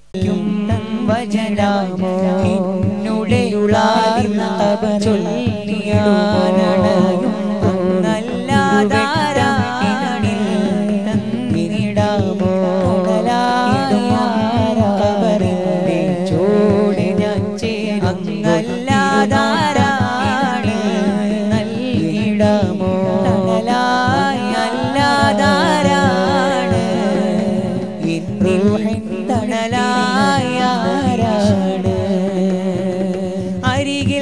വചനാമോ നിന്നുടെ ഉളാർന്ന ചൊല്ലിയാനടയും നല്ലതാരാണിൽ തന്നിടാമോ കടലായാരവരുടെ ചോട് ഞാൻ ചേരും നല്ലതാരാണിൽ നൽകിടാമോ കടലായല്ലാതാരാണ് എന്നിൽ തണലായാരാണ് അരികിൽ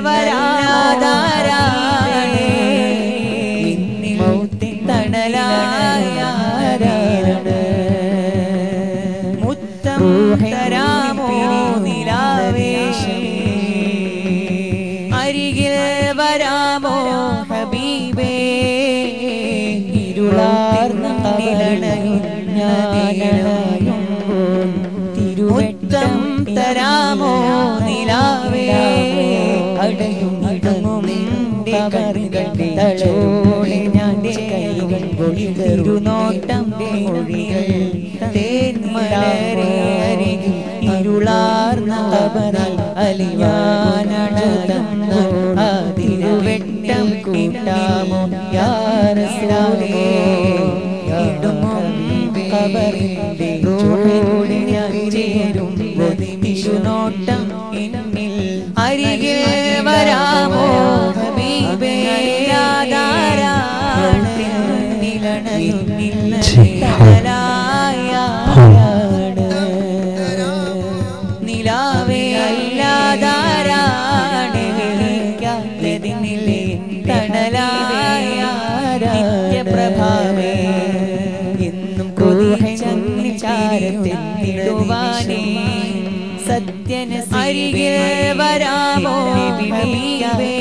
വരാതാരാണ് എന്നിൽ തണലായാരാണ് മുത്തം തരാമോ നിലാവേശേ അരികിൽ വരാമോ ഹബീബേ ഇരുളാർന്ന നിലണയും തിരുവട്ടം തരാമോ നിലാവേ അടയും അടങ്ങും തളോടെ ഞാൻ കൈകൾ തിരുനോട്ടം മൊഴികൾ തേന്മലരെ അരികിൽ ഇരുളാർന്ന കബറിൽ അലിയാനടതം ആ തിരുവെട്ടം കൂട്ടാമോ യാ റസൂലേ ഇടുമോ കബറിന്റെ ചോടെ ഞാൻ ചേരും തിരുനോട്ടം എന്നിൽ അരികിൽ വരാമോ ഹബീബേ ആധാരാണ് നിലണയിൽ തണലായാണ് നിലാവേ അല്ലാതാരാണ് വിളിക്കാത്തതിനിലെ തണലായാരാണ് നിത്യപ്രഭാവേ എന്നും കൊതിച്ചങ്ങിച്ചാരത്തെത്തിടുവാനേ സത്യന അരികിൽ വരാമോ വിളിക്കവേ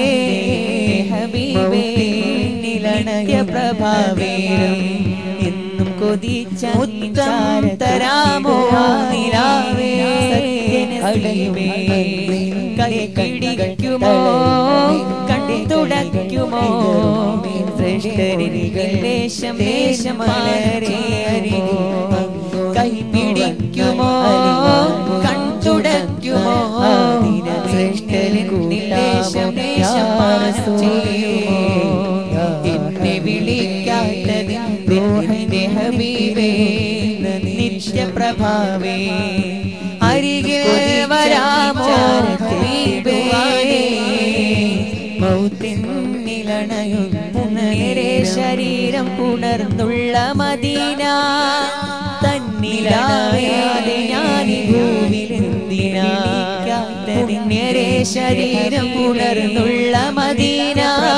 ഹബീബേ നിലണയ പ്രഭാവേ എന്നും കൊതിച്ചങ്ങിച്ചാര തരാമോ നിലാവേ സത്യന ഹബീബേ കൈപിടിക്കുമോ കണ്ടുടയ്ക്കുമോ ശ്രേഷ്ഠരിൽ ദേശം ദേശമലരെ അരികിൽ കൈപിടിക്കുമോ കണ്ടുടയ്ക്കുമോ ശ്രേഷ്ഠരിൽ ദേശം ദേശം എന്നെ വിളിക്കാത്തതിന്റെ ഹബീബേ നിത്യപ്രഭാവേ അരികിൽ വരാമോ ഹബീബേ മൗത്തിൻ നിലണയുന്നേരെ ശരീരം പുണർന്നുള്ള മദീന തന്നിലായാതെ ഞാനീ ഭൂവിലെന്തിനാത്തതിന്നേരെ ശരീരം പുണർന്നുള്ള മദീന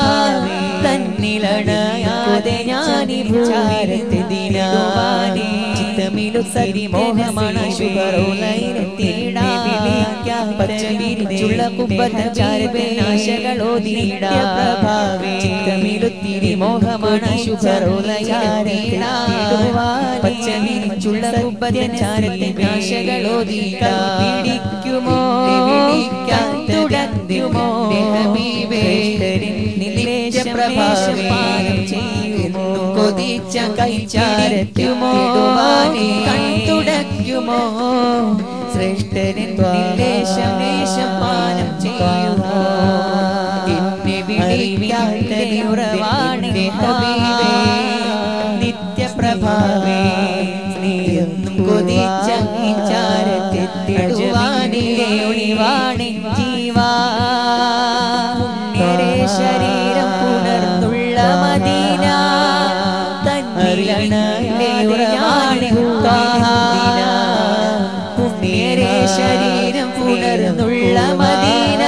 തന്നിലണയാതെ ഞാനീ ഭൂവിലെന്തിനാവാനേ ചിത്തമിലു സരിമോഹമാണ് ശുഭറോലയിലെത്തിയിടാ പച്ച വിരിച്ചുള്ള കുമ്പനാശകളോതിയിടാ പ്രഭാവേ ചിത്തമിലുത്തിരി മോഹമാണ് ശുഭറോലയിലെത്തിയിടാ പച്ച വിരിച്ചുള്ള കുമ്പനാശകളോതിയിടാ പിടിക്കുമോ തുടങ്ങുമോ ഹബീബേ നിലേശപ്രഭാവേ ചെയ്യുമോ കൊതിച്ച കൈചാരത്തുമോ കണ്ടുടയ്ക്കുമോ ശ്രേഷ്ഠരിൻ ദേശം ദേശം പാനം ചെയ്യുമോ എന്നെ വിളിക്കാത്തതി ഉറവാണ് ഹബീബേ നിത്യപ്രഭാവേ നീയെന്നും കൊതിച്ച ചാരത്തെത്തിടുവാനേ ഒളിവാണ് ജീവാ ശരീരം പുണർന്നുള്ള മദീന തന്നിലണയാണ് ശരീരം പുണർന്നുള്ള മദീന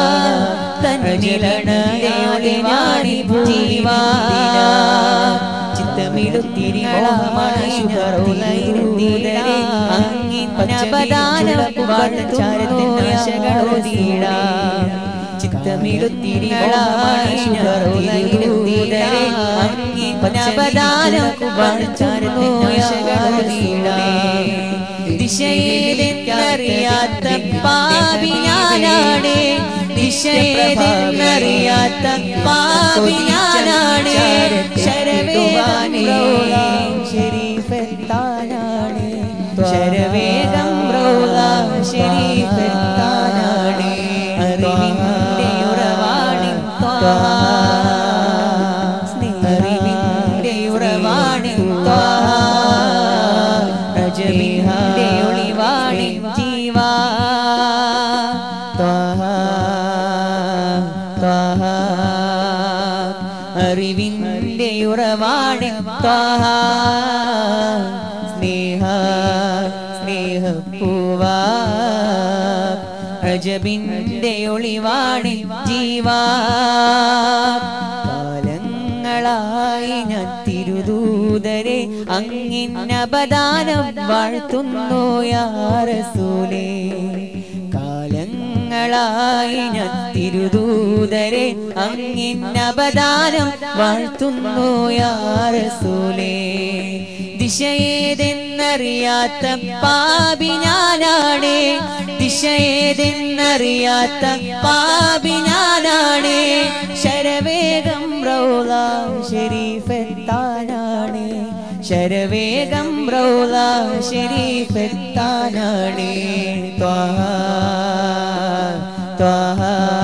തന്നിലണയാണ് ജീവാ ചിത്തമിടുത്തിരി മോഹമാണ് ശുഭറോലയിലെത്തിയിടേ അങ്ങിന്നപദാനം ചാരത്തിനാശകളോതിയിടാ ചിത്തമിടുത്തിരി മോഹമാണ് ശുഭറോലയിലെത്തിയിടേ അങ്ങിന്നപദാനം ചാരത്തിനാശകളോതിയിടാ ദിശയേതെന്നറിയാത്ത പാപി ഞാനാണ് ദിശയേതെന്നറിയാത്ത പാപി ഞാനാണ് ശരവേഗം ശരീഫെത്താനാണ് ശരവേഗം ജീവാ ത്വഹ ത്വഹ അറിവിൻ്റെ ഉറവാണ് ത്വഹ സ്നേഹപ്പൂവാ അജബിൻ്റെ ഒളിവാണ് ജീവാ കാലങ്ങളായി ഞാൻ തിരുദൂതരെ അങ്ങിന്നപദാനം വാഴ്ത്തുന്നു യാ റസൂലേ കാലങ്ങളായി ഞാൻ തിരുദൂതരെ അങ്ങിന്നപദാനം വാഴ്ത്തുന്നു യാ റസൂലേ ദിശയേതെന്നറിയാത്ത പാപി ഞാനാണ് ദിശയേതെന്നറിയാത്ത പാപി ഞാനാണ് ശരവേഗം റൗള ശരീഫെത്താനാണ് ശരവേഗം റൗള ശരീഫെത്താനാണ് ത്വഹ ത്വഹ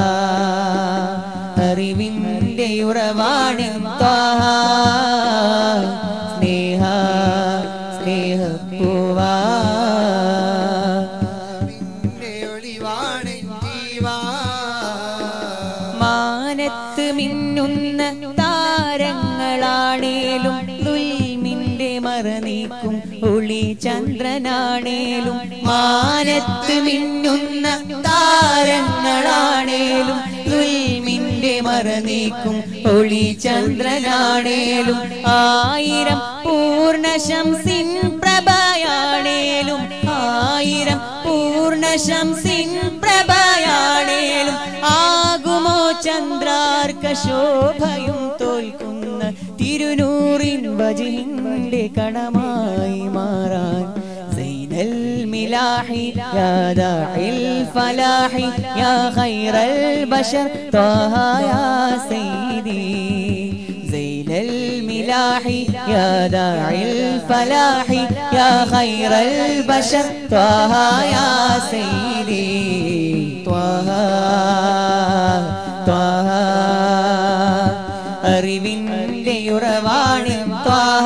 അറിവിൻ്റെ ഉറവാണ് ത്വഹ സ്നേഹപ്പൂവാ മാനത്ത് മിന്നുന്ന താരങ്ങളാണേലും ദുൽമിന്റെ മറനീക്കും ഒളി ചന്ദ്രനാണേലും മാനത്ത് മിന്നുന്ന താരങ്ങളാണേലും ദുൽമിന്റെ മറനീക്കും ഒളി ചന്ദ്രനാണേലും ആയിരം പൂർണ്ണശംസിൻ പ്രഭയാണേലും ആയിരം പൂർണ്ണശംസിൻ പ്രഭയാണേലും ആകുമോ ചന്ദ്രാർക്ക ശോഭയും തോൽക്കുന്ന തിരുനൂറിൻ വജിഹിന്റെ കണമായി മാറാൻ സൈനൽ മിലാഹി യാ ദാഇൽ ഫലാഹി യാ ഖൈറൽ ബശർ ത്വഹ യാ സയ്യിദി സൈനൽ മിലാഹി യാ ദാഇൽ ഫലാഹി യാ ഖൈറൽ ബശർ ത്വഹ യാ സയ്യിദി ത്വഹ ത്വഹ അറിവിൻ്റെ ഉറവാണ് ത്വഹ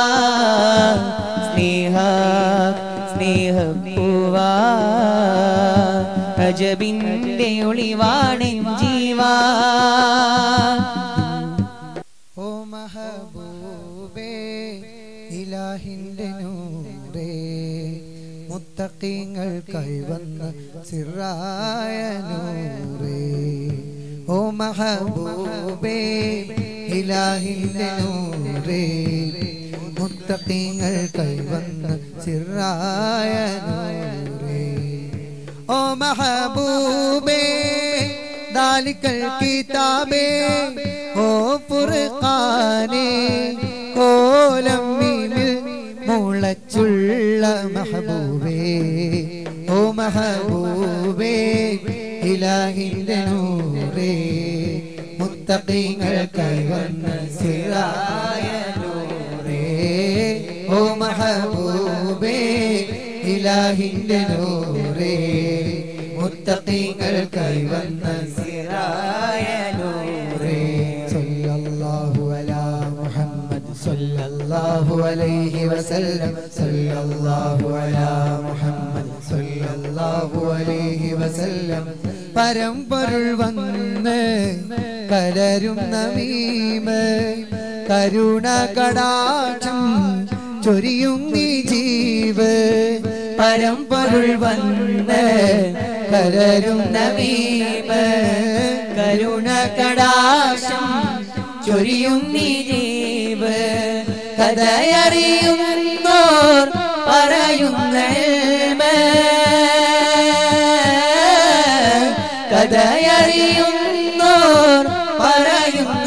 സ്നേഹപ്പൂവാ അജബിൻ്റെ ഒളിവാണ് ജീവാ ഓ മഹബൂബേ ഇലാഹിന്റെ നൂറേ മുത്തഖീങ്ങൾ കൈവന്ന സിറായ നൂറേ ഓ മഹബൂബേ ഇലാഹിന്റെ നൂറേ മുത്തഖീങ്ങൾ കൈവന്ന സിറായ നൂറേ ഓ മഹബൂബേ ദാലിക്കൽ കിതാബേ ഓ ഫുർഖാനേ കോലം മീമിൽ മുളച്ചുള്ള മഹബൂബേ ഓ മഹബൂബേ ഇലാഹിന്റെ നൂറേ മുത്തഖീങ്ങൾ കൈവന്ന സിറായ നൂറേ ഓ മഹബൂബേ ഇലാഹിന്റെ നൂറേ മുത്തഖീങ്ങൾ കൈവന്ന സിറായ നൂറേ സല്ലല്ലാഹു അലാ മുഹമ്മദ് സല്ലല്ലാഹു അലൈഹി വസല്ലം സല്ലല്ലാഹു അലാ മുഹമ്മദ് സല്ലല്ലാഹു അലൈഹി വസല്ലം പരമ്പൊരുൾ വന്ന് കലരും നമീമ് കരുണ കടാക്ഷം ചൊരിയും നീ ജീവ് പരമ്പൊരുൾ വന്ന് കലരും നമീമ് കരുണ കടാക്ഷം ചൊരിയും നീ ജീവ് കഥയറിയുന്നോർ പറയുന്ന കഥയറിയുന്നോർ പറയുന്ന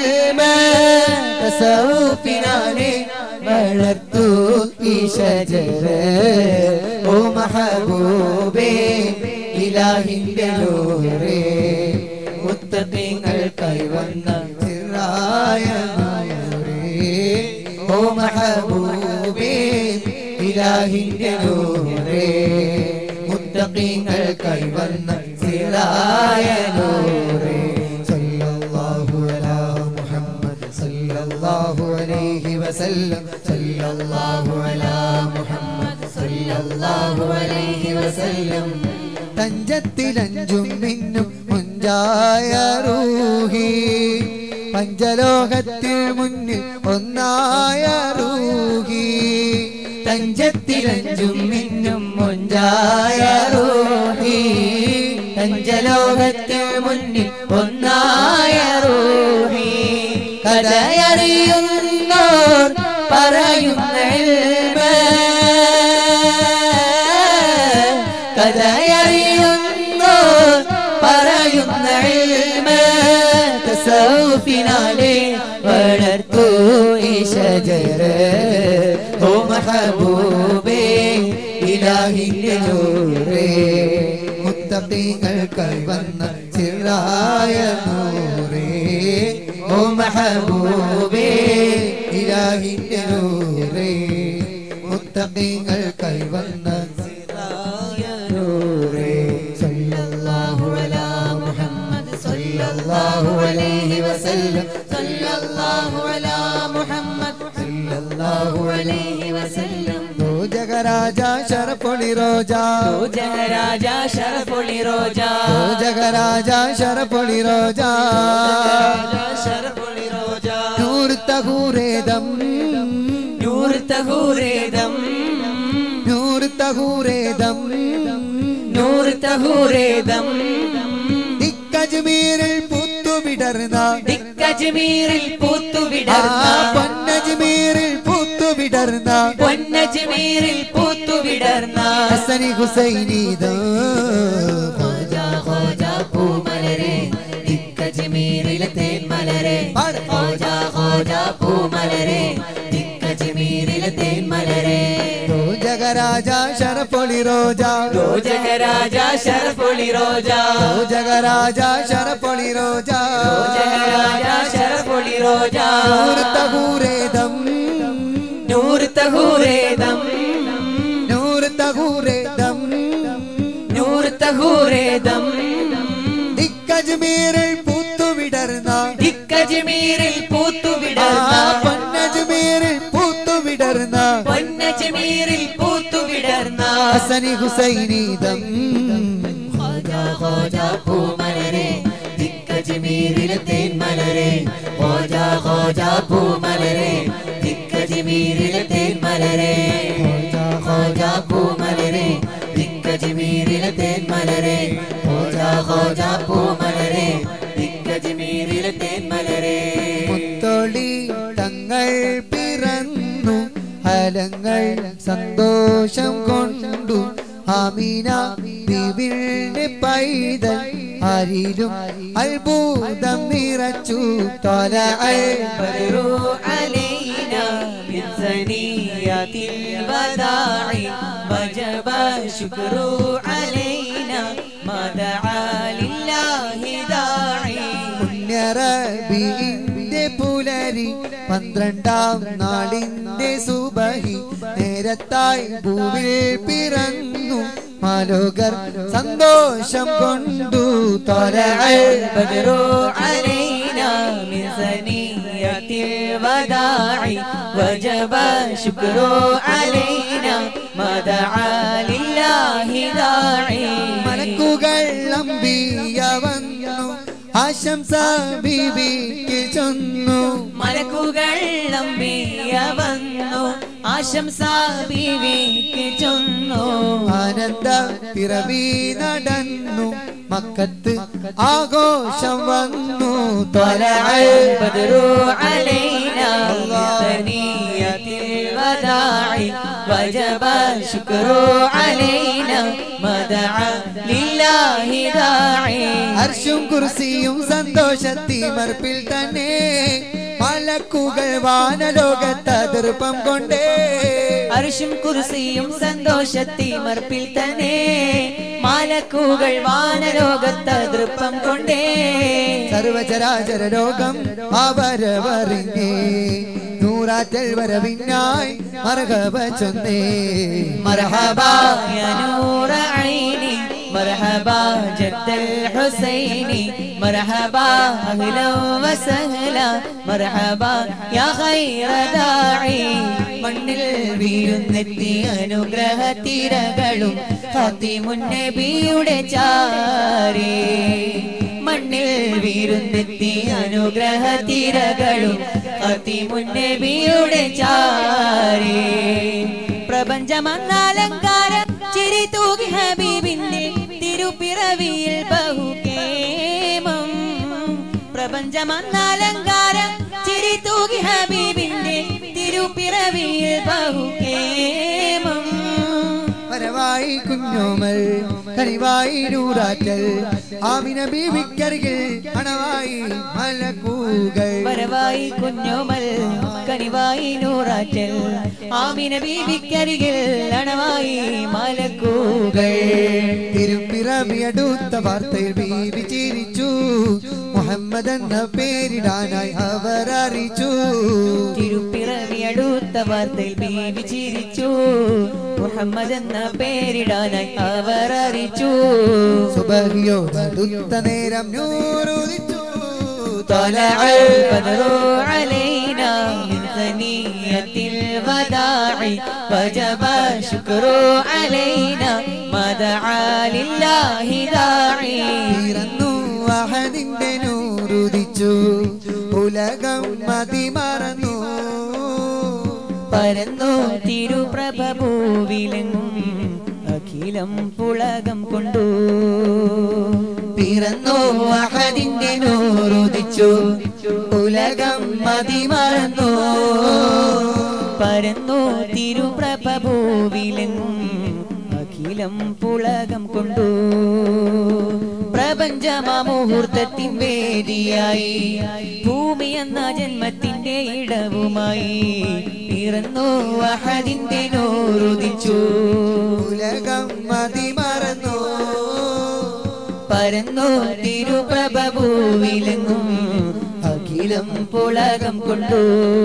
തസവ്വുഫിനാലെ വളർത്തു ഈ ശജറ ഓ മഹബൂബേ ഇലാഹിന്റെ നൂറേ മുത്തഖീങ്ങൾ കൈവന്ന സിറായ നൂറേ ഓ മഹബൂബേ ഇലാഹിന്റെ നൂറേ മുത്തഖീങ്ങൾ കൈവന്ന സിറായ നൂറേ സല്ലല്ലാഹു അലാ മുഹമ്മദ് സല്ലല്ലാഹു അലൈഹി വസല്ലം സല്ലല്ലാഹു അലാ മുഹമ്മദ് സല്ലല്ലാഹു അലൈഹി വസല്ലം തഞ്ചത്തിലഞ്ചും മിന്നും മുഞ്ചായ റൂഹി പഞ്ചലോകത്തിൽ മുന്നിൽ ഒന്നായ റൂഹി തഞ്ചത്തിലഞ്ചും മിന്നും മുഞ്ചായ റൂഹി പഞ്ചലോകത്തിൽ മുന്നിൽ ഒന്നായ റൂഹി കഥയറിയുന്നോർ പറയുന്ന ഇൽമ് കഥയറിയുന്നോർ പറയുന്ന ഇൽമ് തസൗഫിനാലെ വളർത്തു ഈ ഷജറ ഓ മഹബൂബേ ഇലാഹിന്റെ നൂറേ മുത്തഖീങ്ങൾക്കായി വന്ന സിറായ നൂറേ ഓ മഹബൂബേ ഇലാഹിന്റെ നൂറേ മുത്തഖീങ്ങൾക്കായി വന്ന സിറായ നൂറേ സല്ലല്ലാഹു അലാ മുഹമ്മദ് സല്ലല്ലാഹു അലൈഹി വസല്ലം സല്ലല്ലാഹു അലാ മുഹമ്മദ് സല്ലല്ലാഹു അലൈഹി വസല്ലം ദോ ജഗരാജാ ശരഫുളി റോജാ ദോ ജഗരാജാ ശരഫുളി റോജാ ദോ ജഗരാജാ ശരഫുളി റോജാ ശരഫുളി റോജാ നൂർ തഹൂരേദം നൂർ തഹൂരേദം നൂർ തഹൂരേദം നൂർ തഹൂരേദം ദിക്കജ്മീരിൽ പൂത്തുവിടർന്ന ദിക്കജ്മീരിൽ പൂത്തുവിടർന്ന പൊന്നജ്മീരിൽ പൂത്തുവിടർന്ന പൊന്നജ്മീരിൽ പൂത്തുവിടർന്ന ഹസനി ഹുസൈനീദം ഖോജാ ഖോജാ പൂമലരെ ദിക്കജ്മീരിലെ തേന്മലരെ ഖോജാ ഖോജാ പൂമലരെ ദിക്കജ്മീരിലെ തേന്മലരെ ദോ ജഗരാജാ ശരഫുളി റോജാ ദോ ജഗരാജാ ശരഫുളി റോജാ ദോ ജഗരാജാ ശരഫുളി റോജാ ദോ ജഗരാജാ ശരഫുളി റോജാ നൂർ തഹൂരേദം നൂർ തഹൂരേദം നൂർ തഹൂരേദം നൂർ തഹൂരേദം ദിക്കജ്മീരിൽ പൂത്തുവിടർന്ന ദിക്കജ്മീരിൽ പൂത്തുവിടർന്ന പൊന്നജ്മീരിൽ പൂത്തുവിടർന്ന പൊന്നജ്മീരിൽ പൂത്തുവിടർന്ന ഹസനി ഹുസൈനീദം ഖോജാ ഖോജാ പൂമലരെ ദിക്കജ്മീരിലെ തേന്മലരെ ഖോജാ ഖോജാ പൂമലരെ ദിക്കജ്മീരിലെ തേന്മലരെ ഖോജാ ഖോജാ പൂമലരെ ദിക്കജ്മീരിലെ തേന്മലരെ ഖോജാ ഖോജാ പൂമലരെ ദിക്കജ്മീരിലെ തേന്മലരെ മുത്തൊളി തങ്ങൾ പിറന്നു ഹലങ്ങൾ സന്തോഷം കൊണ്ടു ആമീന ബീവിയുടെ പൈതൽ ആരിലും അത്ഭുതം നിറച്ചു തൊല ബദറു അലൈന മിൻ സനിയത്തിൽ വദാഇ വജബ ശുക്രു അലൈന മദഅ ലില്ലാഹി ദാഇ പുണ്യറബീന്റെ പുലരി 12-ാം നാളിന്റെ സുബഹി നേരത്തായി ഭൂവിൽ പിറന്നു മാലോകർ സന്തോഷം കൊണ്ടു തൊല ബദറു അലൈന മിൻ സനിയത്തിൽ വദാഇ വജബ ശുക്രു അലൈന മദഅ ലില്ലാഹി ദാഇ മലക്കുകൾ അമ്പിയ വന്നു ആശംസ ബീവിക്ക് ചൊന്നു മലക്കുകൾ അമ്പിയ വന്നു ആശംസ ബീവിക്ക് ചൊന്നു ആനന്ദ പിറവി നടന്നു മക്കത്ത് ആഘോഷം വന്നു തൊല ബദറു അലൈന സനിയത്തിൽ വദാഇ വജബ ശുക്രു അലൈന മദഅ ലില്ലാഹി ദാഇ അർശും കുർസിയും സന്തോഷത്തിമർപ്പിൽ തന്നെ മലക്കുകൾ വാനലോകത്ത് അതിർപ്പം കൊണ്ടേ അർശും കുർസിയും സന്തോഷത്തിമർപ്പിൽ തന്നെ മലക്കുകൾ വാനലോകത്ത് ദൃപ്പം കൊണ്ടേ സർവചരാചര ലോകം അവരവറിഞ്ഞേ നൂറാറ്റൽ വരവിനായി മർഹബ ചൊന്നേ മർഹബാ യാ നൂറ ഐനി മർഹബാ ജദ്ദൽ ഹുസൈനി مرحبا أهلا وسهلا مرحبا يا خير داعي മണ്ണിൽ വീഴുന്നെത്തിയ അനുഗ്രഹത്തിരകളും ഖാതിമുൻ നബിയുടെ ചാരേ മണ്ണിൽ വീഴുന്നെത്തിയ അനുഗ്രഹത്തിരകളും ഖാതിമുൻ നബിയുടെ ചാരേ പ്രപഞ്ചമന്നാലങ്കാരം ചിരി തൂകി ഹബീബിന്റെ തിരുപ്പിറവിയിൽ ബഹുകേമം പ്രപഞ്ചമന്നാലങ്കാരം ചിരി തൂകി ഹബീബിന്റെ തിരുപ്പിറവിയിൽ ബഹുകേമം വരവായി കുഞ്ഞോമൽ കനിവായി നൂറാറ്റൽ ആമിന ബീവിക്കരികിൽ അണവായി മലക്കൂകൾ വരവായി കുഞ്ഞോമൽ കനിവായി നൂറാറ്റൽ ആമിന ബീവിക്കരികിൽ അണവായി മലക്കൂകൾ തിരുപ്പിറവിയടുത്ത വാർത്തയിൽ ബീവി ചിരിച്ചു മുഹമ്മദ് എന്ന പേരിടാനായി അവർ അറിയിച്ചു തിരുപ്പിറവിയടുത്ത വാർത്തയിൽ ബീവി ചിരിച്ചു മുഹമ്മദ് എന്ന പേരിടാനായി അവർ അറിയിച്ചു സുബഹിയോടടുത്ത നേരം നൂറുദിച്ചു طلع البدر علينا من ثنية الوداع وجب الشكر علينا ما دعا لله داعي പിറന്നു അഹദിന്റെ നൂറുദിച്ചു ഉലകം മതിമറന്നു പരന്നു തിരുപ്രഭ ഭൂവിലെങ്ങും അഖിലം പുളകം കൊണ്ടു പിറന്നു അഹദിന്റെ നൂറുദിച്ചു ഉലകം മതിമറന്നു പരന്നു തിരുപ്രഭ ഭൂവിലെങ്ങും അഖിലം പുളകം കൊണ്ടു പ്രപഞ്ചമുഹൂർത്തത്തിൻ വേദിയായി ഭൂമി എന്ന ജന്മത്തിന്റെ ഇടവുമായി പിറന്നു അഹദിന്റെ നൂറുദിച്ചു ഉലകം മതിമറന്നു പരന്നു തിരുപ്രഭ ഭൂവിലെങ്ങും അഖിലം പുളകം കൊണ്ടു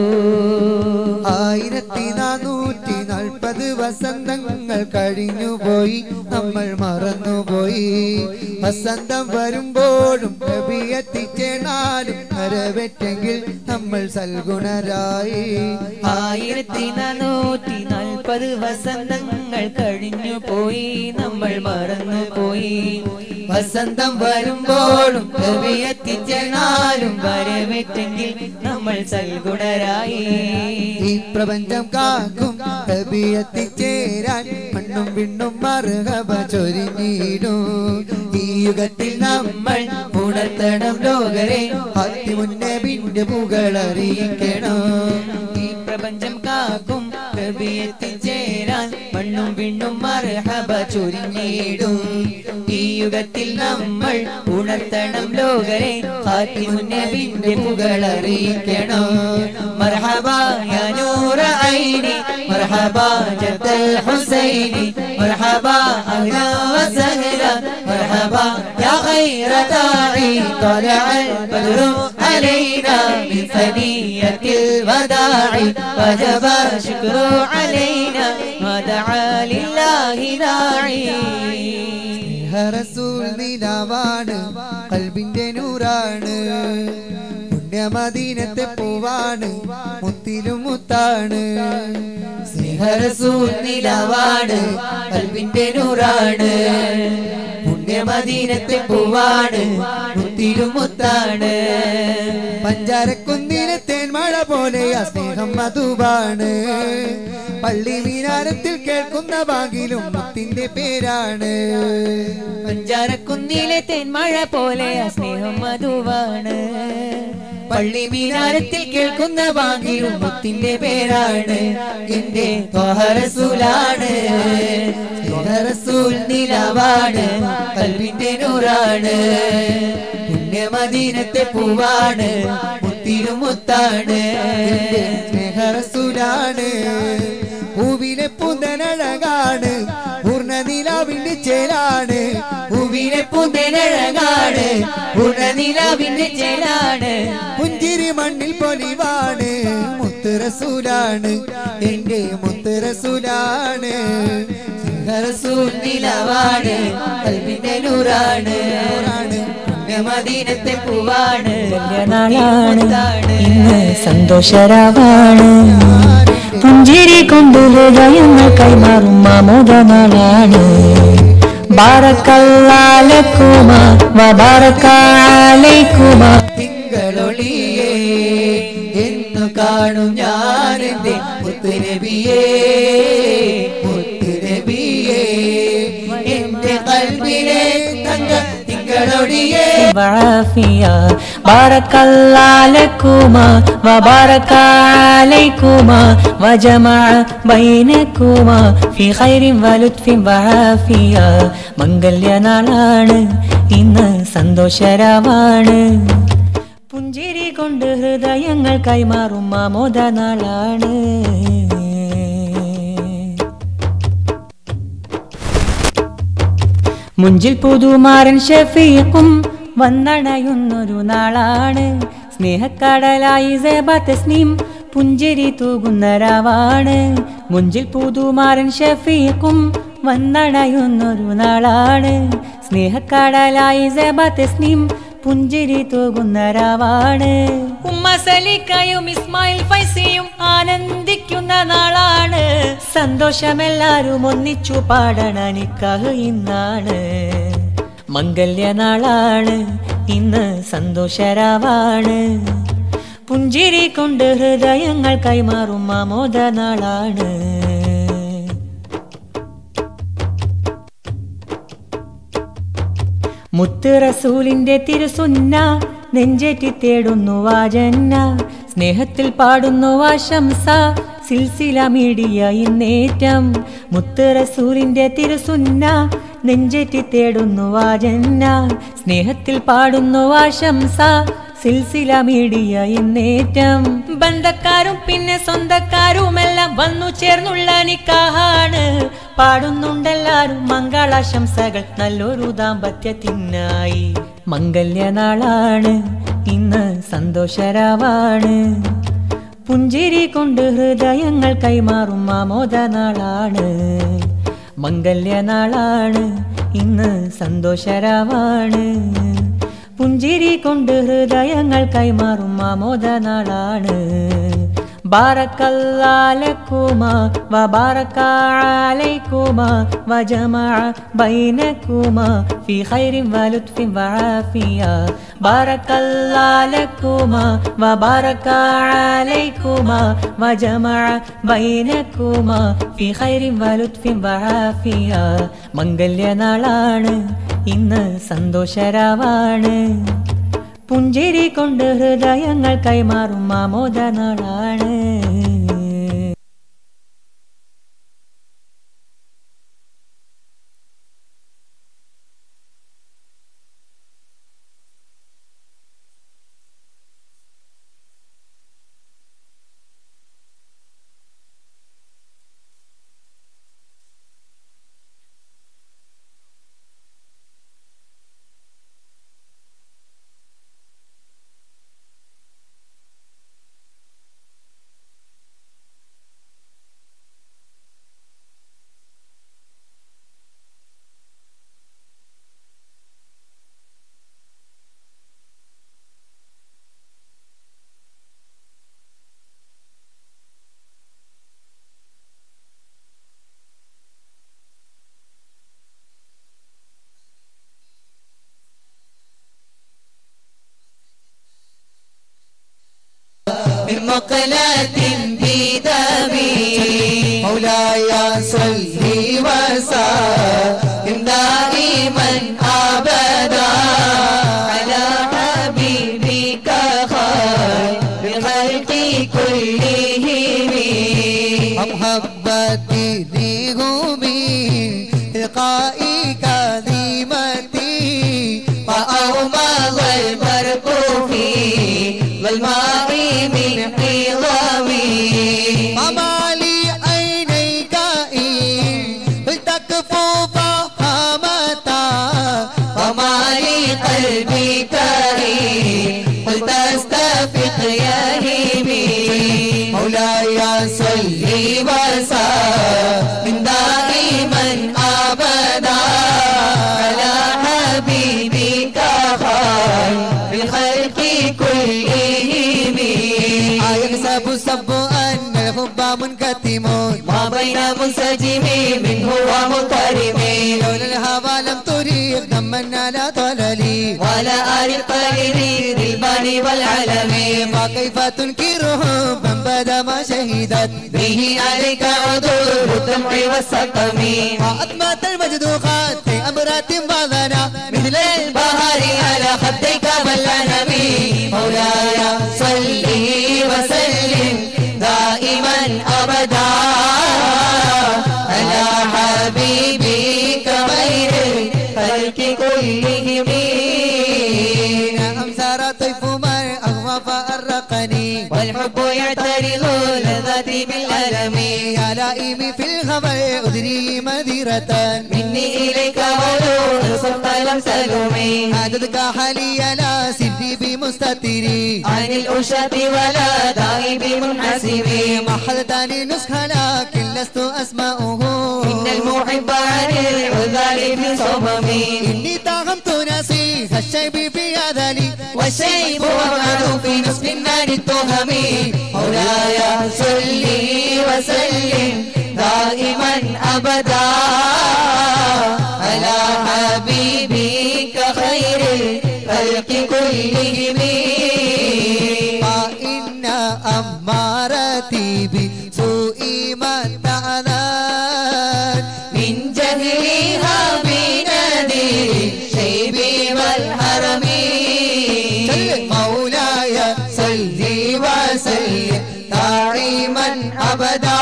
1440 വസന്തങ്ങൾ കഴിഞ്ഞുപോയി നമ്മൾ മറന്നുപോയി വസന്തം വരുമ്പോഴും നബി എത്തിച്ചേർന്നാലും വരവെറ്റെങ്കിൽ നമ്മൾ സൽഗുണരായി 1440 വസന്തങ്ങൾ കഴിഞ്ഞുപോയി നമ്മൾ മറന്നുപോയി വസന്തം വരുമ്പോഴും നബി എത്തിച്ചേർന്നാലും വരവെറ്റെങ്കിൽ നമ്മൾ സൽഗുണരായി ഈ പ്രപഞ്ചം കാക്കും നബി എത്തിച്ചേരാൻ മണ്ണും വിണ്ണും മർഹബ ചൊരിഞ്ഞിടും ഈ യുഗത്തിൽ നമ്മൾ ഉണർത്തണം ലോകരെ ഖാതിമുൻ നബിന്റെ പുകളറിയിക്കണം ഈ പ്രപഞ്ചം കാക്കും നബി എത്തിച്ചേരാൻ മണ്ണും വിണ്ണും മർഹബ ചൊരിഞ്ഞിടും ഈ യുഗത്തിൽ നമ്മൾ ഉണർത്തണം ലോകരെ ഖാതിമുൻ നബിന്റെ പുകളറിയിക്കണം മർഹബ യാ നൂറ ഐനി മർഹബ ജദ്ദൽ ഹുസൈനി മർഹബ അഹ്ലാ വസഹ്ലാ മർഹബ യാ ഖൈറ ദാഇ طلع البدر علينا من ثنية الوداع وجب الشكر علينا ما دعا لله داعي റസൂൽ നിലാവാണ് ഖൽബിന്റെ നൂറാണ് പുണ്യമദീനത്തെ പൂവാണ് മുത്തിലും മുത്താണ് സ്നേഹ റസൂൽ നിലാവാണ് ഖൽബിന്റെ നൂറാണ് പുണ്യമദീനത്തെ പൂവാണ് മുത്തിലും മുത്താണ് പഞ്ചാരക്കുന്നിലെ തേൻമഴ പോലെ ആ സ്നേഹം മധുവാണ് പള്ളി മീനാരത്തിൽ കേൾക്കുന്ന ബാങ്കിലും മുത്തിന്റെ പേരാണ് പഞ്ചാരക്കുന്നിലെ തേൻമഴ പോലെ ആ സ്നേഹം മധുവാണ് പള്ളി മീനാരത്തിൽ കേൾക്കുന്ന ബാങ്കിലും മുത്തിന്റെ പേരാണ് എന്റെ ത്വഹ റസൂലാണ് ത്വഹ റസൂൽ നിലാവാണ് ഖൽബിന്റെ നൂറാണ് പുണ്യമദീനത്തെ പൂവാണ് മുത്തിലും മുത്താണ് സ്നേഹ റസൂലാണ് പൂവിലെ പുന്തനഴകാണ് പൂർണ്ണനിലാവിന്റെ ചേലാണ് പൂവിലെ പുന്തനഴകാണ് പൂർണ്ണനിലാവിന്റെ ചേലാണ് പുഞ്ചിരി മണ്ണിൽ പൊലിവാണ് മുത്ത് റസൂലാണ് എന്റെ മുത്ത് റസൂലാണ് റസൂൽ നിലാവാണ് ഖൽബിന്റെ നൂറാണ് മദീനത്തെ പൂവാണ് നാളാണ് ഇന്ന് സന്തോഷരാവാണ് പുഞ്ചിരി കൊണ്ട് ഹൃദയങ്ങൾ കൈമാറും ആമോദ നാളാണ് ബാറക്കല്ലാഹു ലക്കുമാ വബാറക അലൈക്കുമാ തിങ്കളൊളിയേ എന്നു കാണും ഞാൻ എന്റെ മുത്തുനബിയേ മുത്തുനബിയേ എന്റെ ഖൽബിലെ തങ്ക തിങ്കളൊളിയേ വഅഫിയാ ബാറക്കല്ലാഹു ലക്കുമാ വബാറക അലൈക്കുമാ വജമഅ ബൈനകുമാ ഫീ ഖൈറിൻ വലുത്ഫിൻ വഅഫിയാ മംഗല്യ നാളാണ് ഇന്ന് സന്തോഷരാവാണ് പുഞ്ചിരി കൊണ്ട് ഹൃദയങ്ങൾ കൈമാറും ആമോദ നാളാണ് മുഞ്ചിൽ പുതുമാരൻ ഷഫീഖും വന്നണയുന്നൊരു നാളാണ് സ്നേഹക്കടലായി സബതസ്നീം പുഞ്ചിരി തൂകുന്ന രാവാണ് മുഞ്ചിൽ പുതുമാരൻ ഷഫീഖും വന്നണയുന്നൊരു നാളാണ് സ്നേഹക്കടലായി സബതസ്നീം പുഞ്ചിരി തൂകുന്ന രാവാണ് ഉമ്മ സലിക്കയും ഇസ്മായിൽ ഫൈസിയും ആനന്ദിക്കുന്ന നാളാണ് സന്തോഷമെല്ലാരും ഒന്നിച്ചു പാടണ നിക്കാഹ് ഇന്നാണ് മംഗല്യ നാളാണ് ഇന്ന് സന്തോഷരാവാണ് പുഞ്ചിരി കൊണ്ട് ഹൃദയങ്ങൾ കൈമാറും ആമോദ നാളാണ് മുത്ത് റസൂലിന്റെ തിരുസുന്ന നെഞ്ചേറ്റി തേടുന്നു വാജന്ന സ്നേഹത്തിൽ പാടുന്നു ആശംസ സിൽസില മീഡിയ ഇന്നേറ്റം മുത്ത് റസൂലിന്റെ തിരുസുന്ന നെഞ്ചേറ്റി തേടുന്നു വാജന്ന സ്നേഹത്തിൽ പാടുന്നു ആശംസ സിൽസില മീഡിയ ഇന്നേറ്റം ബന്ധക്കാരും പിന്നെ സ്വന്തക്കാരുമെല്ലാം വന്നു ചേർന്നുള്ള നിക്കാഹാണ് പാടുന്നുണ്ടെല്ലാരും മംഗളാശംസകൾ നല്ലൊരു ദാമ്പത്യത്തിനായി മംഗല്യ നാളാണ് ഇന്ന് സന്തോഷരാവാണ് പുഞ്ചിരി കൊണ്ട് ഹൃദയങ്ങൾ കൈമാറും ആമോദ നാളാണ് മംഗല്യ നാളാണ് ഇന്ന് സന്തോഷരാവാണ് പുഞ്ചിരി കൊണ്ട് ഹൃദയങ്ങൾ കൈമാറും ആമോദ നാളാണ് ബാറക്കല്ലാഹു ലക്കുമാ വബാറക അലൈക്കുമാ വജമഅ ബൈനകുമാ ഫീ ഖൈറിൻ വലുത്ഫിൻ വഅഫിയാ ബാറക്കല്ലാഹു ലക്കുമാ വബാറക അലൈക്കുമാ വജമഅ ബൈനകുമാ ഫീ ഖൈറിൻ വലുത്ഫിൻ വഅഫിയാ മംഗല്യ നാളാണ് ഇന്ന് സന്തോഷരാവാണ് പുഞ്ചിരി കൊണ്ട് ഹൃദയങ്ങൾ കൈമാറും ആമോദ നാളാണ് مقلة بدمي مولاي صل وسلم دائما أبدا على حبيبك خير الخلق كلهم محبتي لهم لقائك ذمتي فأومض البرق في والماء من حضوي وما لي عينيك إن منكتم ما بين منسجم منه ومضطرب لولا الهوى لم تريق دمنا لا طللي ولا آل القليل للبان والعلم فكيف تنكره من بدا ما شهدت به عليك عذور الدمع والسقم وأطمت المجدوخات في أمرات وظنا مثل البهار على خديك بالعنبي مولاي صلي وسلم دائما أبدا على حبيبك خير الخلق كلهم أمسار طيف من أغوى فأرقني والحب يعترض لذاتي بالألم يا لائمي في الهوى أدري مذرة مني إليك ولو صرت لم تلومي عددك حالي لا سري بمستتري عن الأشة ولا داعي بمنحسبي محلتني نسخة لكن لست أسمعه إن المحب عن العذال في صممي إني طاغمت ناسي الشيب في أذلي والشيب وابعد في نصف النار التهم مولاي صلي وسلم دائما أبدا على حبيبك خير الخلق كلهم فإن أمارتي بسوء ما تعذر من جهلها بنذير الشيب والهرم مولاي صلي وسلم دائما أبدا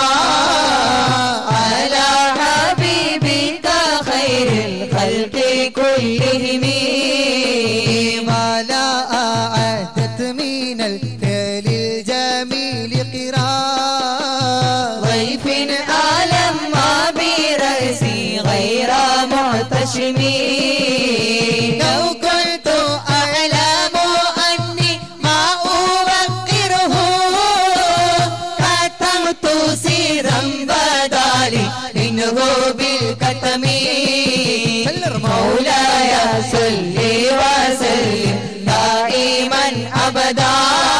على حبيبك خير الخلق كلهم ما لا أعدت من الفعل الجميل قراء ضيف أعلم ما برأسي غير محتشم لو كنت أعلم أني ما أوقره كتمت سيرا بدالي منه بالكتم مولاي صلي وسلم دائما أبدا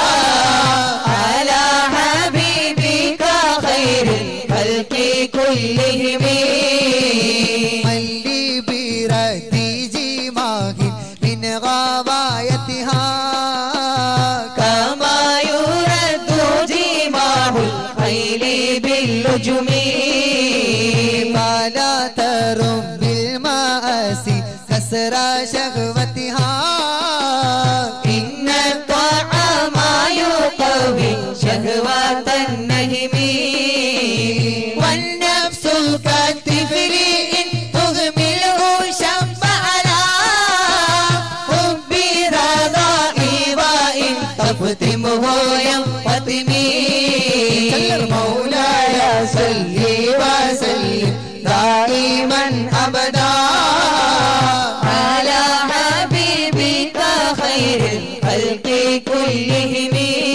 على حبيبك خير الخلق كلهم من لي بردي جماه من غوايتها كما يرد جماه الخيل باللجم فلا ترم بالمآسي كسر شهوتها إن الطعام يقوي شهوة النهم والنفس كالطفل إن تهمله شب على حب رضائي وإن تفتمه ينفتمي مولاي صلي وسلم دائما أبدا على حبيبك خير الخلق كلهم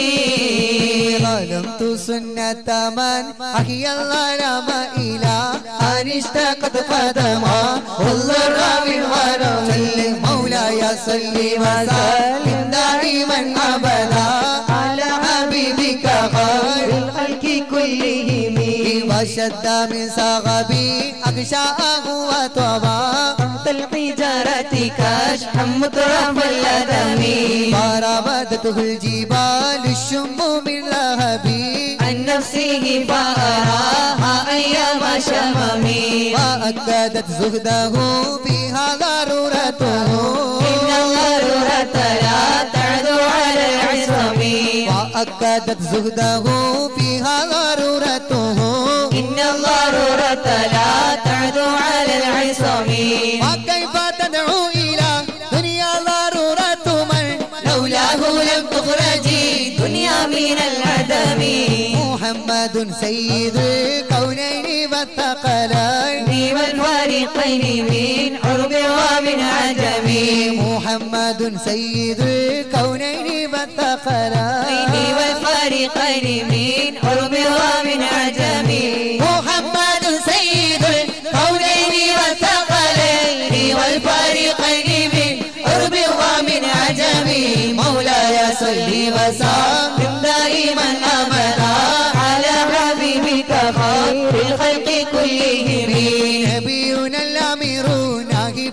ظلمت سنة من أحيا الظلام إلى أن اشتقت قدما والضر بالغرام مولاي صل وسلم دائما أبدا على حبيبك خير الخلق كلهم وشد من صغبي أغشاءه وطبا تحت الحجارة كشحا مطرف اللدم فربدته الجبال الشم من لهبي عن نفسه فأراها أيام شممي وأكدت زهده فيها ضرورته إن الضرورة لا تعدو على العصم وأكدت زهده فيها ضرورته إن الضرورة لا تعدو على العصم وكيف تدعو إلى دنيا ضرورة من لولاه لم تخرجي دنيا من العدم محمد سيد الكونين والثقلين والفارقين من عرب ومن عجم محمد سيد الكونين والثقلين والفارقين من عرب ومن عجم محمد سيد الكونين والثقلين والفارقين من عرب ومن عجم مولاي صل وسلم دائما أبدا على حبيبي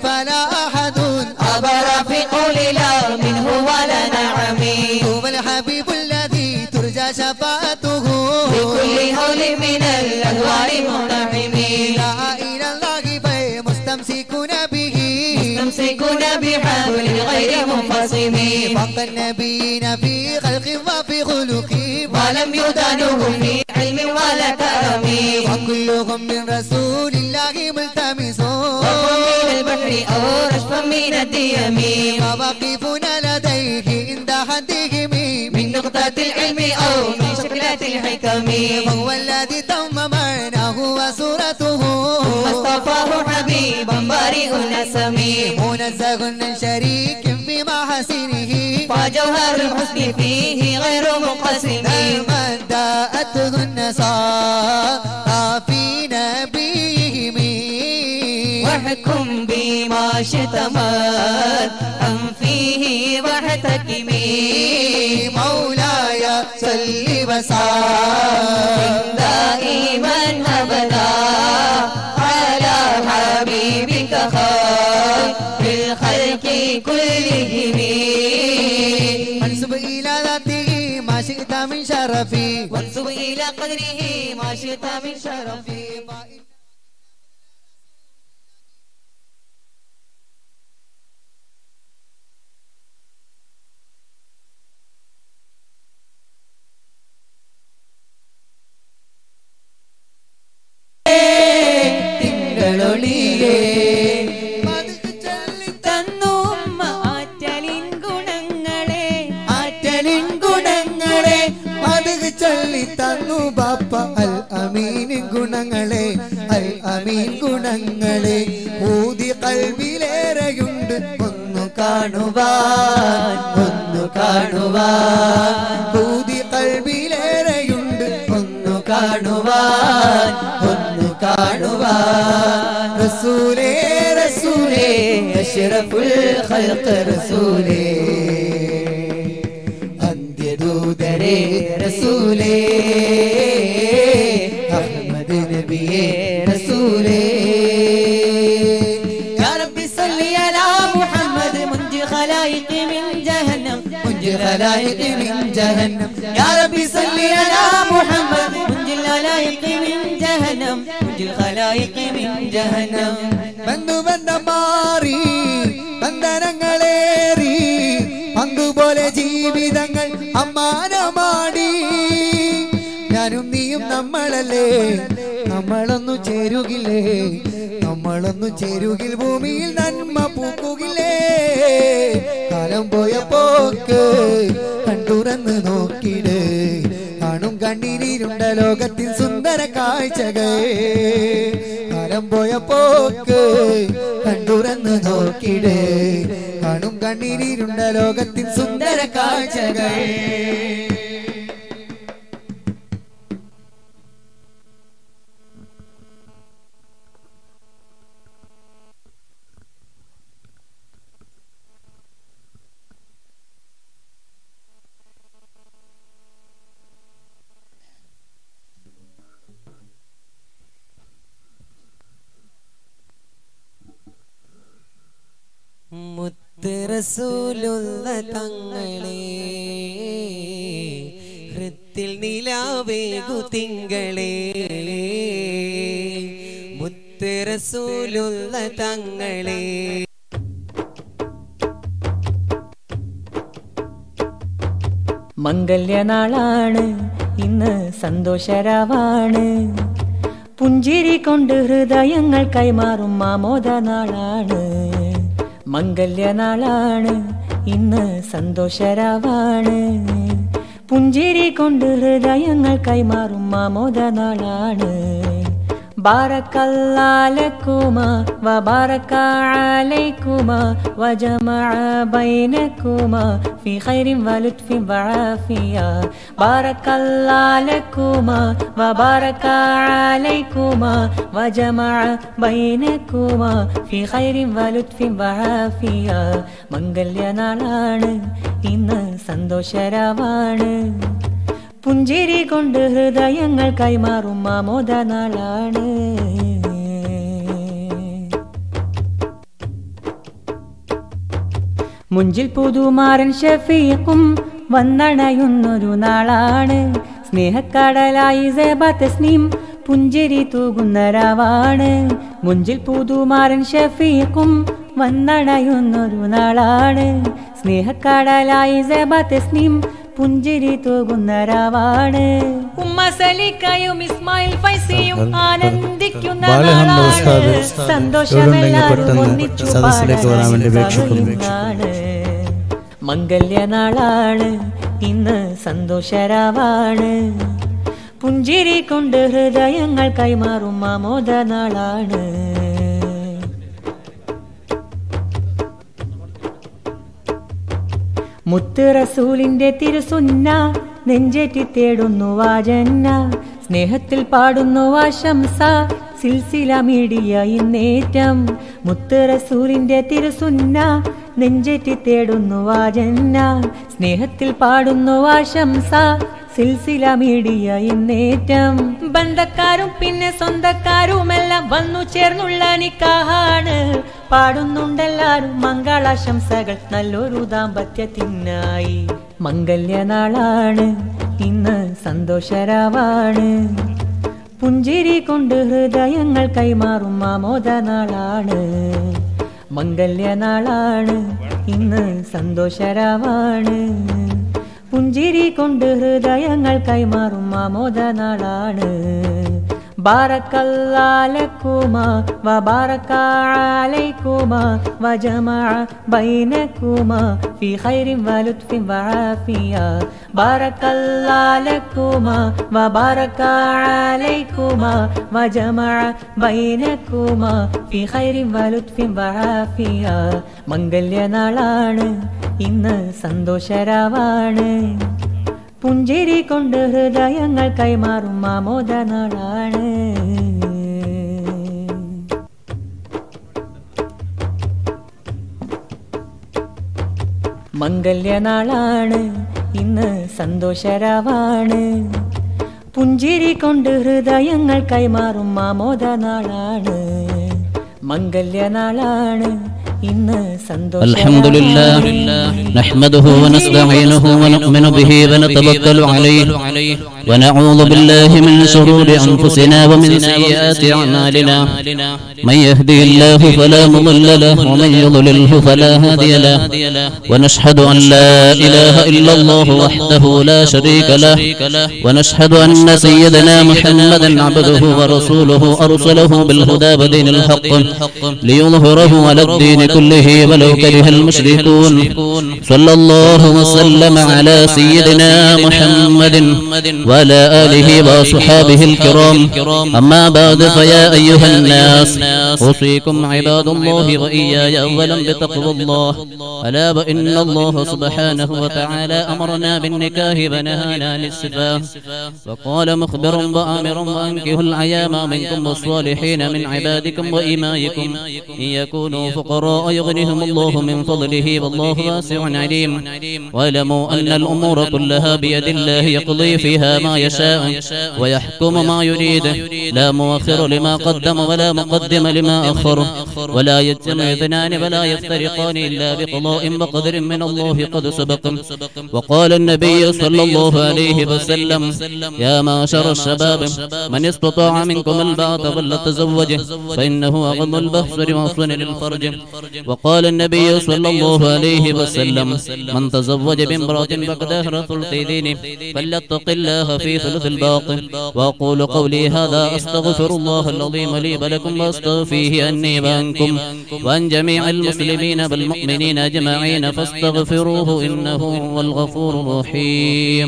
فلا أحد أبرى في قول لا منه ولا نعم هو الحبيب الذي ترجى شفاعته بكل هول من الأهوال منعم لا إلى الله فمستمسكون به مستمسكون بحبل غير منفصم فوق النبيين في خلق وفي خلق ولم يدانوهم في علم ولا كرم وكلهم من رسول الله ملتمسون وهم من البحر أو رشفا من الديم وواقفون لديه عند حدهم من نقطة العلم أو من شكلة الحكم وهو الذي تم معناه وصورته ثم اصطفاه حبيبا بارئ النسم منزه عن شريك في محاسنه فجوهر الحسن فيه غير منقسم من داءته النصارى في نبيهم واحكم بما شئت أم فيه واحتكم مولاي صل وسلم دائما أبدا على حبيبك خير الخلق كلهم منسوب إلى ذاته ما شئت من شرفي وانسب إلى قدره ما شئت من شرفي തിങ്കളൊളിയേ തന്നുമ്മ ആറ്റലിൻ ഗുണങ്ങളെ ആറ്റലിൻ ഗുണങ്ങളെ മധു ചൊല്ലി തന്നു ബാപ്പ അൽ അമീൻ ഗുണങ്ങളെ അൽ അമീൻ ഗുണങ്ങളെ ഊതി കൽവിലേറെയുണ്ട് ഒന്ന് കാണുവാൻ ഒന്ന് കാണുവാൻ ഊതി കൽവിലേറെയുണ്ട് ഒന്ന് കാണുവാൻ ഒന്ന് കാണുവാൻ റസൂലേ റസൂലേ അഷ്റഫുൽ ഖൽഖ് റസൂലേ അന്ത്യദൂതരേ റസൂലേ അഹ്മദ് നബിയേ റസൂലേ യാ റബ്ബി സല്ലി അലാ മുഹമ്മദ് മുൻജി ഖലായിഖി മിൻ ജഹന്നം മുൻജി ഖലായിഖി മിൻ ജഹന്നം യാ റബ്ബി സല്ലി അലാ മുഹമ്മദ് മുൻജി ഖലായിഖി മിൻ ജഹന്നം മുൻജി ഖലായിഖി മിൻ ജഹന്നം ബന്ധുബന്ധം മാറി ബന്ധനങ്ങളേറി പങ്കുപോലെ ജീവിതങ്ങൾ അമ്മാനമാടി ഞാനും നീയും നമ്മളല്ലേ നമ്മളൊന്നു ചേരുകില്ലേ നമ്മളൊന്നു ചേരുകിൽ ഭൂമിയിൽ നന്മ പൂക്കുകില്ലേ കാലം പോയ പോക്ക് കണ്ടുറന്ന് നോക്കിട് കാണും കണ്ണീരിരുണ്ട ലോകത്തിൽ സുന്ദര കാഴ്ചകൾ കാലം പോയ പോക്ക് കണ്ടുറന്ന് നോക്കിട് കാണും കണ്ണീരിരുണ്ട ലോകത്തിൽ സുന്ദര കാഴ്ചകൾ മുത്ത് റസൂലുള്ള തങ്ങളെ ഹൃത്തിൽ നിലാവേകു തിങ്കളെ മുത്ത് റസൂലുള്ള തങ്ങളെ മംഗല്യനാളാണ് ഇന്ന് സന്തോഷരാവാണ് പുഞ്ചിരി കൊണ്ട് ഹൃദയങ്ങൾ കൈമാറും മാമോദ നാളാണ് മംഗല്യനാളാണ് ഇന്ന് സന്തോഷരാവാണ് പുഞ്ചിരി കൊണ്ട് ഹൃദയങ്ങൾ കൈമാറും മാമോദ നാളാണ് بارك الله لكما وبارك عليكما وجمع بينكما في خير ولطف وعافية بارك الله لكما وبارك عليكما وجمع بينكما في خير ولطف وعافية മംഗല്യനാളാണ് ഇന്ന് സന്തോഷരാവാണ് പുഞ്ചിരി കൊണ്ട് ഹൃദയങ്ങൾ കൈമാറും മാമോദ നാളാണ് മുഞ്ചിൽ പുതുമാരൻ ഷഫീഖും വന്നണയുന്നൊരു നാളാണ്. സ്നേഹക്കടലായി സബ തസ്നീം പുഞ്ചിരി തൂകുന്ന രാവാണ്. മുഞ്ചിൽ പുതുമാരൻ ഷഫീഖും വന്നണയുന്നൊരു നാളാണ്. സ്നേഹക്കടലായി സബ തസ്നീം പുഞ്ചിരി തൂകുന്ന രാവാണ്. ഉമ്മ സലിക്കയും ഇസ്മായിൽ ഫൈസിയും ആനന്ദിക്കുന്ന നാളാണ്. സന്തോഷമെല്ലാവരും ഒന്നിച്ചു പാടാനാണ്. മംഗല്യനാളാണ് ഇന്ന്, സന്തോഷരാവാണ്. പുഞ്ചിരി കൊണ്ട് ഹൃദയങ്ങൾ കൈമാറും ആമോദ നാളാണ്. മുത്ത് റസൂലിന്റെ തിരുസുന്ന നെഞ്ചേറ്റി തേടുന്നു വാജന്ന. സ്നേഹത്തിൽ പാടുന്നു ആശംസ സിൽസില മീഡിയ ഇന്നേറ്റം. മുത്ത് റസൂലിന്റെ തിരുസുന്ന നെഞ്ചേറ്റി തേടുന്നു വാജന്ന. സ്നേഹത്തിൽ പാടുന്നു ആശംസ സിൽസില മീഡിയ ഇന്നേറ്റം. ബന്ധക്കാരും പിന്നെ സ്വന്തക്കാരുമെല്ലാം വന്നു ചേർന്നുള്ള നിക്കാഹാണ്. പാടുന്നുണ്ടെല്ലാരും മംഗളാശംസകൾ നല്ലൊരു ദാമ്പത്യത്തിനായി. മംഗല്യനാളാണ് ഇന്ന്, സന്തോഷരാവാണ്. പുഞ്ചിരി കൊണ്ട് ഹൃദയങ്ങൾ കൈമാറും ആമോദ നാളാണ്. മംഗല്യനാളാണ് ഇന്ന്, സന്തോഷരാവാണ്. പുഞ്ചിരി കൊണ്ട് ഹൃദയങ്ങൾ കൈമാറും ആമോദ നാളാണ്. ബാറക്കല്ലാലക്കുമാ വബാറക അലൈക്കുമാ വജമഅ ബൈനക്കുമാ ഫീ ഖൈറിൻ വലുത്ഫിൻ വആഫിയ. ബാറക്കല്ലാലക്കുമാ വബാറക അലൈക്കുമാ വജമഅ ബൈനക്കുമാ ഫീ ഖൈറിൻ വലുത്ഫിൻ വആഫിയ. മംഗല്യനാളാണ് ഇന്ന്, സന്തോഷരാവാണ്. പുഞ്ചിരി കൊണ്ട് ഹൃദയങ്ങൾ കൈമാറും ആമോദ നാളാണ്. മംഗല്യനാളാണ് ഇന്ന്, സന്തോഷരാവാണ്. പുഞ്ചിരി കൊണ്ട് ഹൃദയങ്ങൾ കൈമാറും ആമോദ നാളാണ്. മംഗല്യനാളാണ് ഇന്ന്, الحمد لله نحمده ونستعينه ونؤمن به ونتوكل عليه ونعوذ بالله من شرور أنفسنا ومن سيئات أعمالنا. من يهده الله فلا مضل له ومن يضلله فلا هادي له. ونشهد أن لا إله إلا الله وحده لا شريك له. ونشهد أن سيدنا محمدا عبده ورسوله أرسله بالهدى ودين الحق ليظهره على الدين كله ولو كره المشركون. صلى الله وسلم على سيدنا محمد وعلى آله وصحابه الكرام. أما بعد فيا أيها الناس أوصيكم عباد الله وإياي أولا بتقوى الله. ألا وإن الله سبحانه وتعالى أمرنا بالنكاح ونهانا عن السفاح. وقال مخبرا وآمرا وأنكحوا الأيام منكم والصالحين من عبادكم وإمائكم إن يكونوا فقراء يغنيهم الله من فضله والله واسع عليم. واعلموا أن الأمور كلها بيد الله يقضي فيها ما يشاء ويحكم ما يريد. لا مؤخر لما قدم ولا مقدم لما أخر. ولا يجتمع اثنان ولا يفترقان إلا بقضاء وقدر من الله قد سبق. وقال النبي صلى الله عليه وسلم يا معشر الشباب من استطاع منكم الباءة فليتزوج فإنه أغض البصر وأحسن للفرج. وقال النبي صلى الله عليه وسلم من تزوج بامرأة فقد أهرى ثلث دينه فليتق الله في ثلث الباقي. وأقول قولي هذا أستغفر الله العظيم لي ولكم وأستغفره أني وعنكم وعن جميع المسلمين والمؤمنين أجمعين فاستغفروه إنه هو الغفور الرحيم.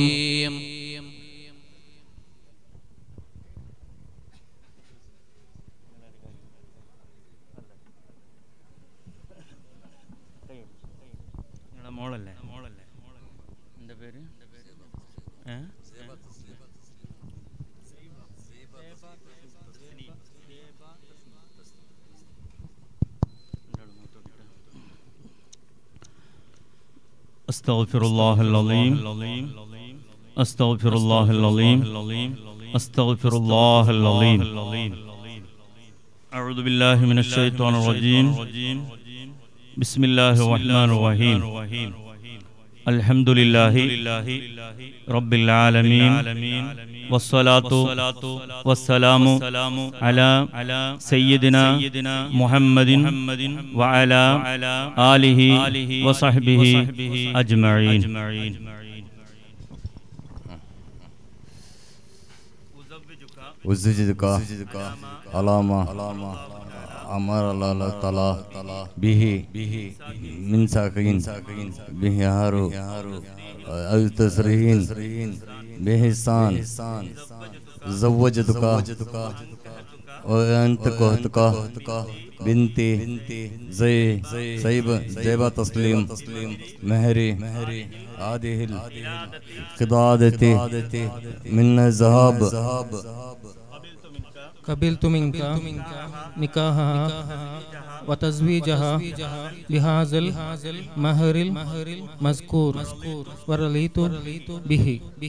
أستغفر الله العظيم أستغفر الله العظيم أستغفر الله العظيم. أعوذ بالله من الشيطان الرجيم. ബിസ്മില്ലാഹിർ റഹ്മാനിർ റഹീം. അൽഹംദുലില്ലാഹി റബ്ബിൽ ആലമീൻ വസ്സലാത്തു വസ്സലാമു അലാ സയ്യിദിനാ മുഹമ്മദിൻ വഅലാ ആലിഹി വസഹ്ബിഹി അജ്മഈൻ. ഉസ്ജിദുക അലാമ അമർ അല്ലാഹു തആല ബിഹി മിൻ സാഖിൻ ബിഹി ഹാറു അൽ തസ്രീൻ ബിഹിസാൻ زوجتك وأنت كهتك بنتي زيبة تسليم مهري هذه القضاءة من الذهب قبلت منك نكاحها وتزويجها بهذا المهر المذكور ورضيت به.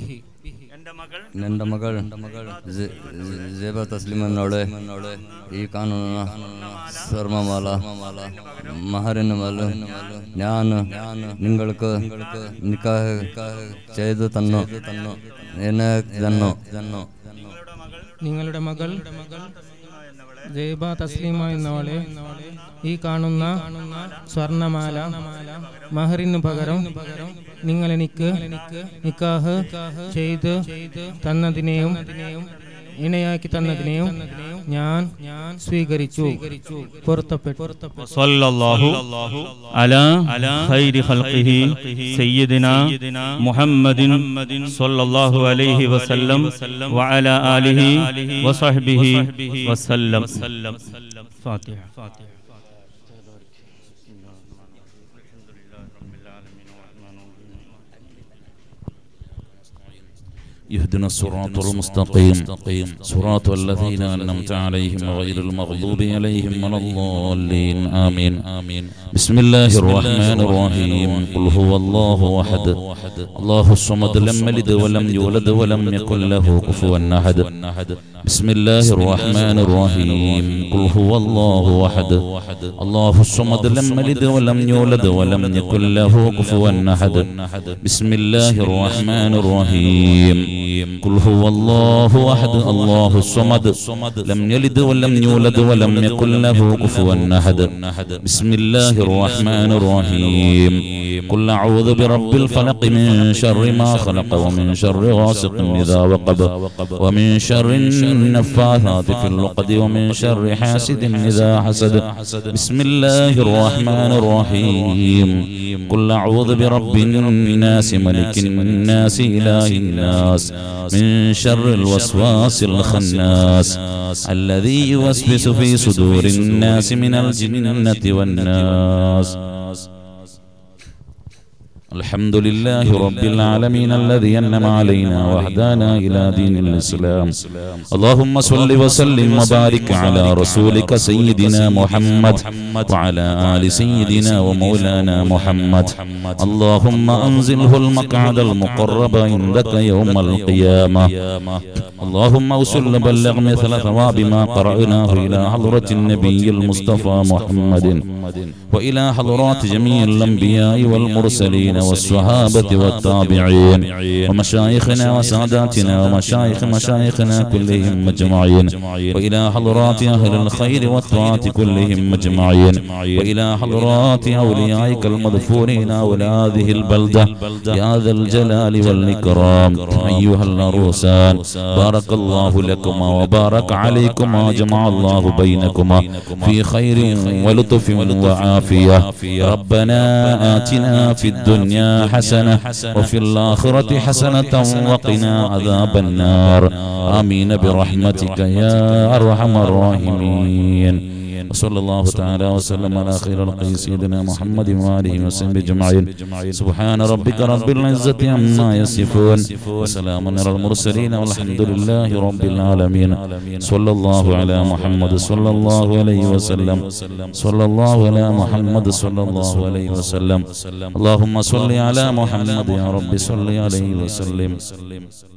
എൻ്റെ മകൾ ജേബ തസ്ലിമനോട് ഈ കാണുന്ന സ്വർണ്ണമാല മഹറിന് ഞാൻ നിങ്ങൾക്ക് നിക്കാഹ് ചെയ്തു തന്നു എന്നെ തന്നു. നിങ്ങളുടെ മകൾ ജേബ തസ്ലിമ എന്നവളെ ഈ കാണുന്ന സ്വർണമാല മഹറിന് പകരം നിങ്ങൾ എനിക്ക് നിക്കാഹ് ചെയ്ത് തന്നതിനെയും ഇണയാക്കി തന്നതിനെയും ഞാൻ സ്വീകരിച്ചു, പൊരുത്തപ്പെട്ടു. സല്ലല്ലാഹു അലാ ഖൈരി ഖൽഖിഹി സയ്യിദിനാ മുഹമ്മദിൻ സല്ലല്ലാഹു അലൈഹി വസല്ലം വഅലാ ആലിഹി വസഹ്ബിഹി വസല്ലം. ഫാത്തിഹ. يهدنا الصراط المستقيم صراط الذين أنعمت عليهم غير المغضوب عليهم ولا الضالين آمين. بسم الله الرحمن الرحيم. قل هو الله أحد الله الصمد لم يلد ولم يولد ولم يكن له كفوا أحد. بسم الله الرحمن الرحيم. قل هو الله أحد الله الصمد لم يلد ولم يولد ولم يكن له كفوا أحد. بسم الله الرحمن الرحيم. قل هو الله أحد الله الصمد لم يلد ولم يولد ولم يكن له كفوا أحد. بسم الله الرحمن الرحيم. قل أعوذ برب الفلق من شر ما خلق ومن شر غاسق إذا وقب ومن شر النفاثات في العقد ومن شر حاسد إذا حسد. بسم الله الرحمن الرحيم. قل أعوذ برب الناس ملك الناس إله الناس من شر الوسواس الخناس الذي يوسوس في صدور الناس من الجنة والناس. الحمد لله رب العالمين الذي أنعم علينا وهدانا إلى دين الإسلام. اللهم صل وسلم وبارك على رسولك سيدنا محمد وعلى آل سيدنا ومولانا محمد. اللهم أنزله المقعد المقرب عندك يوم القيامة. اللهم وصل بلغ مثل ثواب ما قرأناه إلى حضرة النبي المصطفى محمد وإلى حضرات جميع الأنبياء والمرسلين والصحابة والتابعين ومشايخنا وساداتنا ومشايخ مشايخنا كلهم مجمعين وإلى حضرات أهل الخير والطاعة كلهم مجمعين وإلى حضرات أوليائك المدفونين أولى هذه البلدة يا ذا الجلال والإكرام. أيها العروسان بارك الله لكما وبارك عليكما وجمع الله بينكما في خير ولطف وعافية. ربنا آتنا في الدنيا حسنة وفي الآخرة حسنة وقنا عذاب النار. آمين برحمتك يا أرحم الراحمين. وصلى الله تعالى وسلم على خير الخلق سيدنا محمد وآله وسلم أجمعين. سبحان ربك رب العزة عما يصفون وسلام على المرسلين والحمد لله رب العالمين. صلى الله على محمد صلى الله عليه وسلم. صلى الله على محمد صلى الله عليه وسلم. اللهم صل على محمد يا رب صل عليه وسلم.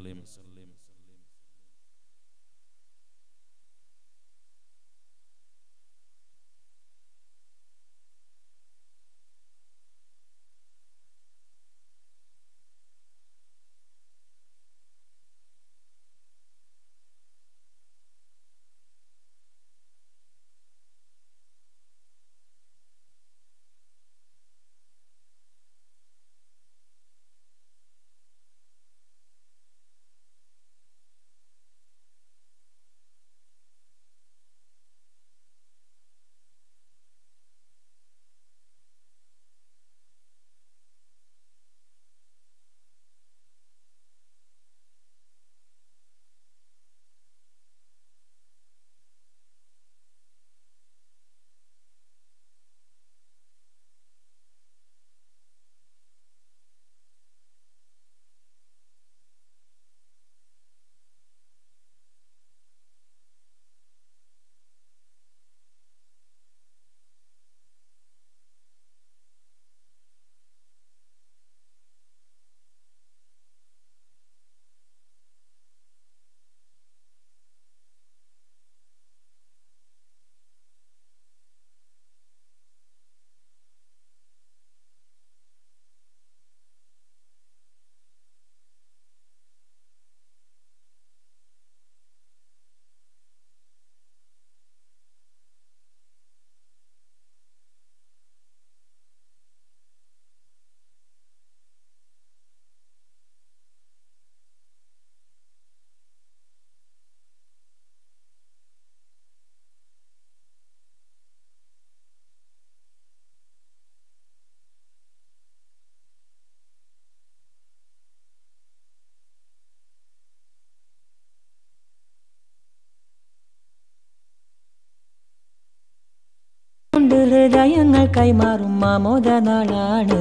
ഹൃദയങ്ങൾ കൈമാറും മാമോദ നാളാണ്.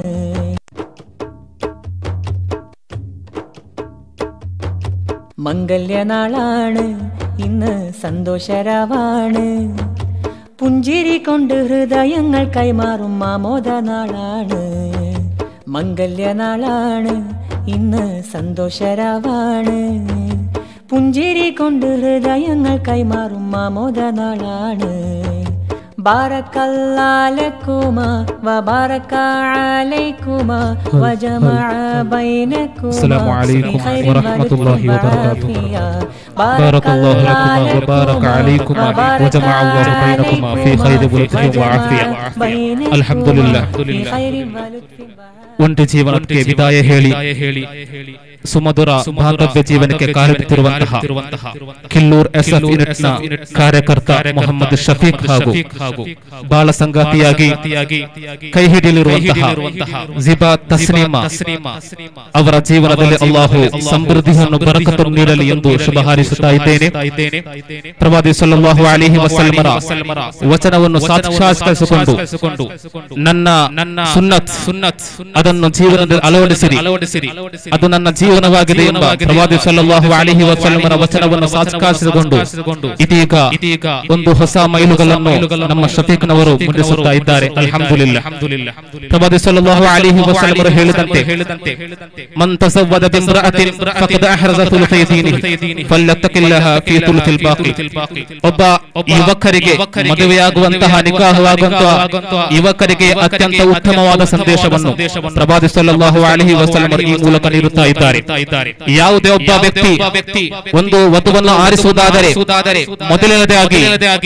മംഗല്യനാളാണ് ഇന്ന് സന്തോഷരാവാണ്. പുഞ്ചിരി കൊണ്ട് ഹൃദയങ്ങൾ കൈമാറും മാമോദ നാളാണ്. മംഗല്യനാളാണ് ഇന്ന് സന്തോഷരാവാണ്. പുഞ്ചിരി കൊണ്ട് ഹൃദയങ്ങൾ കൈമാറും മാമോദ നാളാണ്. ബാറക്കല്ലാഹു ലക്കുമാ വബാറക അലൈക്കുമാ വജമഅ ബൈനകുമാ. അസ്സലാമു അലൈക്കും വറഹ്മത്തുള്ളാഹി വബറകാതുഹു. ബാറക്കല്ലാഹു ലക്കുമാ വബാറക അലൈക്കുമാ വജമഅ അല്ലാഹു ബൈനകുമാ ഫീ ഖൈരി വലുദ്ദിൻ വഅഫിയ. ಅಲ್ಹಮ್ದುಲಿಲ್ಲಾಹ್. ಒಂಟಿ ಜೀವನಕ್ಕೆ ವಿದಾಯ ಹೇಳಿ ಸುಮಧುರ ಬಾಂಧವ್ಯ ಜೀವನಕ್ಕೆ ಕಾಲಿಡುತ್ತಿರುವಂತಹ ಕಿಲ್ಲೂರ್ ಎಸ್ಎಫ್ ಯೂನಿಟ್ನ ಕಾರ್ಯಕರ್ತ ಮೊಹಮ್ಮದ್ ಶಫೀಕ್ ಹಾಗೂ ಬಾಳ ಸಂಗಾತಿಯಾಗಿ ಕೈ ಹಿಡಿಯಲಿರುವಂತಹ ಜಿಬಾ ತಸ್ಲೀಮಾ ಅವರ ಜೀವನದಲ್ಲಿ ಅಲ್ಲಾಹು ಸಮೃದ್ಧಿಯನ್ನು ಬರಕತನ್ನು ನೀಡಲಿ ಎಂದು ಶುಭ ಹಾರೈಸುತ್ತಾ ಇದ್ದೇನೆ. ಪ್ರವಾದಿ ಸಲ್ಲಲ್ಲಾಹು ಅಲೈಹಿ ವಸಲ್ಲಮರ ವಚನವನ್ನು ಸಾಕ್ಷಾತ್ಕರಿಸಿಕೊಂಡು ನನ್ನ ಸುನ್ನತ್ ಅದನ್ನು ಜೀವನದಲ್ಲಿ ಅಳವಡಿಸಿರಿ, ಅದು ನನ್ನ ಜೀವನವಾಗಿದೆ ಎಂಬ ಪ್ರವಾದಿ ಸಲ್ಲಲ್ಲಾಹು ಅಲೈಹಿ ವಸಲ್ಲಮರ ವಚನವನ್ನು ಸಾಕ್ಷಾತ್ಕರಿಸಿಕೊಂಡು ಇದೀಗ ಒಂದು ಹೊಸ ಮೈಲುಗಲ್ಲನ್ನು ನಮ್ಮ ಶಫೀಕ್ನವರು ಮುಂದಿಸುತ್ತಾ ಇದ್ದಾರೆ. ಅಲ್ಹಮ್ದುಲಿಲ್ಲಾಹ್. ಪ್ರವಾದಿ ಸಲ್ಲಲ್ಲಾಹು ಅಲೈಹಿ ವಸಲ್ಲಮರು ಹೇಳಿದಂತೆ ಮನ್ ತಸವ್ವದ ಬಿಮ್ರಅತಿನ್ ಫಖದ್ ಅಹ್ರಜ ತುಲ್ಫೈ ದೀನಿಹಿ ಫಲ್ಯತ್ತಕಿಲ್ಲಾಹ ಫೀ ತುಲ್ಫಿಲ್ ಬಾಕಿ. ಒಬ್ಬ ಯುವಕರಿಗೆ ಮದುವೆಯಾಗುವಂತಹ ನಿಕಾಹವಾಗುವಂತಹ ಯುವಕರಿಗೆ ಅತ್ಯಂತ ಉತ್ತಮವಾದ ಸಂದೇಶವನ್ನು ಪ್ರವಾದಿ ಸಲ್ಲಲ್ಲಾಹು ಅಲೈಹಿ ವಸಲ್ಲಮರು ಈ ಮೂಲಕ ನೀಡುತ್ತಾ ಇದ್ದಾರೆ. ಯಾವುದೇ ಒಬ್ಬ ವ್ಯಕ್ತಿ ಒಂದು ವಧುವನ್ನು ಆರಿಸುವುದಾದರೆ ಮೊದಲನೇದಾಗಿ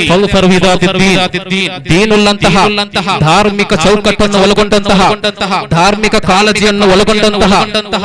ದೀನುಲ್ಲಂತಹ ಧಾರ್ಮಿಕ ಚೌಕಟ್ಟನ್ನು ಒಳಗೊಂಡಂತಹ ಧಾರ್ಮಿಕ ಕಾಳಜಿಯನ್ನು ಒಳಗೊಂಡಂತಹ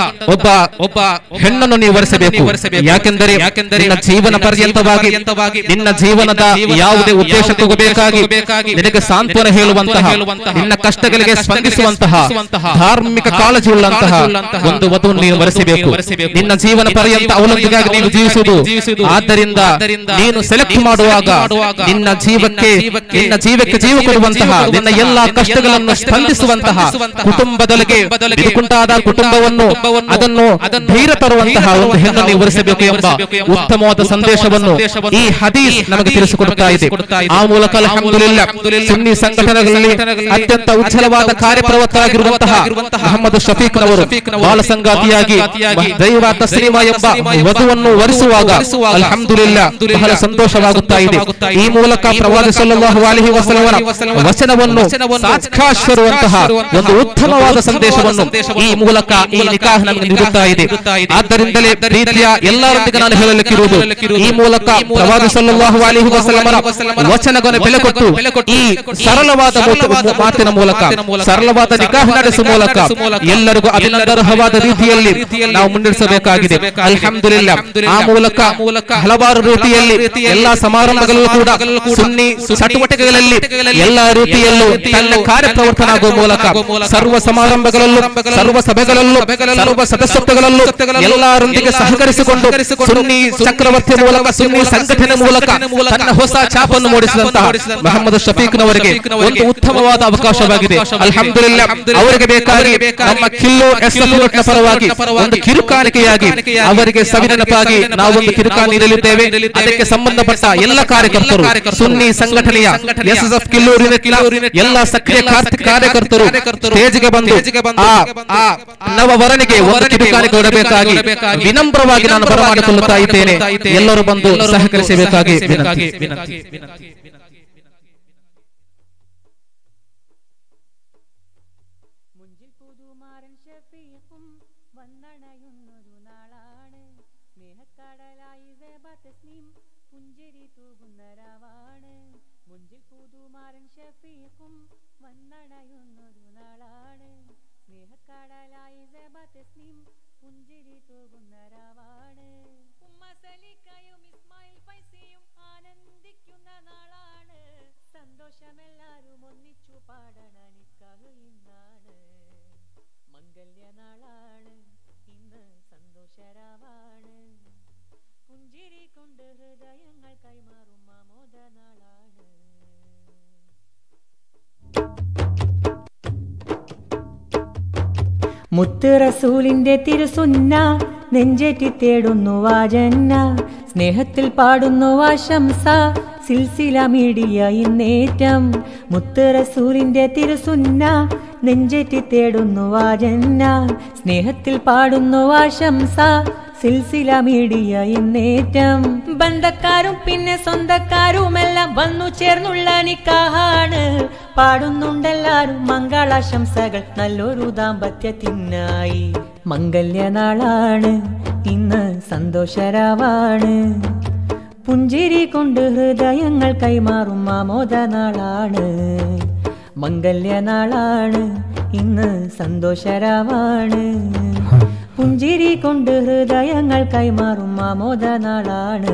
ಒಬ್ಬ ಹೆಣ್ಣನ್ನು ನೀವು ವರಿಸಬೇಕು. ಯಾಕೆಂದರೆ ನಿನ್ನ ಜೀವನ ಪರ್ಯಂತವಾಗಿ ನಿನ್ನ ಜೀವನದ ಯಾವುದೇ ಉದ್ದೇಶಕ್ಕೂ ಬೇಕಾಗಿ ನಿನಗೆ ಸಾಂತ್ವನ ಹೇಳುವಂತಹ ನಿನ್ನ ಕಷ್ಟಗಳಿಗೆ ಸ್ಪಂದಿಸುವಂತಹ ಧಾರ್ಮಿಕ ಕಾಳಜಿ ಉಳ್ಳಂತಹ ಒಂದು ವಧುವನ್ನು ನೀನು ವರಿಸಬೇಕು. ನಿನ್ನ ಜೀವನ ಪರ್ಯಂತ ಅವಲಂಬಿಗಾಗಿ ನೀನು ಜೀವಿಸುವುದು. ಆದ್ದರಿಂದ ನೀನು ಸೆಲೆಕ್ಟ್ ಮಾಡುವಾಗ ನಿನ್ನ ಜೀವಕ್ಕೆ ಜೀವ ಕೊಡುವಂತಹ ನಿನ್ನ ಎಲ್ಲಾ ಕಷ್ಟಗಳನ್ನು ಸ್ಪಂದಿಸುವಂತಹ ಕುಟುಂಬದೊಳಗೆ ಉಂಟಾದ ಕುಟುಂಬವನ್ನು ಅದನ್ನು ಧೈರ್ಯ ತರುವಂತಹ ಒಂದು ಹೆಣ್ಣು ನೀವು ವರಿಸಬೇಕು ಎಂಬ ಉತ್ತಮವಾದ ಸಂದೇಶವನ್ನು ಈ ಹದೀಸ್ ನಮಗೆ ತಿಳಿಸಿಕೊಡುತ್ತಾ ಇದೆ. ಆ ಮೂಲಕ ಅಲ್ಹಮ್ದುಲಿಲ್ಲಾಹ್ ಸುನ್ನಿ ಸಂಘಟನೆಗಳಲ್ಲಿ ಅತ್ಯಂತ ಉಜ್ವಲವಾದ ಕಾರ್ಯಪ್ರವೃತ್ತರಾಗಿರುವಂತಹ ಮೊಹಮ್ಮದ್ ಶಫೀಕ್ ನವರು ಬಾಲ ಸಂಗಾತಿಯಾಗಿ ದೈವ ತಸ್ಲೀಮಾ ಎಂಬ ವಧುವನ್ನು ವರಿಸುವಾಗ ಅಲ್ಹಮ್ದುಲಿಲ್ಲಾಹ್ ಬಹಳ ಸಂತೋಷವಾಗುತ್ತಾ ಇದೆ. ಈ ಮೂಲಕ ಪ್ರವಾದಿ ಸಲ್ಲಲ್ಲಾಹು ಅಲೈಹಿ ವಸಲ್ಲಮರ ವಚನವನ್ನು ಸಾಕ್ಷಾತ್ಕರಿಸುವಂತಹ ಒಂದು ಉತ್ತಮವಾದ ಸಂದೇಶವನ್ನು ಈ ಮೂಲಕ ಈ ನಿಕಾಹ್ ನಮಗೆ ನೀಡುತ್ತಾ ಇದೆ. ಆದ್ದರಿಂದಲೇ ಪ್ರೀತಿಯ ಎಲ್ಲರೊಂದಿಗೆ ನಾನು ಹೇಳಲಿಕ್ಕಿರುವುದು ಈ ಮೂಲಕ ಪ್ರವಾದಿ ಸಲ್ಲಲ್ಲಾಹು ಅಲೈಹಿ ವಸಲ್ಲಮರ ವಚನಗಳನ್ನು ಬೆಲೆ ಕೊಟ್ಟು ಈ ಸರಳವಾದ ಮಾತಿನ ಮೂಲಕ ಸರಳವಾದ ನಿಕಾಹ್ ನಡೆಸುವ ಮೂಲಕ ಎಲ್ಲರಿಗೂ ಅಭಿನಂದನಾರ್ಹವಾದ ರೀತಿಯಲ್ಲಿ ನಾವು ಮುನ್ನಡೆಸಬೇಕಾಗಿದೆ. ಅಲ್ಹಮ್ದುಲಿಲ್ಲಾಹ್. ಆ ಮೂಲಕ ಹಲವಾರು ರೀತಿಯಲ್ಲಿ ಎಲ್ಲಾ ಸಮಾರಂಭಗಳಲ್ಲೂ ಕೂಡ ಸುನ್ನಿ ಚಟುವಟಿಕೆಗಳಲ್ಲಿ ಎಲ್ಲಾ ರೀತಿಯಲ್ಲೂ ತನ್ನ ಕಾರ್ಯಪ್ರವರ್ತನಾಗುವ ಮೂಲಕ ಸರ್ವ ಸಮಾರಂಭಗಳಲ್ಲೂ ಸರ್ವ ಸಭೆಗಳಲ್ಲೂ ಸರ್ವ ಸದಸ್ಯತ್ವಗಳಲ್ಲೂ ಎಲ್ಲರೊಂದಿಗೆ ಸಹಕರಿಸಿಕೊಂಡು ಸುನ್ನಿ ಚಕ್ರವರ್ತಿ ಮೂಲಕ ಸುನ್ನಿ ಸಂಘಟನೆ ಮೂಲಕ ತನ್ನ ಹೊಸ ಛಾಪನ್ನು ಮೂಡಿಸಿದಂತಹ ಮೊಹಮ್ಮದ್ ಶಫೀಕ್ ನವರಿಗೆ ಒಂದು ಉತ್ತಮವಾದ ಅವಕಾಶವಾಗಿದೆ. ಅಲ್ಹಮ್ದುಲಿಲ್ಲಾಹ್. ಅವರಿಗೆ ಬೇಕಾಗಿ ನಮ್ಮ ಕಿಲ್ಲೂರ್ ಎಸ್ಎಫ್ ಯೂನಿಟ್ನ ಪರವಾಗಿ ಒಂದು ಕಿರುಕಾಣಿಕೆಯಾಗಿ ಅವರಿಗೆ ಸವಿನೆನಪಾಗಿ ನಾವು ಒಂದು ಕಿರುಕಾಣಿ ನೀಡಲಿದ್ದೇವೆ. ಅದಕ್ಕೆ ಸಂಬಂಧಪಟ್ಟ ಎಲ್ಲ ಕಾರ್ಯಕರ್ತರು ಸುನ್ನಿ ಸಂಘಟನೆಯ ಎಸ್ಎಫ್ ಕಿಲ್ಲೂರ್ ಯೂನಿಟ್ನ ಎಲ್ಲ ಸಕ್ರಿಯ ಕಾರ್ಯಕರ್ತರು ಸ್ಟೇಜ್ಗೆ ಬಂದು ಆ ನವವರನಿಗೆ ಒಂದು ಕಿರುಕಾಣಿ ಕೊಡಬೇಕಾಗಿ ವಿನಮ್ರವಾಗಿ ನಾನು ಬರಮಾಡಿಕೊಳ್ಳುತ್ತಾ ಇದ್ದೇನೆ. ಎಲ್ಲರೂ ಬಂದು ಸಹಕರಿಸಬೇಕಾಗಿ ವಿನಂತಿ. സന്തോഷമെല്ലാരും ഒന്നിച്ചു പാടണ നിക്കാഹ് ഇന്നാണ്. മംഗല്യനാളാണ് ഇന്ന് സന്തോഷരാവാണ്. പുഞ്ചിരി കൊണ്ട് ഹൃദയങ്ങൾ കൈമാറും മാമോദ നാളാണ്. മുത്ത് റസൂലിന്റെ തിരുസുന്ന നെഞ്ചേറ്റി തേടുന്നു വാജന്ന സ്നേഹത്തിൽ പാടുന്നു ആശംസ സിൽസില മീഡിയ ഇന്നേറ്റം മുത്ത് റസൂലിന്റെ തിരുസുന്ന നെഞ്ചേറ്റി തേടുന്നു വാജന്ന സ്നേഹത്തിൽ പാടുന്നു ആശംസ സിൽസില മീഡിയ ഇന്നേറ്റം ബന്ധക്കാരും പിന്നെ സ്വന്തക്കാരുമെല്ലാം വന്നു ചേർന്നുള്ള നിക്കാഹാണ് പാടുന്നുണ്ടെല്ലാരും മംഗളാശംസകൾ നല്ലൊരു ദാമ്പത്യത്തിനായി മംഗല്യനാളാണ് ഇന്ന് സന്തോഷരാവാണ് പുഞ്ചിരി കൊണ്ട് ഹൃദയങ്ങൾ കൈമാറും ആമോദനാളാണ് മംഗല്യനാളാണ് ഇന്ന് സന്തോഷരാവാണ് പുഞ്ചിരി കൊണ്ട് ഹൃദയങ്ങൾ കൈമാറും ആമോദനാളാണ്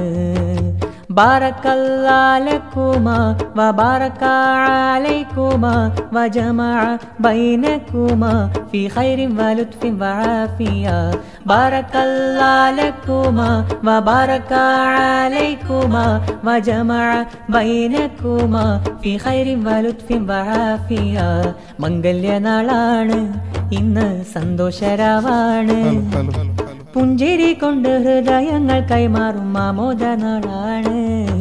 ബാറക്കല്ലാലക്കുമാ വബാറക അലൈക്കുമാ വജമഅ ബൈനക്കുമാ ഫീ ഖൈറിൻ വലുത്ഫിൻ വആഫിയ ബാറക്കല്ലാലക്കുമാ വബാറക അലൈക്കുമാ വജമഅ ബൈനക്കുമാ ഫീ ഖൈറിൻ വലുത്ഫിൻ വആഫിയ മംഗല്യനാളാണ് ഇന്ന് സന്തോഷരാവാണ് പുഞ്ചിരി കൊണ്ട് ഹൃദയങ്ങൾ കൈമാറും ആമോദനാളാണ്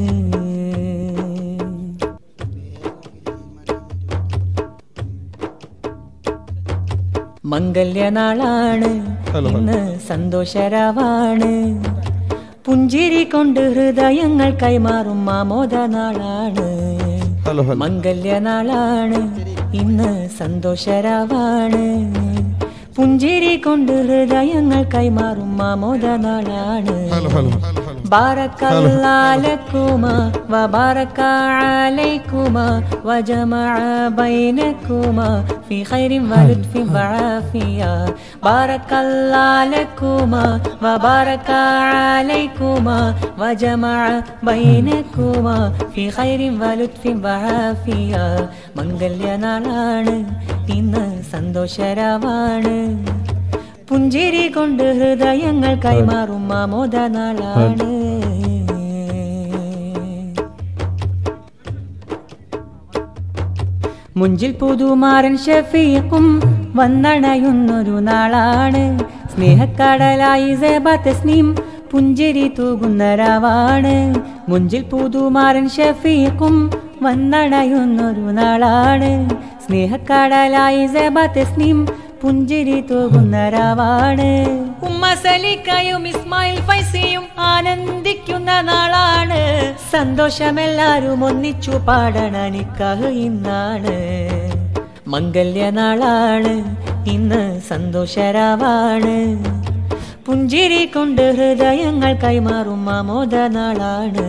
മംഗല്യനാളാണ് ഇന്ന് സന്തോഷരാവാണ് പുഞ്ചിരി കൊണ്ട് ഹൃദയങ്ങൾ കൈമാറും ആമോദനാളാണ് മംഗല്യനാളാണ് ഇന്ന് സന്തോഷരാവാണ് പുഞ്ചിരി കൊണ്ട് ഹൃദയങ്ങൾ കൈമാറും ആമോദനാളാണ് ബാറക്കല്ലാലക്കുമാ വബാറക അലൈക്കുമാ വജമഅ ബൈനക്കുമാ ഫീ ഖൈറിൻ വലുത്ഫിൻ വആഫിയ ബാറക്കല്ലാലക്കുമാ വബാറക അലൈക്കുമാ വജമഅ ബൈനക്കുമാ ഫീ ഖൈറിൻ വലുത്ഫിൻ വആഫിയ മംഗല്യനാളാണ് ഇന്ന് സന്തോഷരാവാണ് പുഞ്ചിരി കൊണ്ട് ഹൃദയങ്ങൾ കൈമാറും ആമോദനാളാണ് മുഞ്ചിൽ പുതുമാരൻ ഷഫീഖും വന്നണയുന്നൊരു നാളാണ് സ്നേഹക്കടലായി സബ തസ്നീം പുഞ്ചിരി തൂകുന്ന രാവാണ് മുഞ്ചിൽ പുതുമാരൻ ഷഫീഖും വന്നണയുന്നൊരു നാളാണ് സ്നേഹക്കടലായി സബ തസ്നീം പുഞ്ചിരി തൂകുന്ന രാവാണ് ഉമ്മ സലിക്കയും ഇസ്മായിൽ ഫൈസിയും ആനന്ദിക്കുന്ന നാളാണ് സന്തോഷമെല്ലാരും ഒന്നിച്ചു പാടണ നിക്കാഹ് ഇന്നാണ് മംഗല്യനാളാണ് ഇന്ന് സന്തോഷരാവാണ് പുഞ്ചിരി കൊണ്ട് ഹൃദയങ്ങൾ കൈമാറും ആമോദനാളാണ്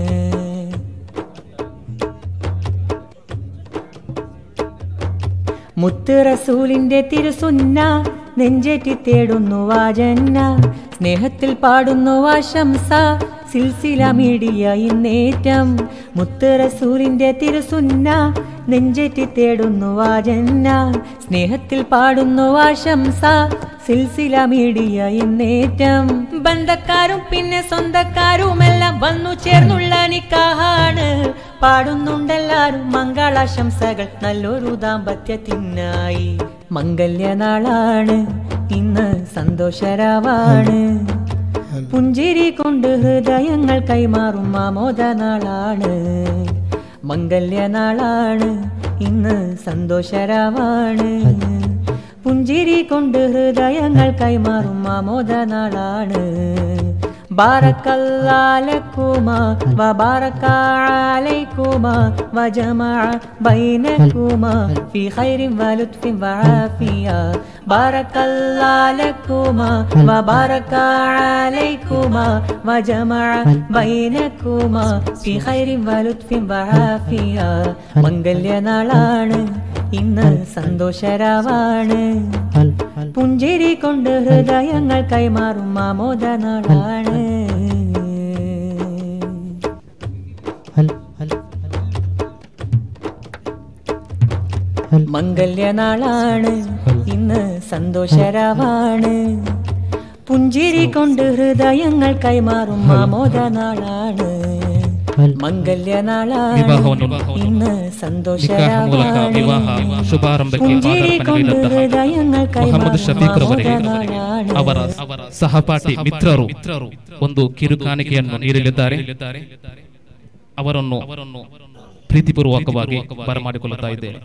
മുത്ത് റസൂലിന്റെ തിരുസുന്ന നെഞ്ചേറ്റി തേടുന്നു വാജന്ന സ്നേഹത്തിൽ പാടുന്നു ആശംസ സിൽസില മീഡിയ ഇന്നേറ്റം മുത്ത് റസൂലിന്റെ തിരുസുന്ന നെഞ്ചേറ്റി തേടുന്നു വാജന്ന സ്നേഹത്തിൽ പാടുന്നു ആശംസ സിൽസില മീഡിയ ഇന്നേറ്റം ബന്ധക്കാരും പിന്നെ സ്വന്തക്കാരുമെല്ലാം വന്നു ചേർന്നുള്ള നിക്കാഹാണ് പാടുന്നുണ്ടെല്ലാരും മംഗളാശംസകൾ നല്ലൊരു ദാമ്പത്യത്തിനായി മംഗല്യനാളാണ് ഇന്ന് സന്തോഷരാവാണ് പുഞ്ചിരി കൊണ്ട് ഹൃദയങ്ങൾ കൈമാറും ആമോദനാളാണ് മംഗല്യനാളാണ് ഇന്ന് സന്തോഷരാവാണ് പുഞ്ചിരി കൊണ്ട് ഹൃദയങ്ങൾ കൈമാറും ആമോദനാളാണ് ബാറക്കല്ലാലക്കുമാ വബാറക അലൈക്കുമാ വജമഅ ബൈനക്കുമാ ഫീ ഖൈറിൻ വലുത്ഫിൻ വആഫിയ ബാറക്കല്ലാലക്കുമാ വബാറക അലൈക്കുമാ വജമഅ ബൈനക്കുമാ ഫീ ഖൈറിൻ വലുത്ഫിൻ വആഫിയ മംഗല്യനാളാണ് ഇന്ന് സന്തോഷരാവാണ് പുഞ്ചിരി കൊണ്ട് ഹൃദയങ്ങൾ കൈമാറും ആമോദനാളാണ് മംഗല്യനാളാണ് ഇന്ന് സന്തോഷരാവാണ് പുഞ്ചിരി കൊണ്ട് ഹൃദയങ്ങൾ കൈമാറും ആമോദനാളാണ് ಮಂಗಲ್ಯನಾಳಾಗಿ ಇನ್ನು ಸಂತೋಷರಾಗಿ ಶುಭಾರಂಭಕ್ಕೆ ಹೃದಯങ്ങൾ ಮೊಹಮ್ಮದ್ ಶಫೀಕ್ ರವರಿಗೆ ಅವರ ಸಹಪಾಠಿ ಮಿತ್ರರು ಒಂದು ಕಿರುಕಾಣಿಕೆಯನ್ನು ನೀಡಲಿದ್ದಾರೆ. ಅವರನ್ನು ಪ್ರೀತಿಪೂರ್ವಕವಾಗಿ ಬರಮಾಡಿಕೊಳ್ಳುತ್ತಾ ಇದ್ದೇನೆ.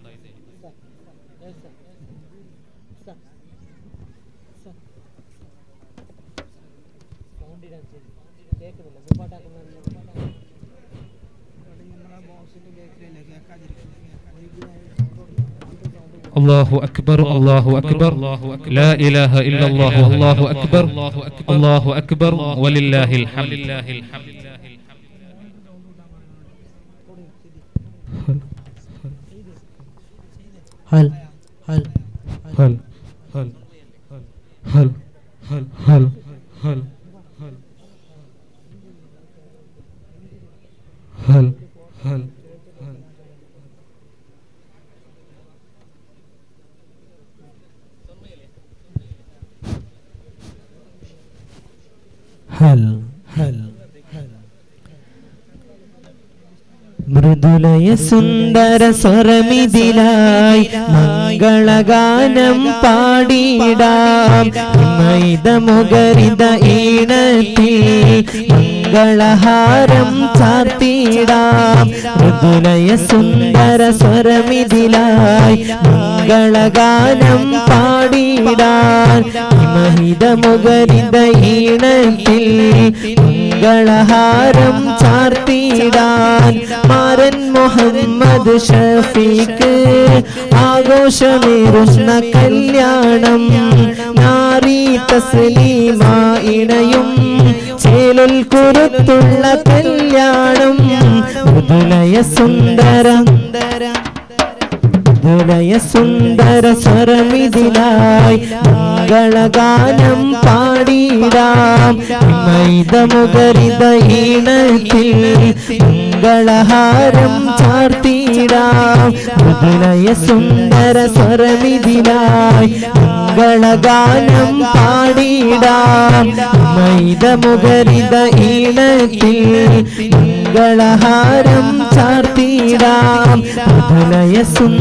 Allahu akbar, Allahu akbar, la ilaha illallah, Allahu akbar, Allahu akbar, walillahil hamd. hal hal hal hal hal hal hal hal hal hal hal hal മൃദുലയ സുന്ദര സ്വരമിതിലായി മംഗളഗാനം പാടിടാം. മൈദമുഖരിത ഈണത്തിൽ മംഗളഹാരം ചാർത്തിടാം. മൃദുലയ സുന്ദര സ്വരമിതിലായി മംഗളഗാനം പാടിടാൻ. മഹിതമുഖരിത ഈണത്തിൽ മംഗളഹാരം ചാർത്തിടാൻ. മാരൻ മുഹമ്മദ് ഷഫീഖ് ആഘോഷമേറുന്ന കല്യാണം. നാരി തസ്ലീമ ഇണയും ചേലുൽ കുരുത്തുള്ള കല്യാണം. മൃദുലയ സുന്ദര സ്വരമിതിലായി മംഗളഗാനം പാടിടാം. മൈദമുഖരിത ഈണത്തിൽ മംഗളഹാരം ചാർത്തിടാം. മൃദുലയ സുന്ദര സ്വരമിതിലായി മംഗളഗാനം പാടിടാം. മൈദമുഖരിത ഈണത്തിൽ മംഗളഹാരം ചാർത്തിടാം. മൃദുലയ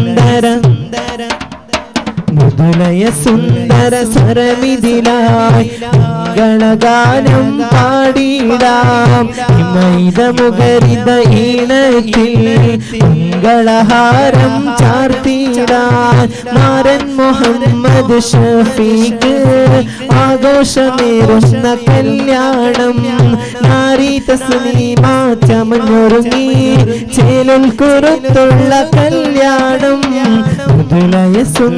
സുന്ദര സ്വരമിതിലായി മംഗളഗാനം പാടിടാം. മൈദമുഖരിത ഈണത്തിൽ മംഗളഹാരം ചാർത്തിടാൻ. മാരൻ മുഹമ്മദ് ഷഫീഖ് ആഘോഷമേറുന്ന കല്യാണം. നാരി തസ്ലീമ ചമഞ്ഞൊരുങ്ങി ചേലുൽ കുരുത്തുള്ള കല്യാണം. മൃദുലയ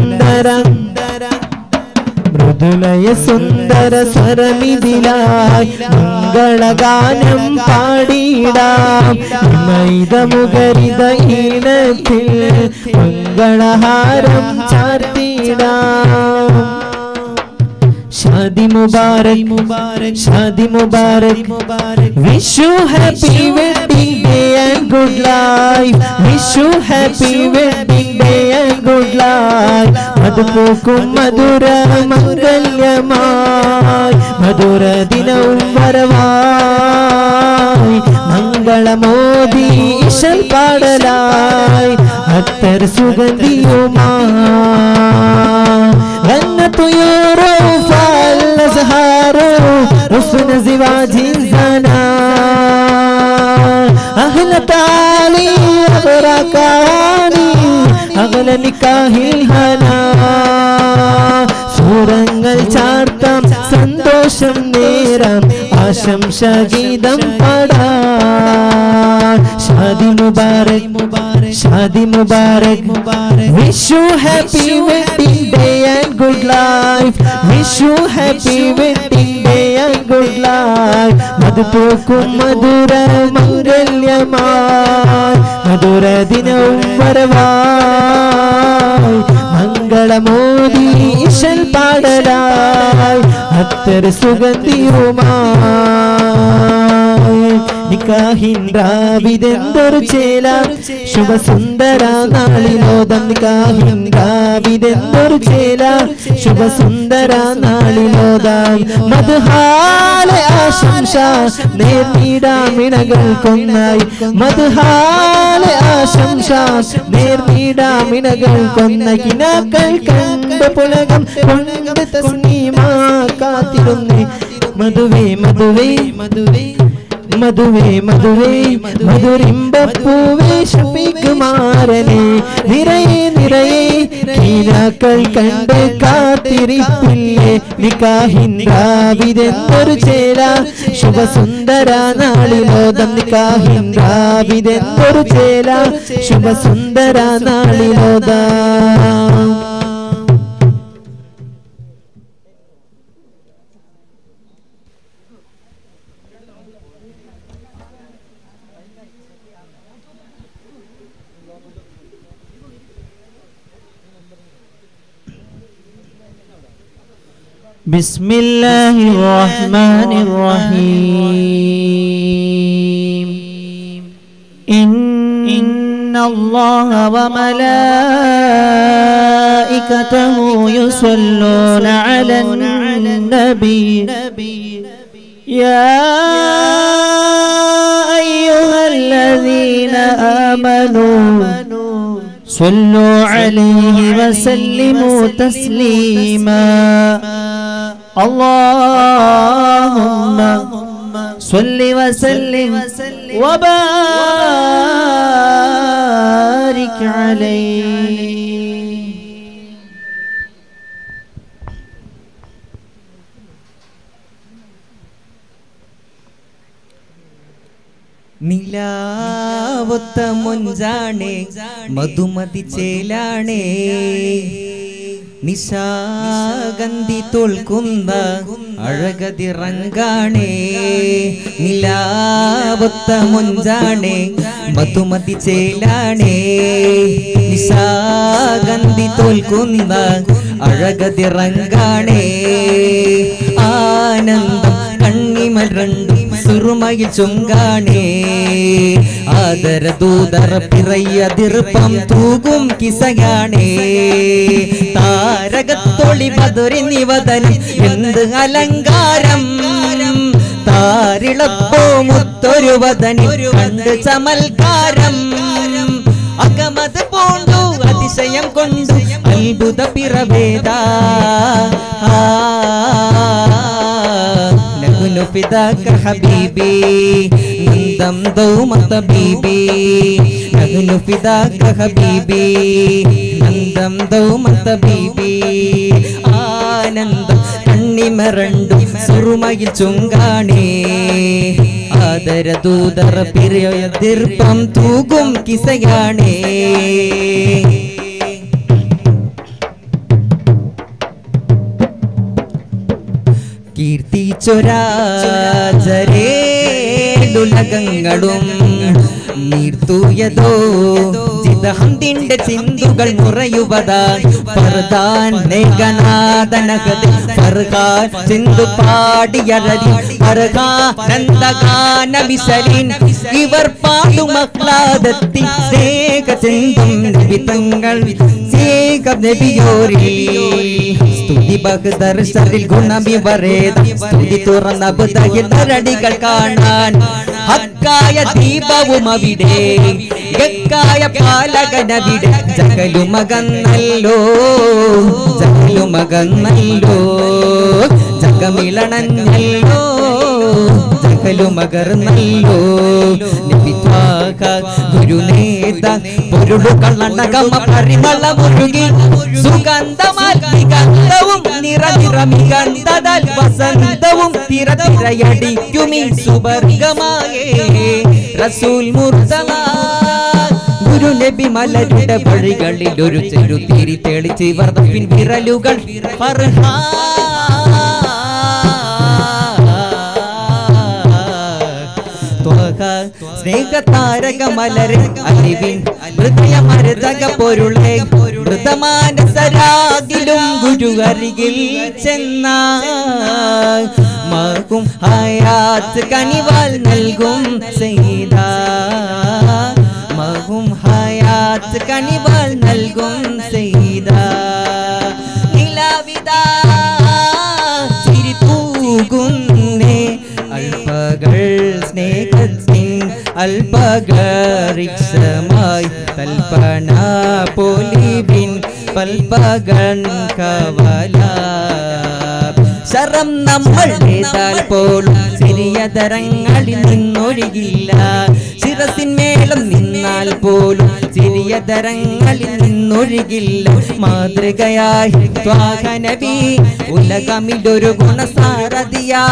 സുന്ദര സ്വരമിതിലായി മംഗളഗാനം പാടിടാം. മൈദമുഖരിത ഈണത്തിൽ മംഗളഹാരം ചാർത്തിടാം. शादी मुबारक शादी मुबारक wish you happy wedding day and good life. wish you happy wedding day and good life. മധുപൂക്കും മധുര മംഗല്യമായി മധുര ദിനവും വരവായി. മംഗളമോദി ഇശൽ പാടലായി അത്തർ സുഗന്ധിയുമായി طيور فالأزهار حسن زواج زنا. أهل تعالي أغرقاني أغلى نكاح الهنا. സൂരങ്ങൾ ചാർത്താം സന്തോഷം നേരാം ആശംസ ഗീതം പാടാം. ഷാദി മുബാരക് wish you happy wedding day and good life. wish you happy wedding day and good life. മധുപൂക്കും മധുര മംഗല്യമായി മധുര ദിനവും വരവായി. മംഗളമോദി ഇശൽ പാടലായി അത്തർ സുഗന്ധിയുമായി. നിക്കാഹിൻ രാവിതെന്തൊരു ചേല ശുഭസുന്ദര നാളിലോദം. നിക്കാഹിൻ രാവിതെന്തൊരു വിതെന്തൊരു ചേല ശുഭസുന്ദര നാളിലോതാം മധുഹാലെ ആശംസ നേർനീടാമിണകൾക്കൊന്നായി മധുഹാലെ ആശംസ നേർനീടാമിണകൾക്കൊന്ന കിനാക്കൾ കണ്ട പുലകം കൊണ്ട് തസ്നീമാ കാത്തിരുന്നേ മധുവേ മധുവേ മധുവേ മധുവേ മധുവേ മധുരിമ്പപ്പൂവേ ഷഫീഖ് മാരനെ നിറയെ നിറയെ കിനാക്കൾ കണ്ട് കാത്തിരിപ്പില്ലേ നിക്കാഹിൻറാവിതെന്തൊരു ചേല ശുഭസുന്ദര നാളിലോദം നിക്കാഹിൻറാവിതെന്തൊരു ചേല ശുഭസുന്ദര നാളിലോദം بسم الله الرحمن الرحيم إن الله وملائكته يصلون على النبي يا أيها الذين آمنوا صلوا عليه وسلموا تسليما اللهم صل وسلم وبارك عليه നിലാവൊത്ത മൊഞ്ചാണേ മധുമതി ചേലാണേ നിശാഗന്ധി തോൽക്കുന്ന അഴകതിറങ്കാണേ നിലാവൊത്ത മൊഞ്ചാണേ മധുമതി ചേലാണേ നിശാഗന്ധി തോൽക്കുന്ന അഴകതിറങ്കാണേ ആനന്ദം കണ്ണിമൽ രണ്ടും സുറുമയിൽ ചുങ്കാണേ ആദരദൂതർ പിറയതിർപ്പം തൂകും കിസയാണേ താരകത്തൊളി പതുരി നിവദനം എന്ത് അലങ്കാരം താരിളപ്പോ മുത്തൊരു വദനി കണ്ട് ചമൽക്കാരം അകമത് പോണ്ടു അതിശയം കൊണ്ടു അത്ഭുത പിറവേദ فداك حبيبي نندم دوما طبيبي نحن فداك حبيبي نندم دوما طبيبي ആനന്ദം കണ്ണിമരണ്ടും സുറുമയിൽ ചുങ്കാണേ ആദരദൂതർ പിറയതിർപ്പം തൂകും കിസയാണേ കീർത്തിച്ചൊരാചരേടുലകങ്ങളും നീർത്തൂയതോ ചിതഹന്തിന്റെ ചിന്തുകൾ മുറയുവതാ ഫർദാൻ മേഘനാദനഹതി ഫർഹാൻ ചിന്തു പാടിയഴരി ഫർഹാനന്ദഗാന വിസലിൻ ഇവർ പാടും അഹ്ലാദത്തി സ്നേഹ ചിന്തം നബിതങ്ങൾ സ്നേഹ നബിയോരി സ്തുതി ബഹദർ സരിൽ ഗുണവിവരേദ സ്തുതി തുറന്ന ബുദ്ധഹിതരടികൾ കാണാൻ ഹക്കായ ദീപവും അവിടെ ഗക്കായ പാലകനവിടെ ജഗലുമകന്നല്ലോ ജഗലുമകന്നല്ലോ ജഗമിളണഞ്ഞല്ലോ ജഗലുമകർന്നല്ലോ നിപിതാക ഗുരുനേത പൊരുളു കള്ളണകമ പരിമള മുരുകി സുഗന്ധമാൽഗന്ധവും നിറനിറമികന്ധതൽ വസന്തവും തിരതിരയടിക്കുമീ സുവർഗമായേ റസൂൽ മുർസല ഗുരു നബി മലരുടെ വഴികളിൽ ഒരു ചെറുതിരി തെളിച്ച് വർദ്ധിപ്പിൻ വിരലുകൾ സ്നേഹതാരക മലരെ അറിവിൻ ഹൃദയമരുതക പൊരുളെ ഹൃദമാനസരാകിലും ഗുരു അരികിൽ ചെന്നാൽ മകും ഹയാത്ത് കനിവാൽ നൽകും സയ്യിദ മകും ഹയാത്ത് കനിവാൽ നൽകും സയ്യിദ അൽപകരിക്ഷമായി തൽപന പോലിവിൻ പൽപകൻ കവല ശരം നമ്മൾ ചെയ്താൽ പോലും ചെറിയ തരങ്ങളിൽ നിന്നൊഴുകില്ല ശിരസിന്മേളം നിന്നാൽ പോലും ചെറിയ തരങ്ങളിൽ നിന്നൊഴുകില്ല മാതൃകയായി ത്വാഹ നബി ഉലകമിലൊരു ഗുണസാരതിയാ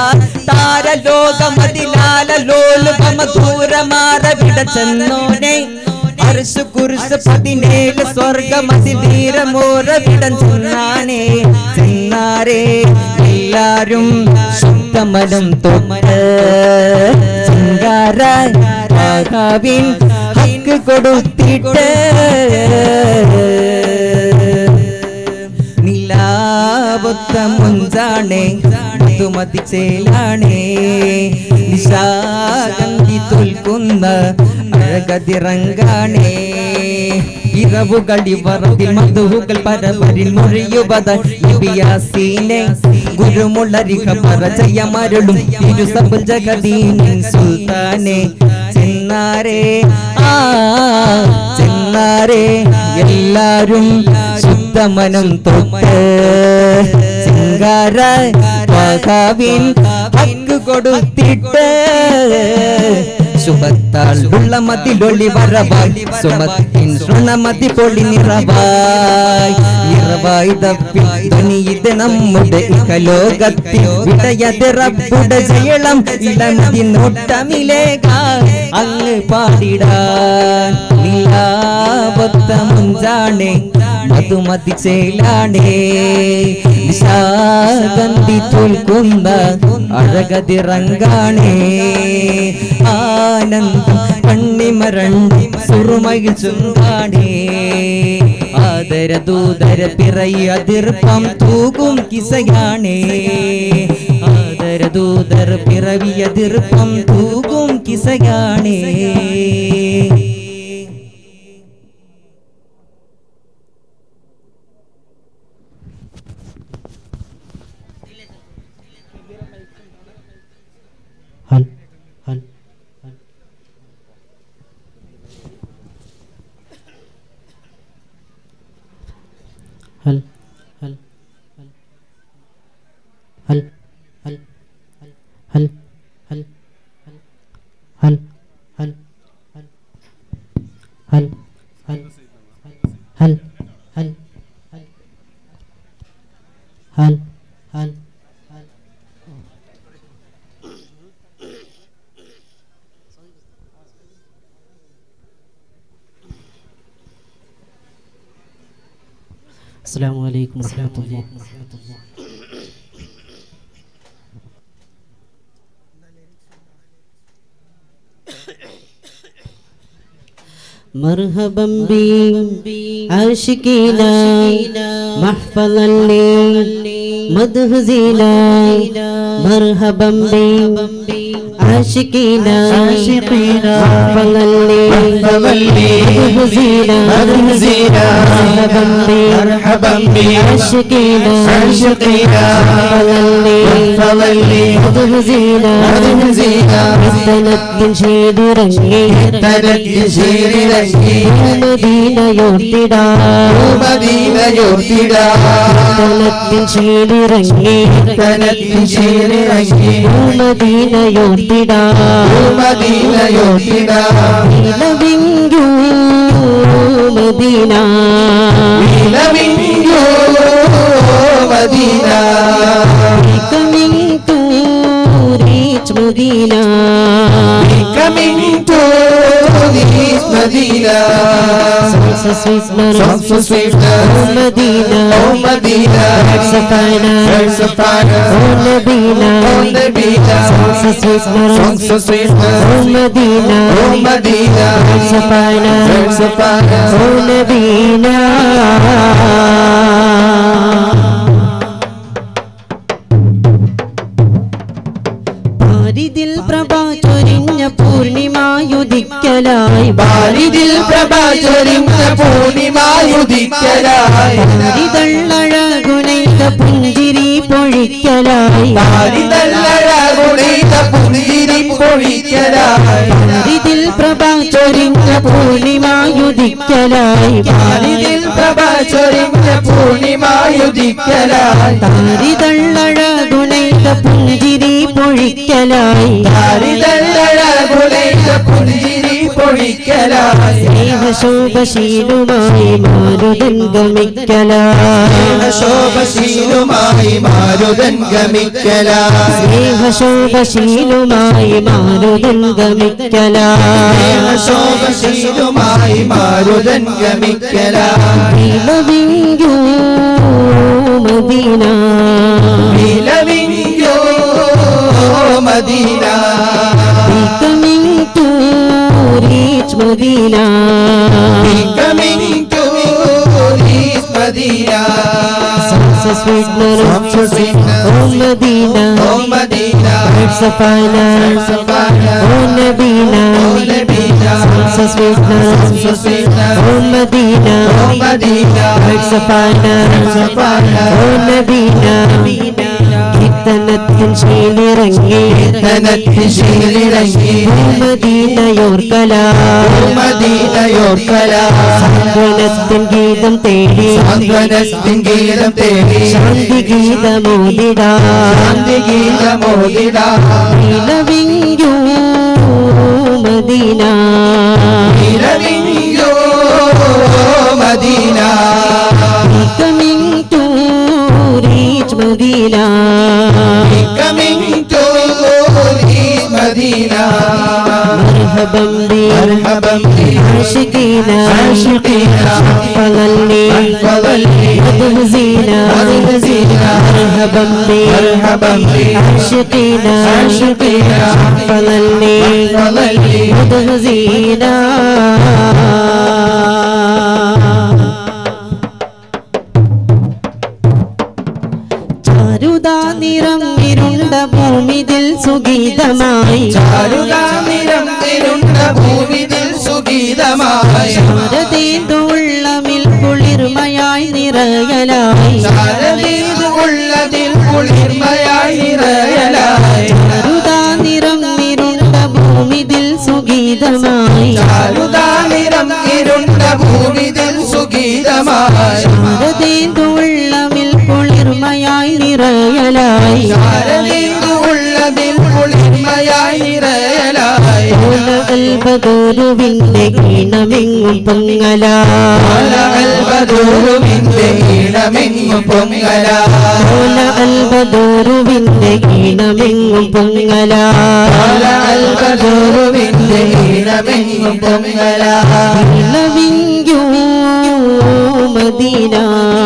താരലോകമതിലാലോലുപമധൂരമാറവിട ചെന്നോനെ അർശ് കുർശ് 17 സ്വർഗമതിലീരമോറവിടം ചെന്നാനേ ചെന്നാരേ എല്ലാരും ശുദ്ധമനം തൊട്ട് ശൃംഗാര ആഹാവിൻ ഹക്ക് കൊടുത്തിട്ട് നിലാവൊത്ത മുഞ്ചാണേ മധുമതി ചേലാണേ നിശാഗന്ധി തോൽക്കുന്ന അഴകതിറങ്ങാണേ ഇറവുകളി വറവിൽ മധുഹുകൾ പരവരിൽ മൊഴിയുവത ഇബിയാസീനെ ഗുരുമുളരിക പരചയമരുളും തിരുസബ് ജഗദീനിൻ സുൽത്താനെ ചെന്നാരേ ചെന്നാരേ എല്ലാരും ശുദ്ധമനം തൊട്ട് ശൃംഗാര വാകാവിൻ ഹക്ക് കൊടുത്തിട്ട് സുബത്താൽ ഉള്ള മതിലൊളി വരവായി സുമത്തിൻ ശ്രണമതി പൊളി നിറവായി നിറവായി തപ്പി ധ്വനിയത് നമ്മുടെ ഇഹലോകത്തിൽ വിടയത് റബ്ബുടെ ജയളം ഇളമതി നോട്ടമിലേക അങ്ങ് പാടിടാൻ നിലാവത്ത മുഞ്ചാണേ മധുമതി ചേലാണേ നിശാഗന്ധി തോൽക്കുന്ന അഴകതിറങ്ങാണേ ആനന്ദം കണ്ണിമരണ്ടി സുറുമയിൽ ചുങ്കാണേ ആദരദൂതര പിറയി അതിർപ്പം തൂകും കിസയാണേ ആദരദൂതർ പിറവി അതിർപ്പം തൂകും കിസയാണേ هل هل هل هل هل هل هل هل هل هل هل هل هل هل السلام عليكم ورحمة الله. مرحبا بعاشقينا محفظا لمدح زينا مرحبا بعاشقينا محفظا لمدح زينا مرحبا بعاشقينا محفظا لمدح زينا تنك شيد رنگي مدينة يوتيدا تنك شيد رنگي مدينة يوتيدا loving you Medina loving you Medina coming to reach Medina coming to reach Medina so sweet oh Medina that's a fine oh Medina so sweet oh Medina that's a fine oh Medina ബാരിദിൽ പ്രഭ ചൊരിഞ്ഞ പൂർണിമായുദിക്കലായി ബാരിദിൽ പ്രഭ ചൊരിഞ്ഞ പൂർണിമായുദിക്കലായി ബാരിദള്ളഴകുനൈക പുഞ്ചിരി പൊഴി പൊഴിക്കലായി പാരിതിൽ പ്രഭ ചൊരിഞ്ഞ പൂർണിമായുദിക്കലായി താരിതള്ളഴകുണൈത പുഞ്ചിരി പൊഴിക്കലായി സ്നേഹശോഭശീലുമായി മാരുതൻ ഗമിക്കലായി ശോഭശീലുമായി മാരുതൻ ഗമിക്കലായി സ്നേഹശോഭശീലുമായി മാരുതൻ ഗമിക്കലായി ശോഭശീലുമായി മാരുതൻ ഗമിക്കലായി വിലവിങ്കൂ മദീന വിലവിങ്കോ Medina coming to reach Medina coming to reach Medina such a sweet oh Medina it's a fine oh Nabina such a sweet oh Medina it's a fine oh Nabina ഇത്തനത്തിൻ ശീലിറങ്ങി സാന്ത്വനത്തിൻ ഗീതം തേടി ശാന്തി ഗീതമോദിടാ ഇലവിങ്കൂ Medina coming to reach Medina coming to reach Medina مرحبا بي عاشقينا فضلني مدهزينا مرحبا بي عاشقينا فضلني مدهزينا ചാരുദാ നിറം ഇരുണ്ട ഭൂമിതിൽ സുഗീതമായി ശാരദേന്തുള്ളമിൽ കുളിർമയായി നിറയലായി ചാരുദാ നിറം ഇരുണ്ട ഭൂമിതിൽ സുഗീതമായി ശാരദേന്തുള്ളമിൽ കുളിർമയായി നിറയലായി അൽബദൂറുവിന്റെ ഈണമെങ്ങും പൊങ്ങലായി അൽബദൂറുവിന്റെ ഈണമെങ്ങും പൊങ്ങലായി ഇലവിങ്കൂ Medina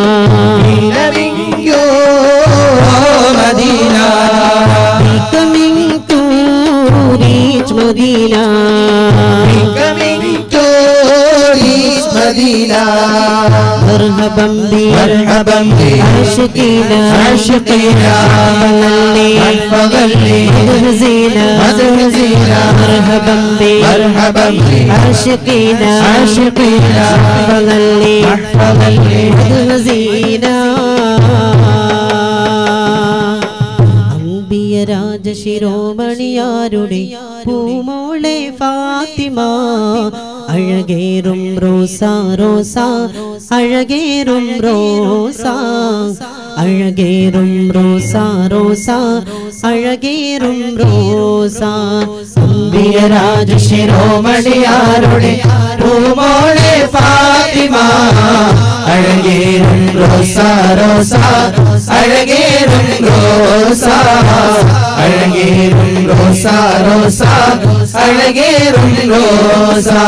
coming to reach Medina مرحبا بي عاشقينا فضلني مدهزينا مرحبا بي عاشقينا فضلني مدهزينا രാജശിരോമണിയാരുടെ പൂമോളെ ഫാത്തിമ അഴകേറും റോസാ റോസാ അഴകേറും റോസാ അഴകേറും റോസാ റോസാ അഴകേറും റോസാ രാജശിരോമണിയാരുടെ പൂമോളെ ഫാത്തിമ അഴകേറും റോസാ റോസാ അഴകേറും റോസാ അഴകേറും റോസാ റോസാ അഴകേറും റോസാ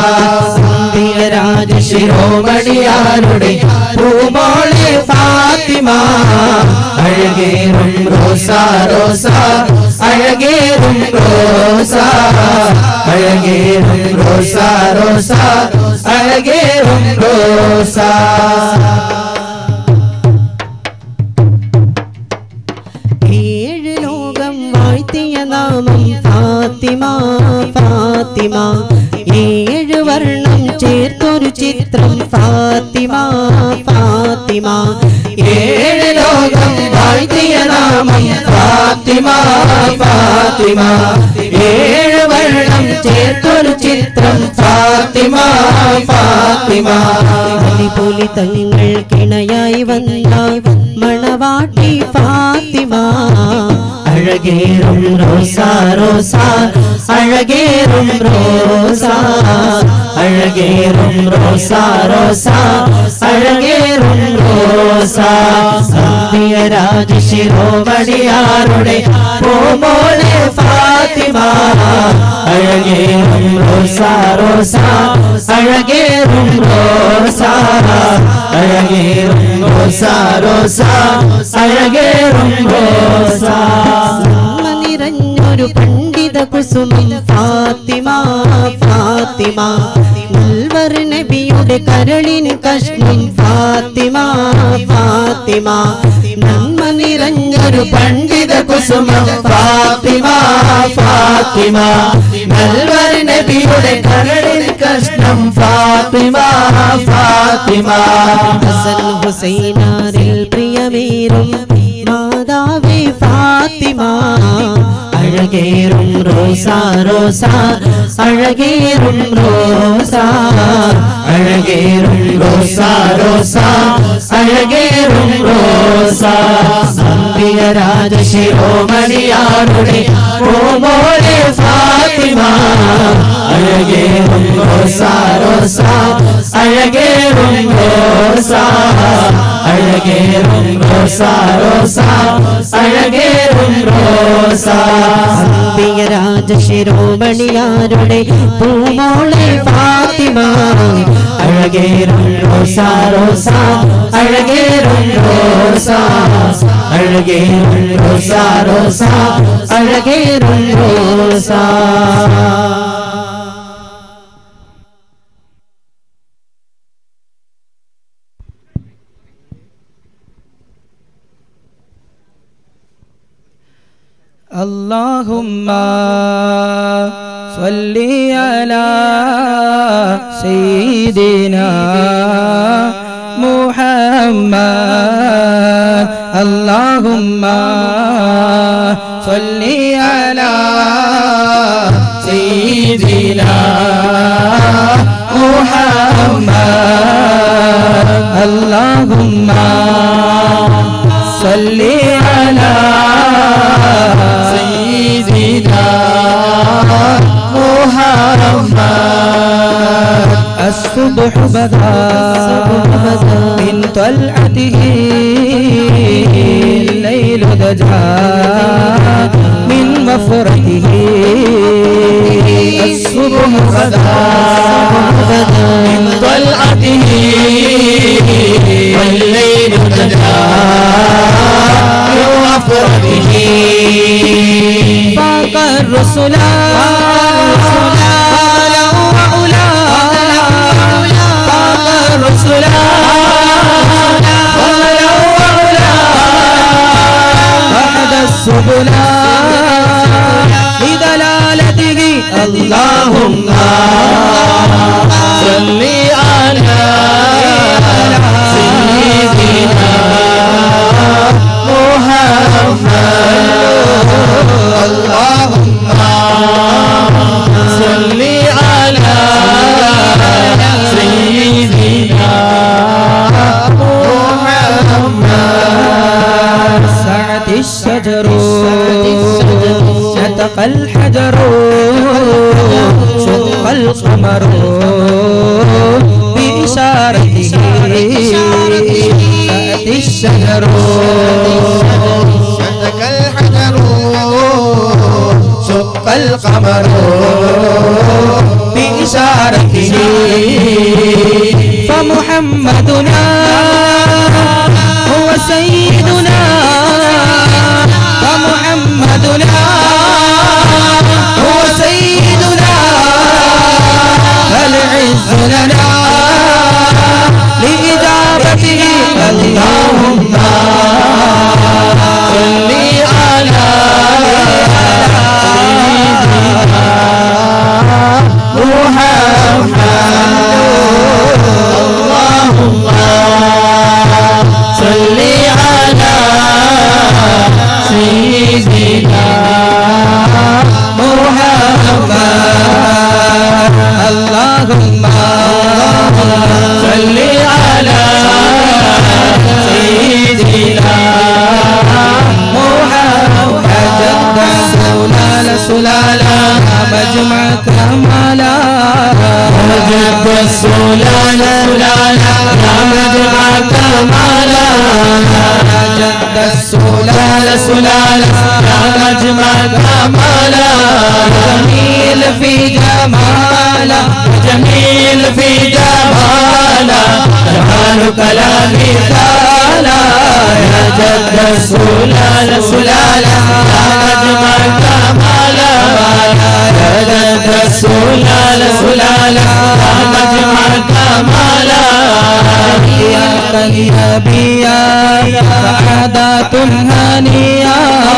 രാജശിരോമണിയാരുടെ പൂമോളെ ഫാത്തിമ അഴകേറും റോസാ റോസാ അഴകേറും റോസാ അഴകേറും റോസാ റോസാ അഴകേറും റോസാ ഏഴ് ലോകം വാഴ്ത്തിയ നാമം ഫാത്തിമ ഫാത്തിമ ഏഴ് വർണ്ണം ചേർത്തൊരു ചിത്രം ഫാത്തിമ ഫാത്തിമ ഏഴ് ലോകം വാഴ്ത്തിയ നാമം ഫാത്തിമ ഫാത്തിമ ഏഴ് വർണ്ണം ചേർത്തൊരു ചിത്രം ഫാത്തിമ ഫാത്തിമ അലിപൊലി തങ്ങൾ കിണയായി വന്ന മണവാട്ടി ഫാത്തിമ അഴകേറും റോസാ റോസാ അഴകേറും റോസാ അഴകേറും റോസാ റോസാ അഴകേറും റോസാ സന്ധ്യരാജ ശിരോമണിയാരുടെ പൂമോളെ ഫാത്തിമ അഴകേറും റോസാ റോസാ അഴകേറും റോസാ അഴകേറും റോസാ റോസാ അഴകേറും റോസാ നിറഞ്ഞൊരു പണ്ഡിത കുസുമം ഫാത്തിമ ഫാത്തിമ ഉൽവർ നബിയുടെ കരളിന് കഷ്ണം ഫാത്തിമ ഫാത്തിമ നന്മ നിറഞ്ഞൊരു പണ്ഡിത കുസുമം ഫാത്തിമ ഫാത്തിമ നൽവർ നബിയുടെ കരളിന് കഷ്ണം ഫാത്തിമ ഫാത്തിമ ഹസൻ ഹുസൈനാരിൽ പ്രിയമേറും മാതാവേ ഫാത്തിമ അഴകേറും റോസാ റോസാ അഴകേറും റോസാ അഴകേറും റോസാ റോസാ അഴകേറും റോസാ സന്ധ്യരാജ ശിരോമണിയാരുടെ പൂമോളെ ഫാത്തിമ അഴകേറും റോസാ റോസാ അഴകേറും റോസാ അഴകേറും റോസാ റോസാ അഴകേറും റോസാ സന്ധ്യരാജ ശിരോമണിയാരുടെ പൂമോളെ ഫാത്തിമ അഴകേറും റോസാ റോസാ അഴകേറും റോസാ അഴകേറും റോസാ റോസാ അഴകേറും റോസാ اللهم صل على سيدنا محمد اللهم صل على سيدنا محمد اللهم صل على سيدنا محمد الصبح بدا من طلعته الليل دجا من مفرده الصبح بدا من طلعته والليل دجا من مفرده فاق الرسل السبل بدلالته اللهم صل على سيدنا محمد اللهم صل على سيدنا محمد سعت الشجر نطق الحجر شق القمر بإشارته سعت الشجر شق الحجر شق القمر بإشارته فمحمدنا هو سيدنا فمحمدنا هو سيدنا فالعز لنا لإجابته اللهم صل على سيدنا محمد اللهم مجمع كمالا يا جد السلالة يا مجمع كمالا يا جد السلالة يا مجمع كمالا جميل في جمالا جميل في جمالا جمال كلامي تعالى يا جد السلالة يا مجمع كمالا يا جد السلالة يا مجمع كمالا يا بيا سعادة هنية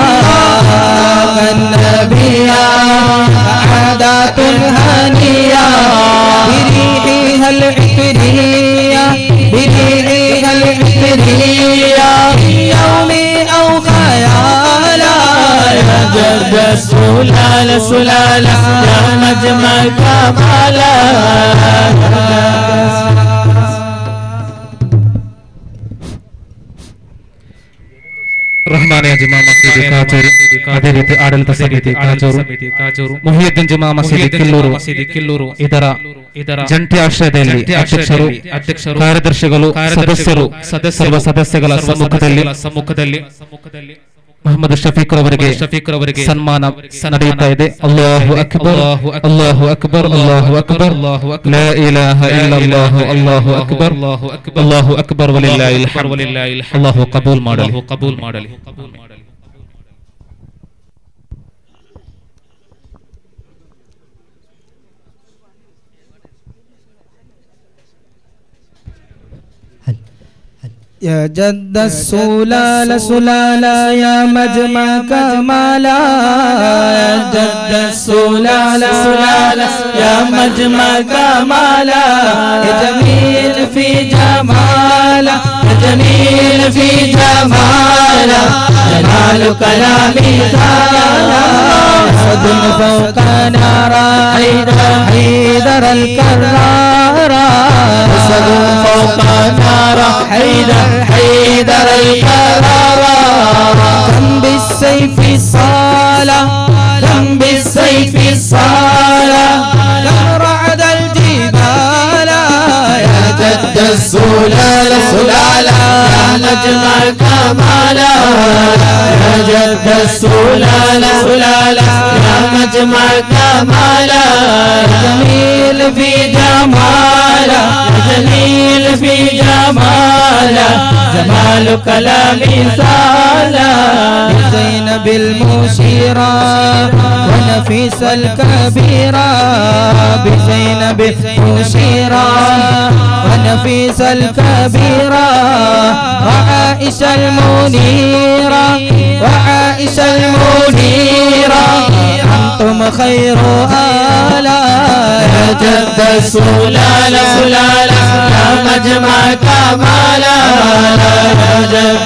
النبيا سعادة هنية بريحها العطرية بريحها العطرية يومي أو خيالا يا جد السلالة يا مجمع كمالا ರಹಮಾನಿಯ ಜುಮಾ ಮಸೀದಿ ಕಾಜೂರು ಅದೇ ರೀತಿ ಆಡಳಿತ ಸಮಿತಿ ಕಾಜೂರು ಮುಹಿಯುದ್ದೀನ್ ಜುಮಾ ಮಸೀದಿ ಕಿಲ್ಲೂರು ಇದರ ಜಂಟಿ ಆಶ್ರಯದಲ್ಲಿ ಅಧ್ಯಕ್ಷರು ಕಾರ್ಯದರ್ಶಿಗಳು ಸದಸ್ಯರು ಸರ್ವ ಸದಸ್ಯಗಳ ಸಮ್ಮುಖದಲ್ಲಿ ಮೊಹಮ್ಮದ್ ಶಫೀಕ್ ರವರಿಗೆ ಸನ್ಮಾನ ನಡೆಯುತ್ತಾ ಇದೆ. ಅಲ್ಲಾಹು ಅಕ್ಬರ್ ಅಲ್ಲಾಹು ಅಕ್ಬರ್ ಅಲ್ಲಾಹು ಅಕ್ಬರ್ ಲಾ ಇಲಾಹ ಇಲ್ಲಲ್ಲಾಹು ಅಲ್ಲಾಹು ಅಕ್ಬರ್ ಅಲ್ಲಾಹು ಅಕ್ಬರ್ ವಲಿಲ್ಲಾಹಿಲ್ ಹಮ್ದ್. ಅಲ್ಲಾಹು ಕಬೂಲ್ ಮಾಡಲಿ. يا جد السلالة يا مجمع كمالا يا جد السلالة يا مجمع كمالا يا جميل في جمالا يا جميل في جمالا جمال كلامي تعالى أسد فوق نارا حيدر الكرارا أسد فوق نارا حيدر الكرارا كم بالسيف الصالة كم بالسيف الصالة كم رعد الجبال يا جد السلالة يا مجمع كمالا يا جد السلالة يا مجمع كمالا جميل في جمالا جميل في جمالا جمال كلامي سالا بزينب المشيرة ونفيس الكبيرة بزينب المشيرة ونفيس الكبيرة وعائشة المنيرة وعائشة المنيرة أنتم خير آلا يا جد السلالة يا مجمع كمالا يا جد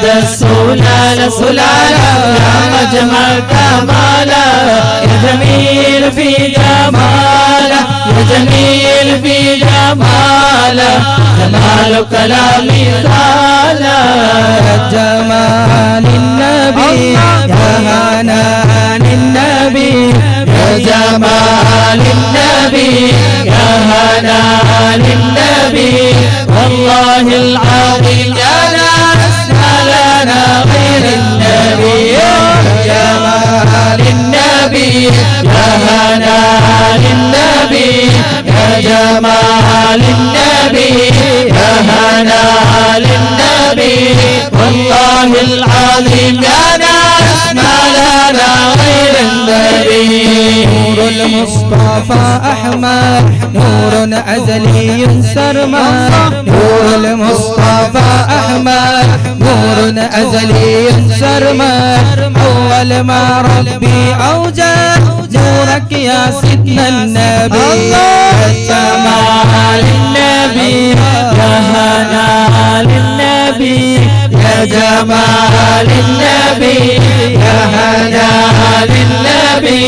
السلالة يا مجمع كمالا يا جميل في جمالا يا جميل في جمالا جمال كلامي تعالى يا جمال النبي يا هنان النبي يا جمال النبي يا هنان النبي والله العظيم يا ناس ما لنا غير النبي يا جمال النبي يا هنان النبي يا جمال النبي يا هنان النبي والله العظيم يا ناس ما لنا غير النبي نور المصطفى أحمد نور أزلي سرمد نور المصطفى أحمد نور أزلي سرمد أول ما ربي أوجد نورك يا سيدنا النبي يا جمال النبي يا هنال النبي يا جمال النبي يا هنال النبي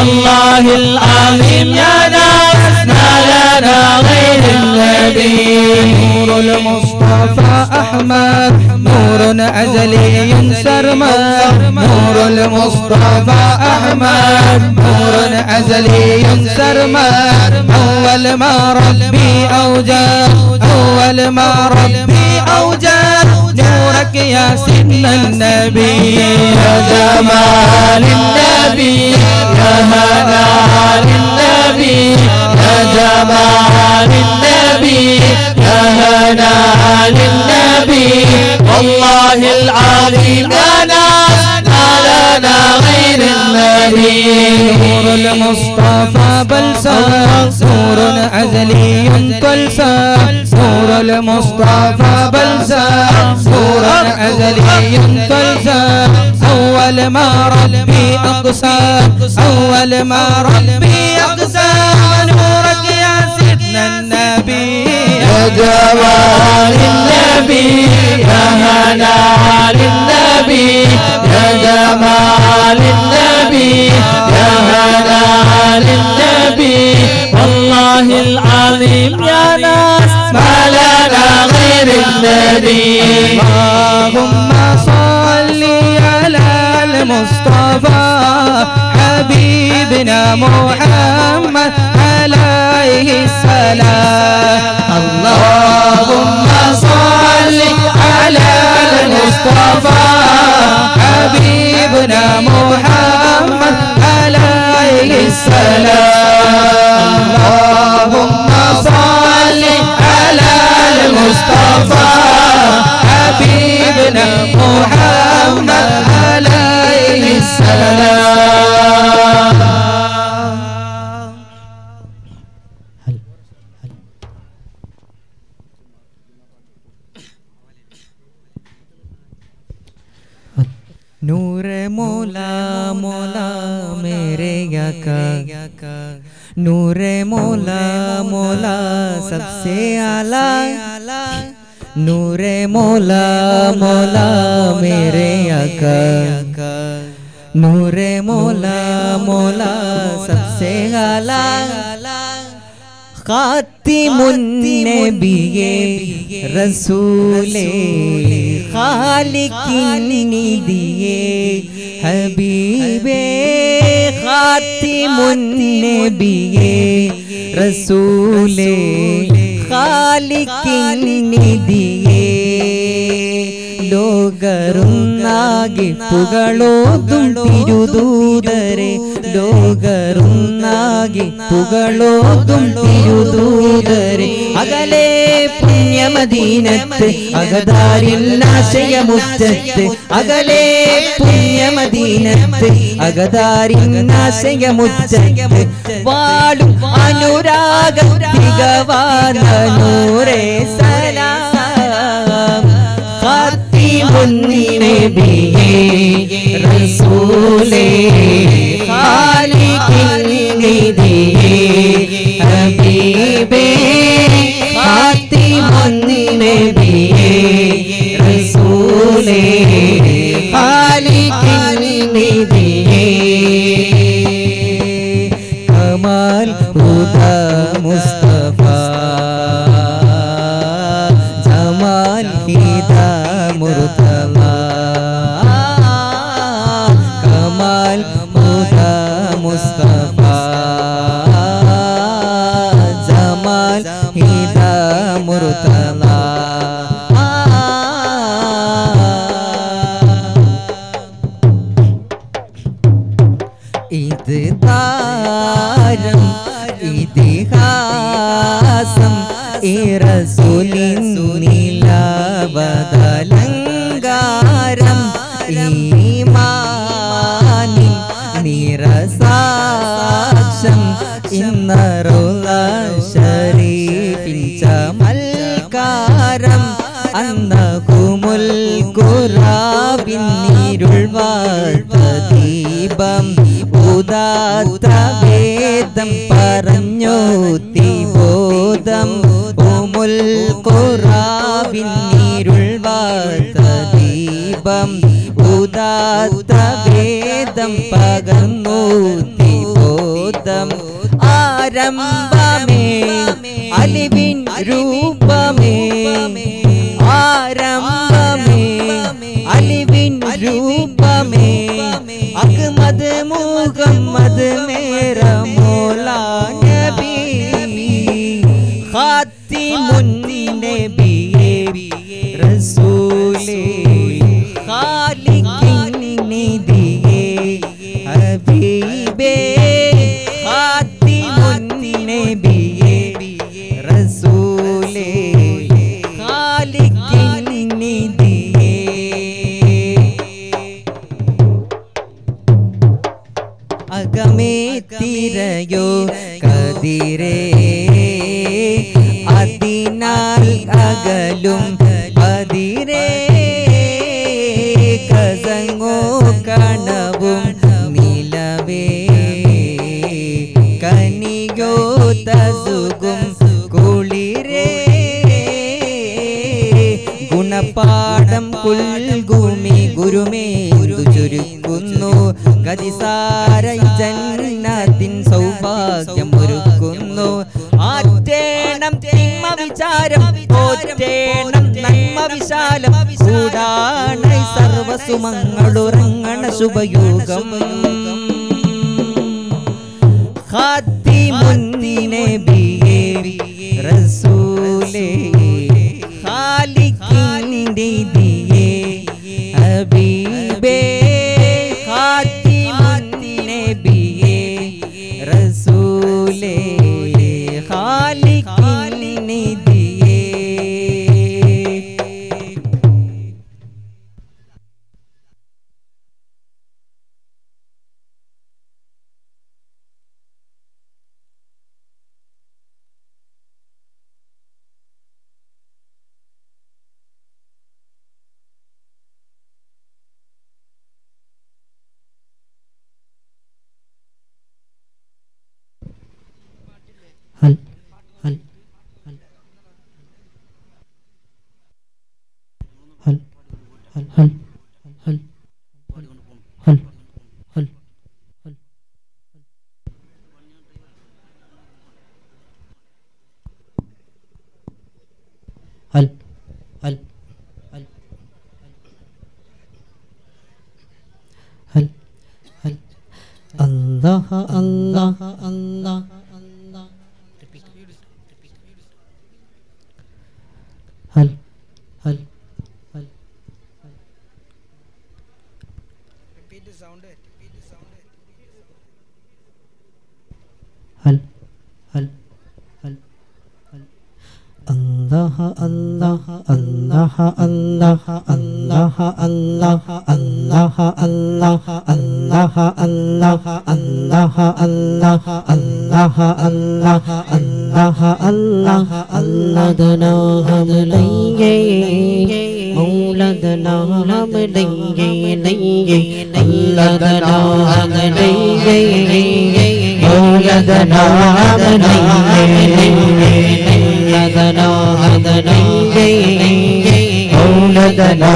والله العظيم يا ناس ما لنا غير النبي نور المصطفى أحمد نور أزلي سرمد نور المصطفى أحمد نور أزلي سرمد أول ما ربي أوجد أول ما ربي أوجد نورك يا سيدنا النبي يا جمال النبي يا هنا للنبي يا جمال النبي يا هنا للنبي والله العظيم يا ناس ما لنا غير النبي نور المصطفى بلسم نور أزلي كلسم نور المصطفى بلسم نور أزلي كلسم أول ما ربي أقسم أول ما ربي أقسم نورك يا سيدنا النبي يا جمال النبي يا هنا للنبي يا جمال النبي يا هنا للنبي والله العظيم يا ناس ما لنا غير النبي اللهم صل على المصطفى حبيبنا محمد عليه السلام اللهم صل على المصطفى حبيبنا محمد عليه السلام اللهم صل على المصطفى حبيبنا محمد عليه السلام नूर मौला मौला मेरे आका नूर मौला मौला सबसे आला नूर मौला मौला मेरे आका नूर मौला मौला सबसे आला खातिमुन नबिये रसूले खालिकिन दिए हबीबे खातिमुन नबिये रसूले खालिकिन दिए ലോകറുന്നാകെ പുകളോതും തിരുദൂതരെ ലോകറുന്നാകെ പുകളോതും തിരുദൂതരെ അകലെ പുണ്യമദീനത്ത് അകതാരിൽ ആശയമുറ്റത്ത് അകലെ പുണ്യമദീനത്ത് അകതാരിൽ ആശയമുറ്റത്ത് വാടും അനുരാഗം തികവാന നൂറേ സലാം നബിയേ റസൂലേ ഖാലിഖിൻ നിധിയേ ഹബീബേ ഖാതിമുൻ നബിയേ റസൂലേ ഖാലിഖിൻ നിധിയേ കമാൽ ഹുദാ മുസ്തഫ ജമാൽ ഹിദാ മുർതലാ കമാൽ ഹുദാ മുസ്തഫ ജമാൽ ഹിദാ മുർതലാ ഇത് താരം ഇതിഹാസം ഈ റസൂലിൻ നിലവദലങ്കാരം ഈമാനിൻ നിറസാക്ഷം ഇന്നറുള്ള ശരീഫിൻ ചമൽക്കാരം അന്നകുമുൽ ഖുറാബിൻ ഇരുൾ വാഴ്ത്ത ദീപം ഉദാത്ത വേദം പറഞ്ഞോത്തി ബോധം ഉമുൽ ഖുറാബിൻ ഇരുൾ വാഴ്ത്ത ദീപം ഉദാത്ത വേദം പകർന്നോത്തി ബോധം ആരംഭമേ അലിവിൻ രൂപമേ ആരംഭമേ അലിവിൻ രൂപമേ അഹ്മദ് മുഹമ്മദ് മേരാ മൗലാ നബി ഖാതിമുൻ നബിയേ റസൂലേ ഖാലിഖിൻ നിദിയേ ഹബീബേ ഖാതിമുൻ നബിയേ റസൂലേ ഖാലിഖിൻ നിദിയേ അകമേ തിരയോ കതിരേ അതിനാൽ അകലും പതിരേ കസങ്ങോ കണവും നിലവേ കനിയോ തസുകും കുളിരേ ഗുണപാഠം കുൽഗുമി ഗുരുമേ ചുരുക്കുന്നു ഗതിസാര ജന്നത്തിൻ സൗഭാഗ്യം ഒരുക്കുന്നു ആറ്റേണം തിന്മ വിചാരം പോറ്റേണം നന്മ വിശാലം കൂടാണ് സർവസുമങ്ങളുറങ്ങണ ശുഭയോഗം ഖാതിമുൻ നബിയേ റസൂലേ ഖാലിഖിൻ നിദിയേ ഹബീബേ ഖാതിമുൻ നബിയേ റസൂലേ ഖാലിഖിൻ നിദിയേ Allah Allah Allah Allah hal hal hal repeat the sound hal hal hal Allah Allah Allah Allah Allah Allah Allah Allah Allah Allah Allah Allah Allah Allah Allah Allah Allah dana hum lenge mauladana hum lenge lenge Allah dana hum lenge mauladana hum lenge لدنا هدنيني مولدنا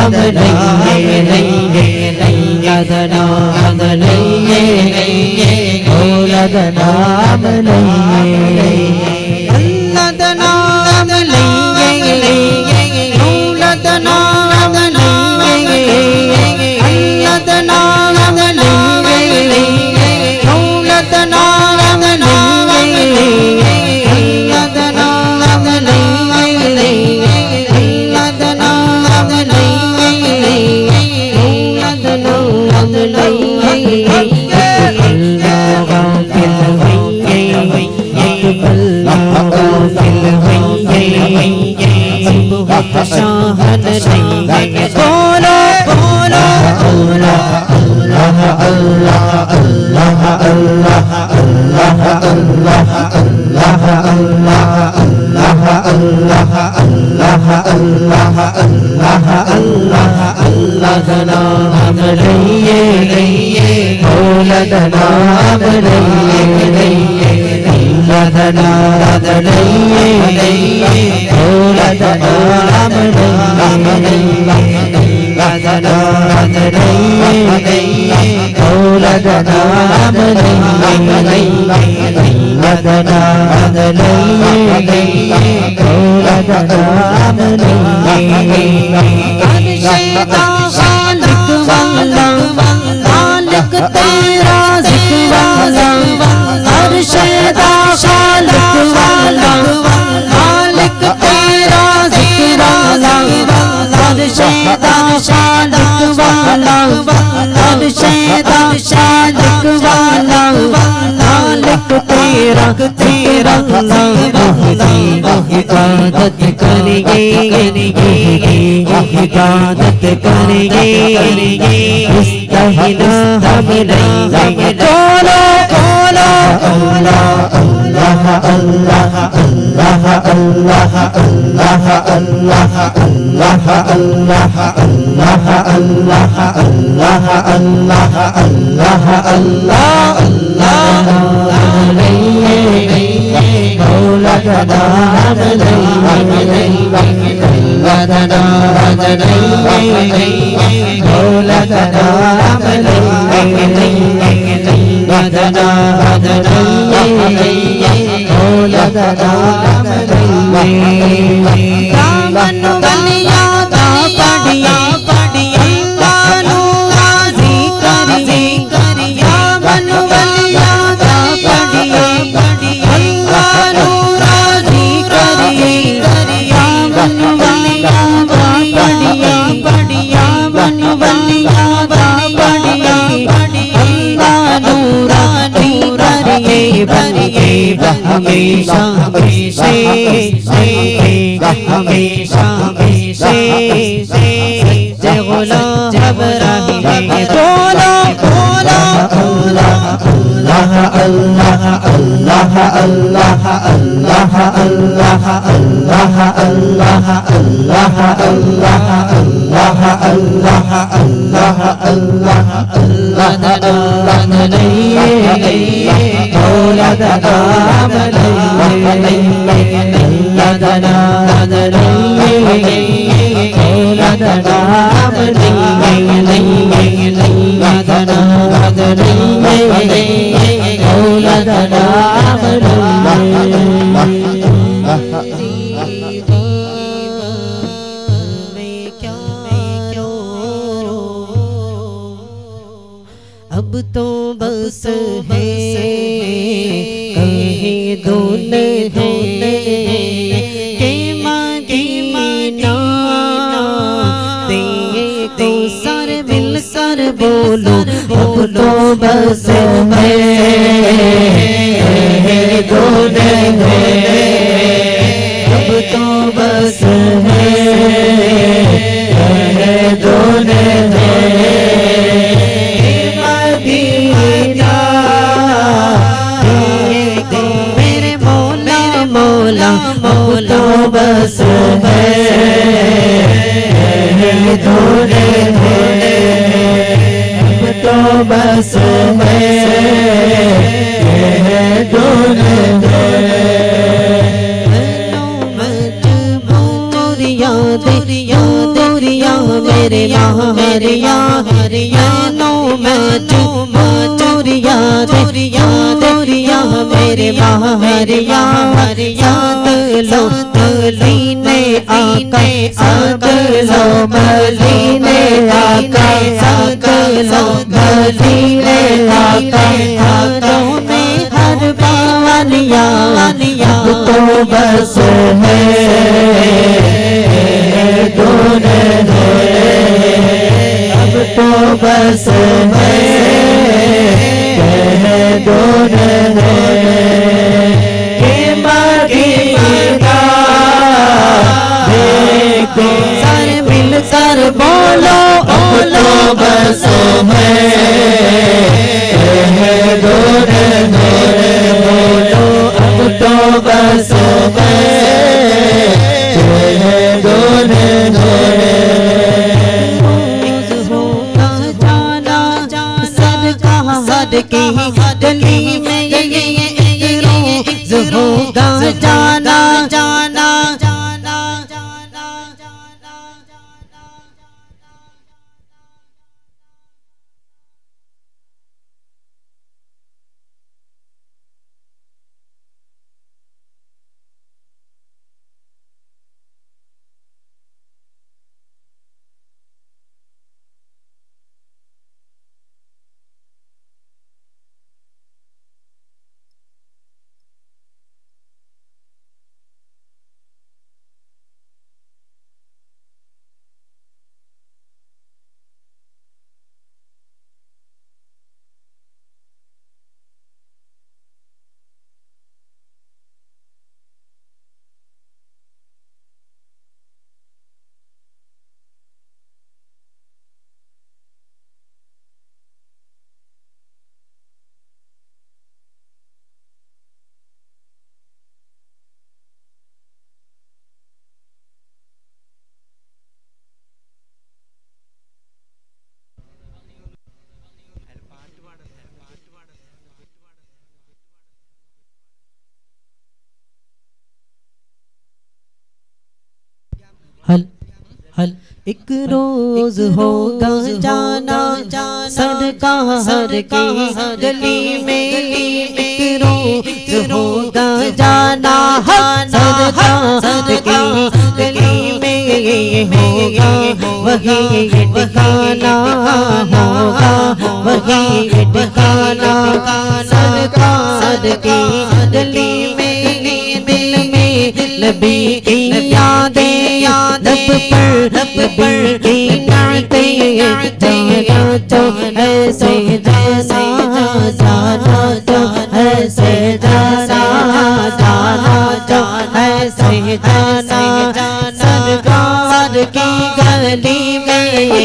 هدنيني لدنا هدنيني مولدنا هدنيني لدنا هدنيني مولدنا هدنيني لدنا هدنيني مولدنا هدنيني शाहन नहीं बोलो बोलो अल्लाह अल्लाह अल्लाह अल्लाह अल्लाह अल्लाह अल्लाह अल्लाह अल्लाह अल्लाह अल्लाह अल्लाह अल्लाह अल्लाह अल्लाह अल्लाह दना हम लइए लइए मौला दना हम लइए लइए अल्लाह दना लइए लइए मौला दना हम लइए अल्लाह दना लइए लइए मौला दना हम लइए मौलदना लइये मौलदना लइये अरशदा खालिक वाला मालिक तेरा जिक्र वाला अरशदा खालिक वाला मालिक तेरा जिक्र वाला अरशदा खालिक वाला अरशदा खालिक वाला मालिक तेरा तेरा इबादत करेंगे इबादत करेंगे मुस्तहिला हम रहेंगे बोलो बोलो अल्लाह अल्लाह अल्लाह अल्लाह अल्लाह अल्लाह अल्लाह अल्लाह अल्लाह अल्लाह अल्लाह अल्लाह अल्लाह अल्लाह अल्लाह मौलदना मौलदना मौलदना दामन बलिया दा पढ़िया पढ़िया कानू राजी करिया दामन बलिया दा पढ़िया पढ़िया कानू राजी करिया दामन बलिया दा पढ़िया पढ़िया मन बलिया दा पढ़िया पढ़िया कानू राजी करिए हमेशा हमेशा हमेशा हमेशा जय गुलाम इब्राहिम बोलो बोलो अल्लाह अल्लाह अल्लाह अल्लाह अल्लाह अल्लाह अल्लाह अल्लाह अल्लाह अल्लाह अल्लाह अल्लाह अल्लाह अल्लाह अल्लाह मौलदना मौलदना अब तो बस है कहे दुल्हन के मदीना देखो सर मिल कर बोलो अब तो बस है दुल्हन अब तो बस है दुल्हन मेरे मौला मौला मौला बस है धोरे अब तो बस है धोरे दूरिया मेरे यहाँ हरिया हरिया नो मैं दूरिया दूरिया दूरिया मेरे यहाँ हरिया हरिया लो मलीने आका लो मलीने आका लो मलीने आका हाथों में हर बावलिया तो बस है अब तो बस है सर मिल कर बोलो अब तो बस है बोलो अब तो बस है की गली में ये रोज़ होगा जाना जाना एक रोज होगा जाना सरकार की गली में, एक रोज होगा जाना सरकार की गली में, होगा वही ठिकाना, होगा वही ठिकाना सरकार की गली में। दिल में नबी की यादें लब पर की नाते जाना तो ऐसे जाना, जाना तो ऐसे जाना, जाना तो ऐसे जाना सरकार की गली में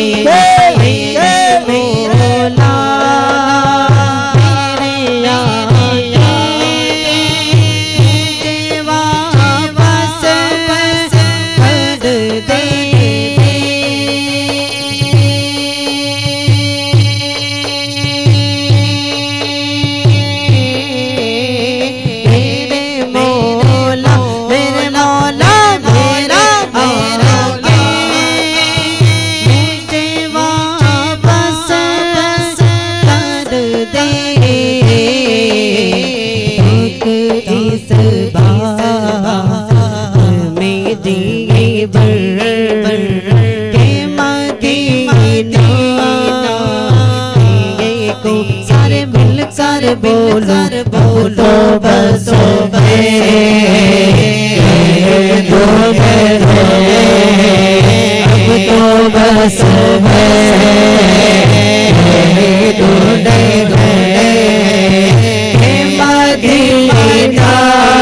मोला बोलो बोलो बस दो अब तो बस मदीना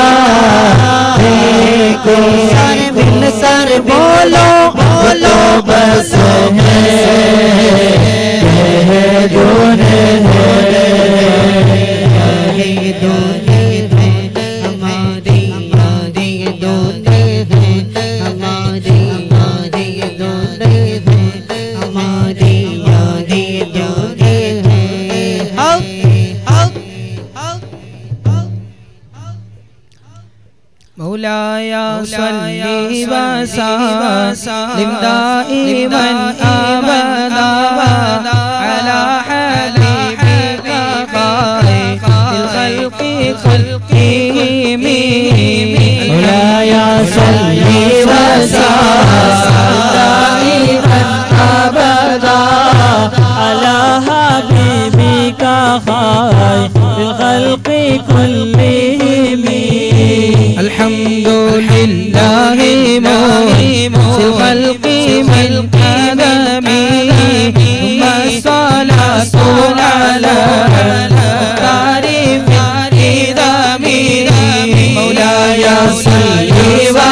को सारे मिल सर बोलो बोलो बस मौलाया सल्ली वसल्लिम दाइमन अबदा अला हबीबिका खैरिल खल्क़ि मौलाया सल्ली वसल्लिम अबदा अला हबीबिका खैरिल खल्क़ि कुल्लिहिम। अल्हम्दुलिल्लाह मुसिल खल्क़ि मिन क़दमी मस्सलातु अला तारीफ़ इदमी। मौलाया सल्ली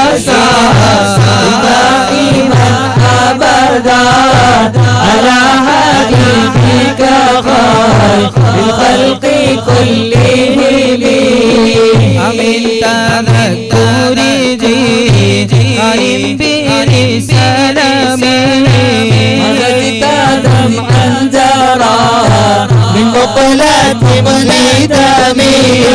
वसल्लिम अबदा अला हबीबिका खैरिल खल्क़ि कुल्लिहिम। अमिन तज़क्कुरी जी करीम बिरी सलामी कदम अंजरा मिन मुक़लत मुनीदमी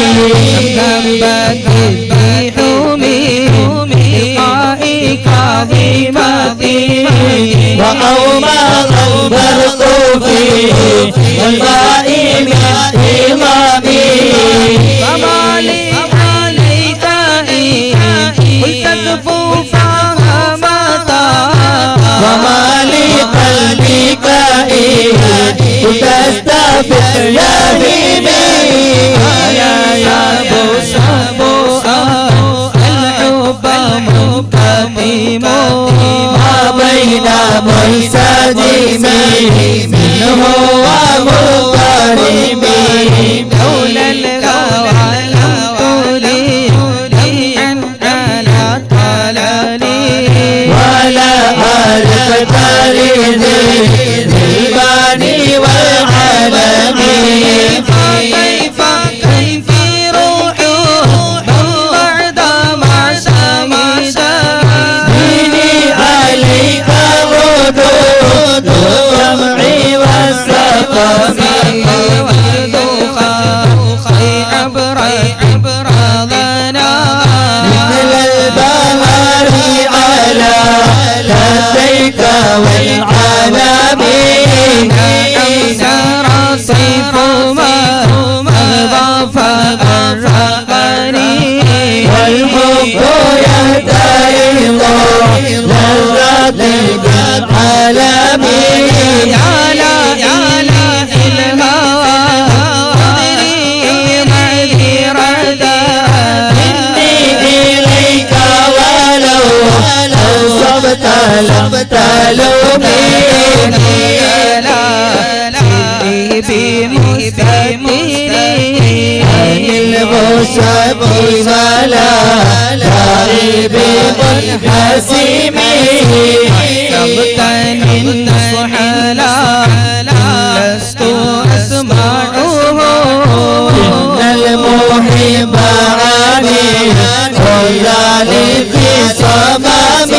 وأومى البرق في والماء من إمامي فما لي عليك قلت كفوفا متى وما لي قلبك قلت استغفر يا بيبي يا بوسى الحب مقدم ما بين منسجم منه ومضطرب لولا الهوى لم تريد أن على طلالي ولا أعرف تريد الباني والعالم كيف روح من بعد ما شمس ديني عليك ردود السمع والسقم مثل البهار على لديك अनिल वो शबी वाला लाइब हसी में सब तनिन सुहला लस्तु अस्माउ नल मुहिबानी औलाली फी समामी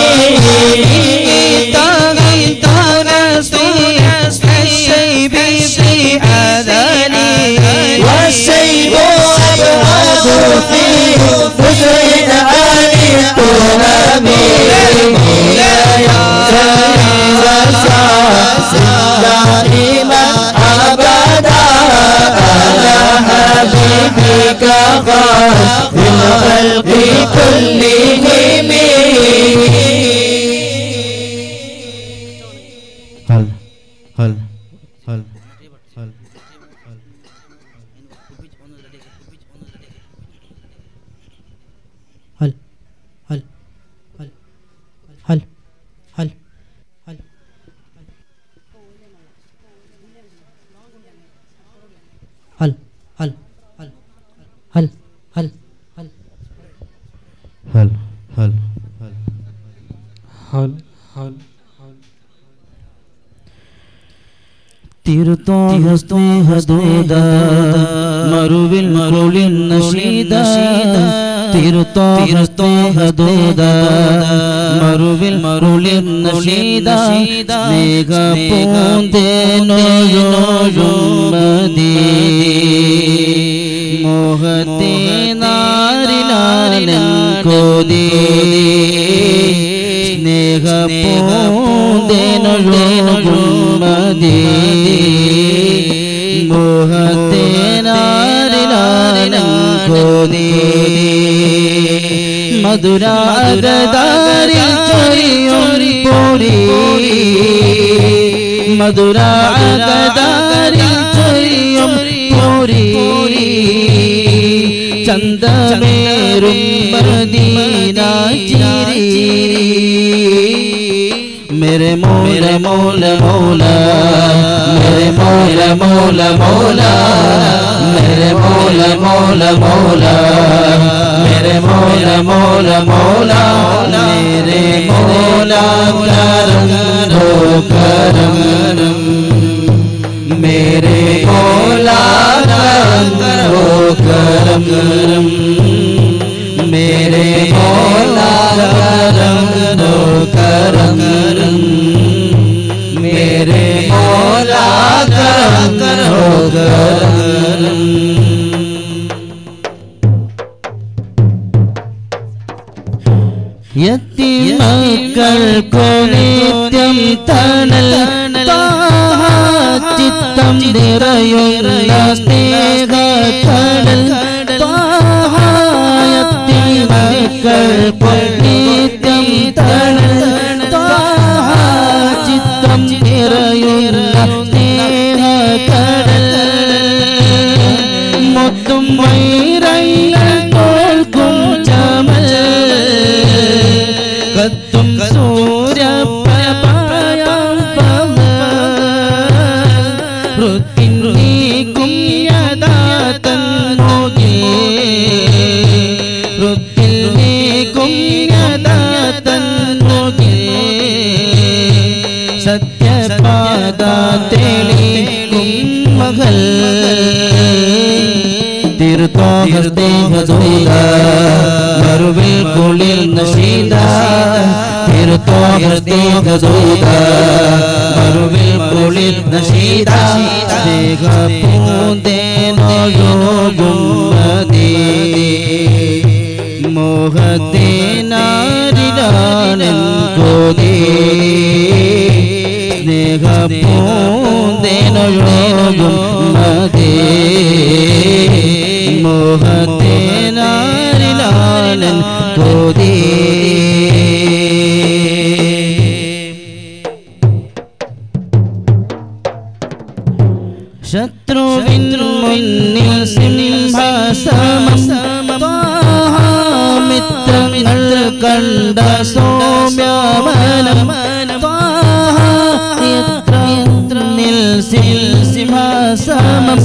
തീർത്തോഹസ്തേ ഹദൂദ മറുവിൽ മറുളിൻ നശീദ തീർത്തോഹസ്തേ ഹദൂദ മറുവിൽ മറുളിൻ നശീദ മേഘപൂന്തേനോഴുമതി മോഹത്തെ നാരിലാലൻ കോതി സ്നേഹപൂന്തേനോഴുമതി മോഹത്തെ നാരിലാലൻ കോതി മധുരാഗതാരിൽ ചൊരിയും പൂരി മധുരാഗതാരിൽ ചൊരിയും പൂരി ചന്ദമേറും മദീന ചിരി मेरे मौला मौला मौला मेरे मौला मौला मौला मेरे मौला मौला मौला मेरे मौला मौला मौला मेरे मौला करम दो करम मेरे मौला करम दो करम मेरे मौला करम दो करम मेरे मौला करम करो करम യത്തീമക്കൾക്കു നിത്യം തണൽ ചിത്തം നിറയുന്ന സ്നേഹക്കടൽ യത്തീമക്കൾക്കു നിത്യം തണൽ ചിത്തം നിറയുന്ന സ്നേഹക്കടൽ മുത്തും വൈരങ്ങൾ തോൽക്കും ചമൽ കത്തും സൂര്യപ്രഭയാം വൃത്തിൻ നീക്കും യഥാതൻ മോകേ വൃത്തിൽ നീക്കും യഥാതൻ മോകേ സത്യപാദ തെളിക്കും മകൾ തീർത്തോഹസ്തേ ഹദൂദ മറുവിൽ കുളിൽ നശീദ തീർത്തോഹസ്തേ ഹദൂദ മറുവിൽ കുളിൽ നശീദ ദേഹപൂന്തേനോഴും മതി മോഹത്തെ നാരിലാലൻ കോതി സ്നേഹപൂന്തേനോഴും മതി മോഹത്തെ നാരിലാലൻ കോതി ശത്രുവിൻ മുന്നിൽ സിംഹാസനം മിത്രങ്ങൾ കണ്ട സൗമ്യമനം സിംഹാസനം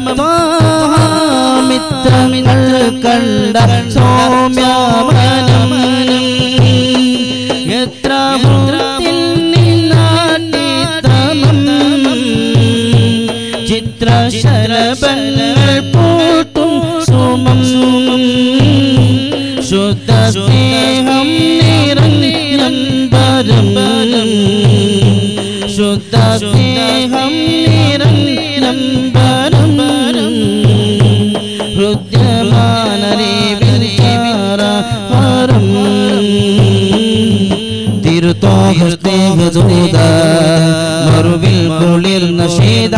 മിത്രങ്ങൾ കണ്ട സൗമ്യമനം എത്ര ചിത്രശലഭങ്ങൾ പൂട്ടും സുമം ശുദ്ധ സ്നേഹം നിറഞ്ഞമ്പരം ശുദ്ധ സ്നേഹം നിറഞ്ഞമ്പരം ഹൃദ്യമാനരേവിചാരം തിരുത്തോഹസ്തേഹദൂത മറുവിൽ കുളിർന്ന ശീത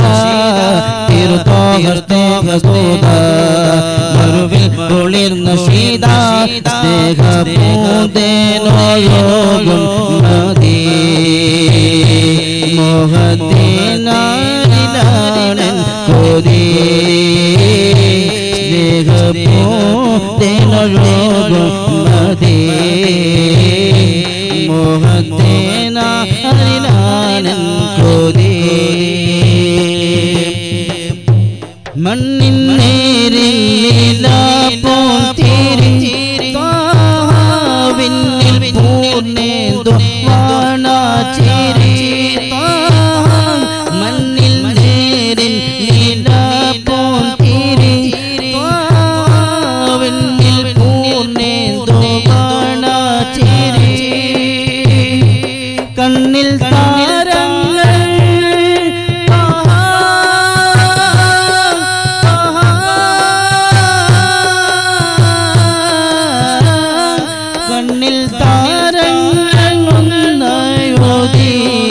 തിരുത്തോഹസ്തേഹദൂത മറുവിൽ കുളിർന്ന ശീത സ്നേഹപൂതേനോയോഗം മതി മോഹത്തിനാരിലാണൻ കൊതി സ്നേഹപൂതേനോയോഗം മതി മോഹത്തേനാരിലാനൻ കൊതി മണ്ണിൻ നേരില്ലാപ്പോം തിരിഞ്ഞിൽ പൂർണ്ണേന്ദു വാണാചിരി മണ്ണിൽ നേരില്ലാപ്പോം തിരിഞ്ഞിൽ പൂർണ്ണേന്ദു വാണാചിരി കണ്ണിൽ താരങ്ങൾ കണ്ണിൽ താരങ്ങൾ ഒന്നായോതി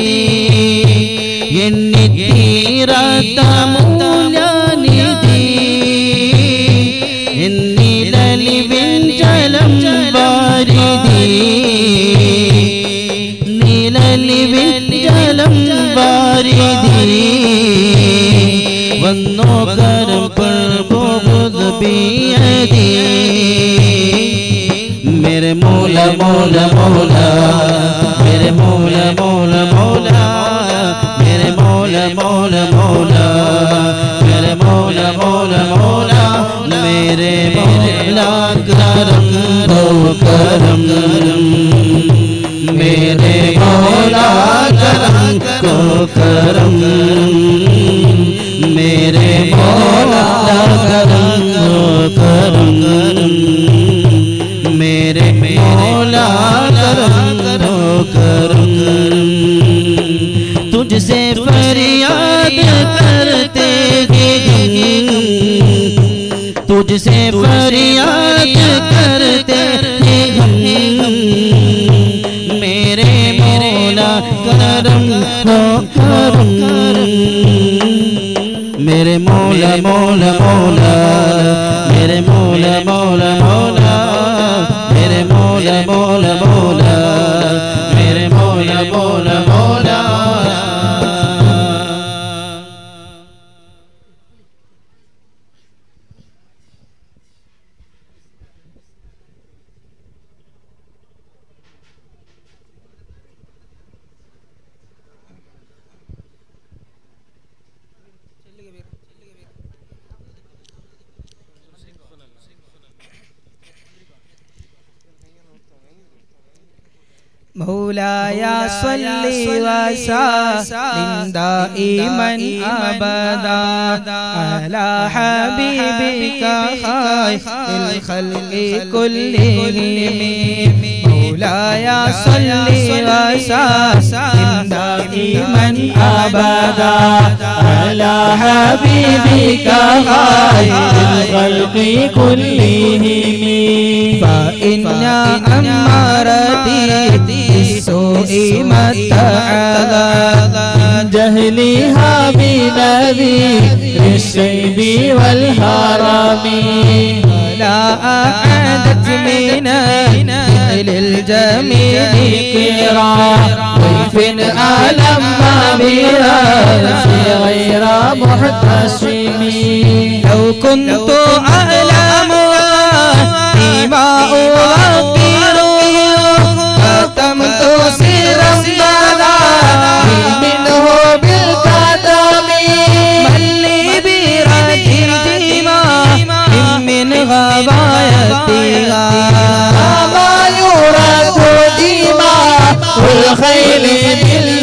എണ്ണി തീരാത്ത മൂല്യനിധി എന്നിലലിവിൻ ജലം വാരിധി ജലം വാരിധി വന്നോ കരം പോകുത് ബിയതി मेरे मौला मौला मौला मेरे मौला मौला मौला मेरे मौला मौला मौला मेरे मौला मौला मौला मेरे मौला करम दो करम मेरे मौला करम को करम मेरे मौला करम को करम मेरे मौला करम करो करम तुझसे फरियाद करते हैं तुझसे फरियाद करते हैं मेरे मौला करम हो करम मेरे मौला मौला मौला मेरे मौला मौला मौला मेरे मौला मौला मौला मेरे मौला मौला मौला مولاي صل وسلم دائما أبدا على حبيبك خير الخلق كلهم مولاي صل وسلم دائما أبدا على حبيبك خير الخلق كلهم فإن أمرتي بالسوء متعذا جهلها بنذير الشيب والهرم لا أعدت من مثل الجميل قرا ضيف ألم برأس غير محتشم لو كنت أعلم بما أغفره ختمت سرا منه بالكتم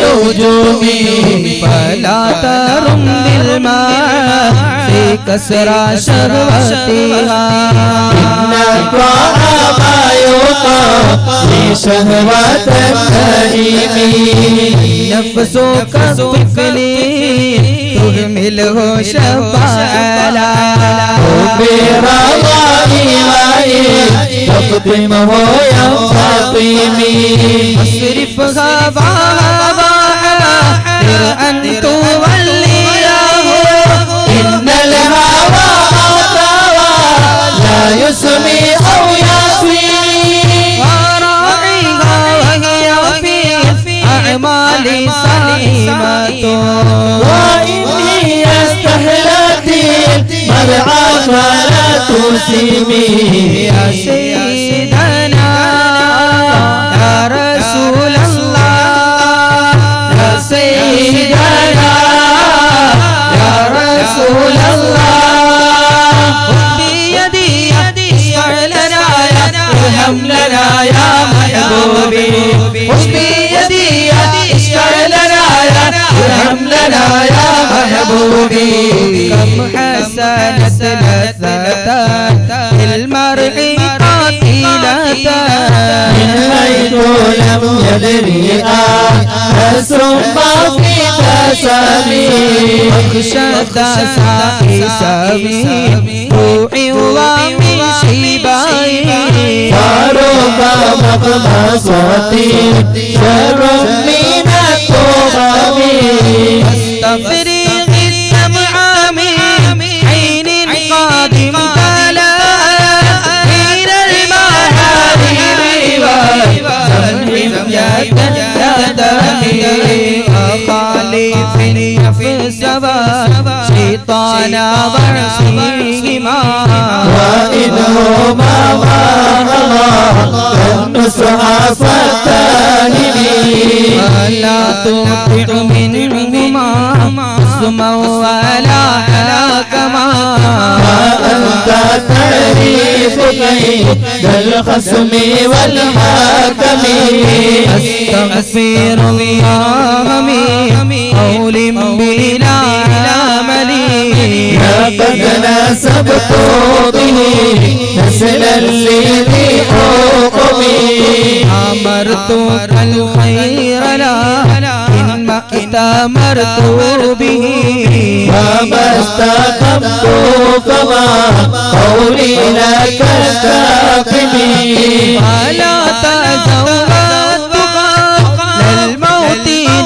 نجومي فلا ترم بالماء في كسرى شربتها إن الطعام يقضي شهوة الكريم نفسك الطفل تهمله شبالا برضائي تقدمه ينفطمي اصرفها ضاحا أن توليه إن الهوى أطوى لا يسمي أو يصيني وراعيها وهي في أعمالي صائمة وإني استهلت مرعى فلا تسمي يا سيدنا يا رسول الله يا سيدنا يا رسول الله بيدي اشفع لنا ارحم لنا يا محبوبي بيدي اشفع لنا ارحم لنا يا محبوبي كم حسنت لذة المرء قاتلة من حيث لم يدري أسر ما في تسامي أخشى سامي روحي ومن شبابي فرب مخمصتي شر من التراب استفرغ الدمع من عين قادم تلا إلى المحارم وزمهم يدمي وخالف النفس شيطان ضعفهما وإنهما الله النصح فتانني ولا تطع منهما سما ولا حكما وأنت تعرف كيد الخصم والحاكم أستغفر الله من قول بلا عمل لقد نسبت به نسلا لذي حكمي أمرتك الخير لا إنما اتمرت به وما استقمت فما قولي لك استقمي ولا تزودتك للموت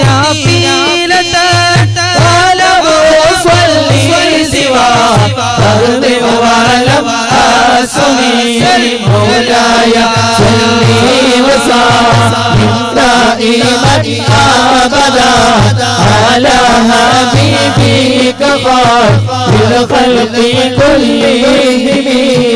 نافلة ولم أصلي سوى فرض ولم أصلي مولاي صلي وسلم دائما أبدا على حبيبك خير الخلق كلهم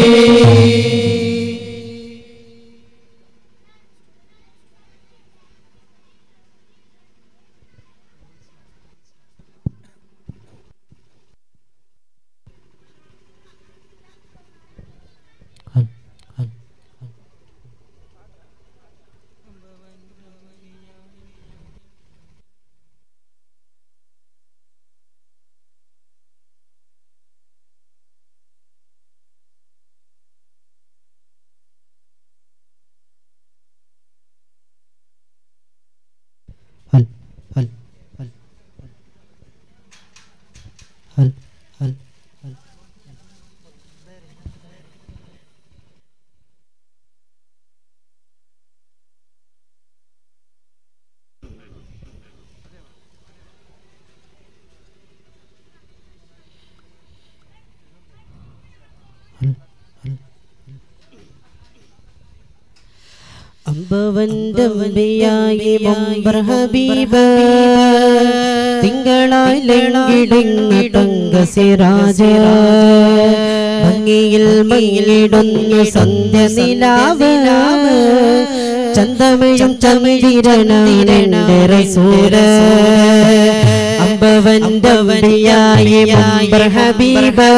അമ്പവന്തമ്പിയായി മുമ്പർ ഹബീബ് തിങ്കളായിലെങ്കിടുന്ന തങ്കസിരാജ് ഭംഗിയിൽ മങ്ങിടുന്നു സന്ധ്യ നിലാവ് ചന്തമയും ചമിരനാണെന്റെ റസൂല് അമ്പവന്തവരിയായി ഹബീബ്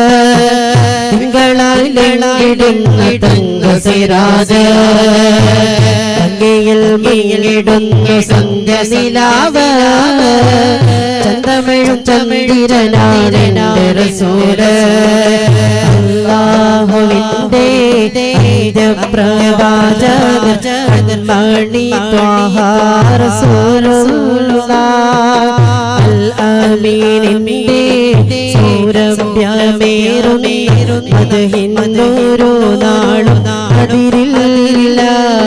തിങ്കളായിടുന്ന തങ്കസിരാജ് അങ്ങയിൽ മങ്ങിടുന്ന സന്ധ്യനിലാവ് ചന്തമിഴും ചന്ദ്രനാണ് റസൂല് അല്ലാഹുവിന്റെ പ്രവാചകൻ മണി ത്വാഹ റസൂലുള്ളാഹ് അൽ അമീനിന്റെ സൗരഭ്യമേറും മദ്ഹിന്നൊരു നാളും അതിരില്ല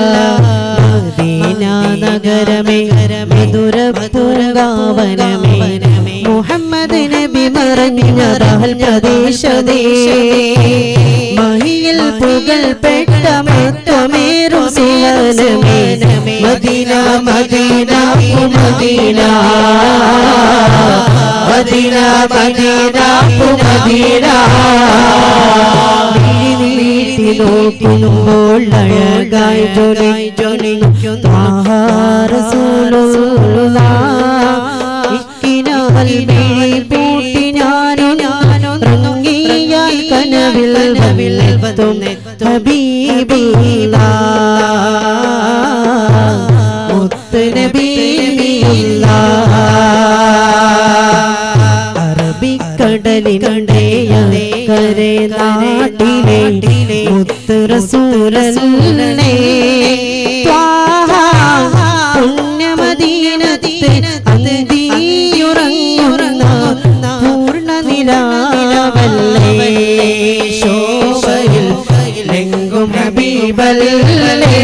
മദീന നഗരമേ മധുരപുരഗാവനമേ മുഹമ്മദ് നബി മറഞ്ഞ റഹൽ പ്രദേശമേ മഹിയിൽ പുകൾപ്പെട്ട മുത്തമേറും സുവനമേ മദീന മദീന മദീന മദീന മദീന മദീന നീട്ടി നോക്കുമ്പോൾ അഴകായി ജ്വലിക്കും ത്വാഹ റസൂലുള്ളാഹ് ഇക്കിനാൽ മിഴി പൂട്ടി ഞാനും റങ്ങിയാൽ കനവിൽ വന്നെത്തും ഹബീബുള്ളാഹ് മുത്ത് നബിയുള്ളാഹ് അറബിക്കടലിന്റെ കരേ നാട്ടിലെ മുത്ത് റസൂലല്ലേ ത്വാഹ പുണ്യമദീനത്തെ അന്തിയുറങ്ങുന്ന പൂർണ്ണനിലാവല്ലേ ശോഭയിൽ ലെങ്കും ഹബീബല്ലേ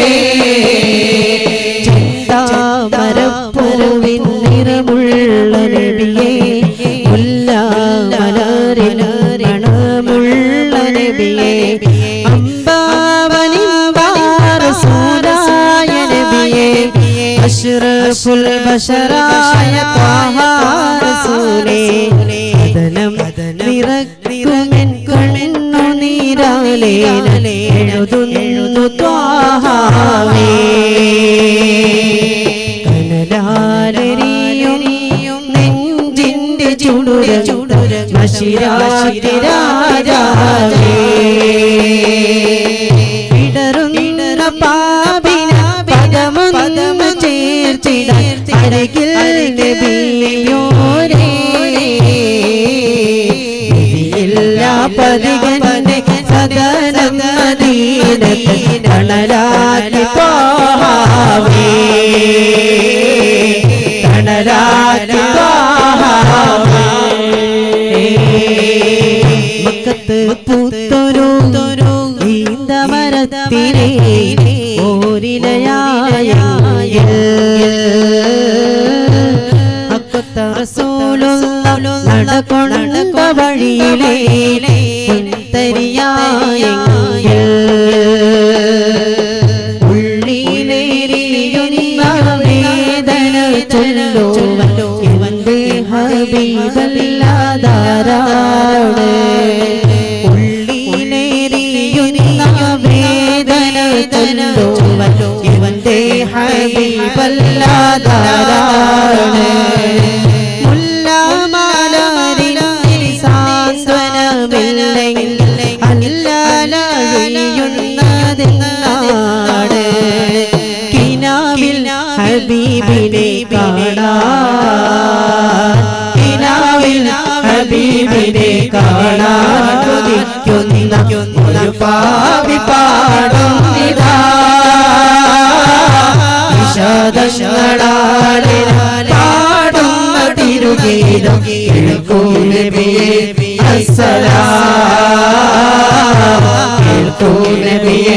ചിന്താമരപ്പൂവിൻ നിറമുള്ള നബിയേ മലരിനമുള്ള നബിയേ അംബാവനിംബാറസൂലായ നബിയേ അഷ്റഫുൽ ബശറായ ത്വാഹ റസൂലേ വദനം നിറക്കുമെൻ കണ്ണു നീരാലേ എഴുതുന്നു ത്വാഹാവേ കനലാലരിയും നെഞ്ചിന്റെ ചുടുര മശിരാതി രാജാവേ ഇടറുന്ന പാപിന പദമൊന്ന് ചേർത്തിടാൻ അരകിൽ നബിയോരേ എല്ലാ പതികന്റെ സദനം മദീനത്ത് തണലാക്കി ത്വാഹാവേ തണലാക്കി ത്വാഹാവേ മക്കത്ത് പൂത്തൊരു ഈന്തമരത്തിലെ ഓരിലയായ അക്കത്ത റസൂലുള്ള നടകൊണ്ട വഴിയിലെ തരിയായ ഉള്ളിലേറിയുന്ന വേദന ചൊല്ലോ ഇവന്റെ ഹബീബല്ലാതാരാണ് ഉള്ളിലേറിയുന്ന വേദന ചൊല്ലോ ഇവന്റെ ഹബീബല്ലാതാരാണ് മുല്ലമാലരിൽ സാന്ത്വനമില്ലെങ്കിൽ അല്ലാലഴിയുന്നതെന്നാണ് കിനാവിൽ ഹബീബിനെ കാണാൻ കിനാവിൽ ഹബീബിനെ കാണാൻ കൊതിക്കുന്ന ഒരു പാപി പാടും ഇതാ വിഷാദങ്ങളാലെ പാടുന്ന തിരുഗീതം കേൾക്കൂ നബിയേ അസ്സലാം കേൾക്കൂ നബിയേ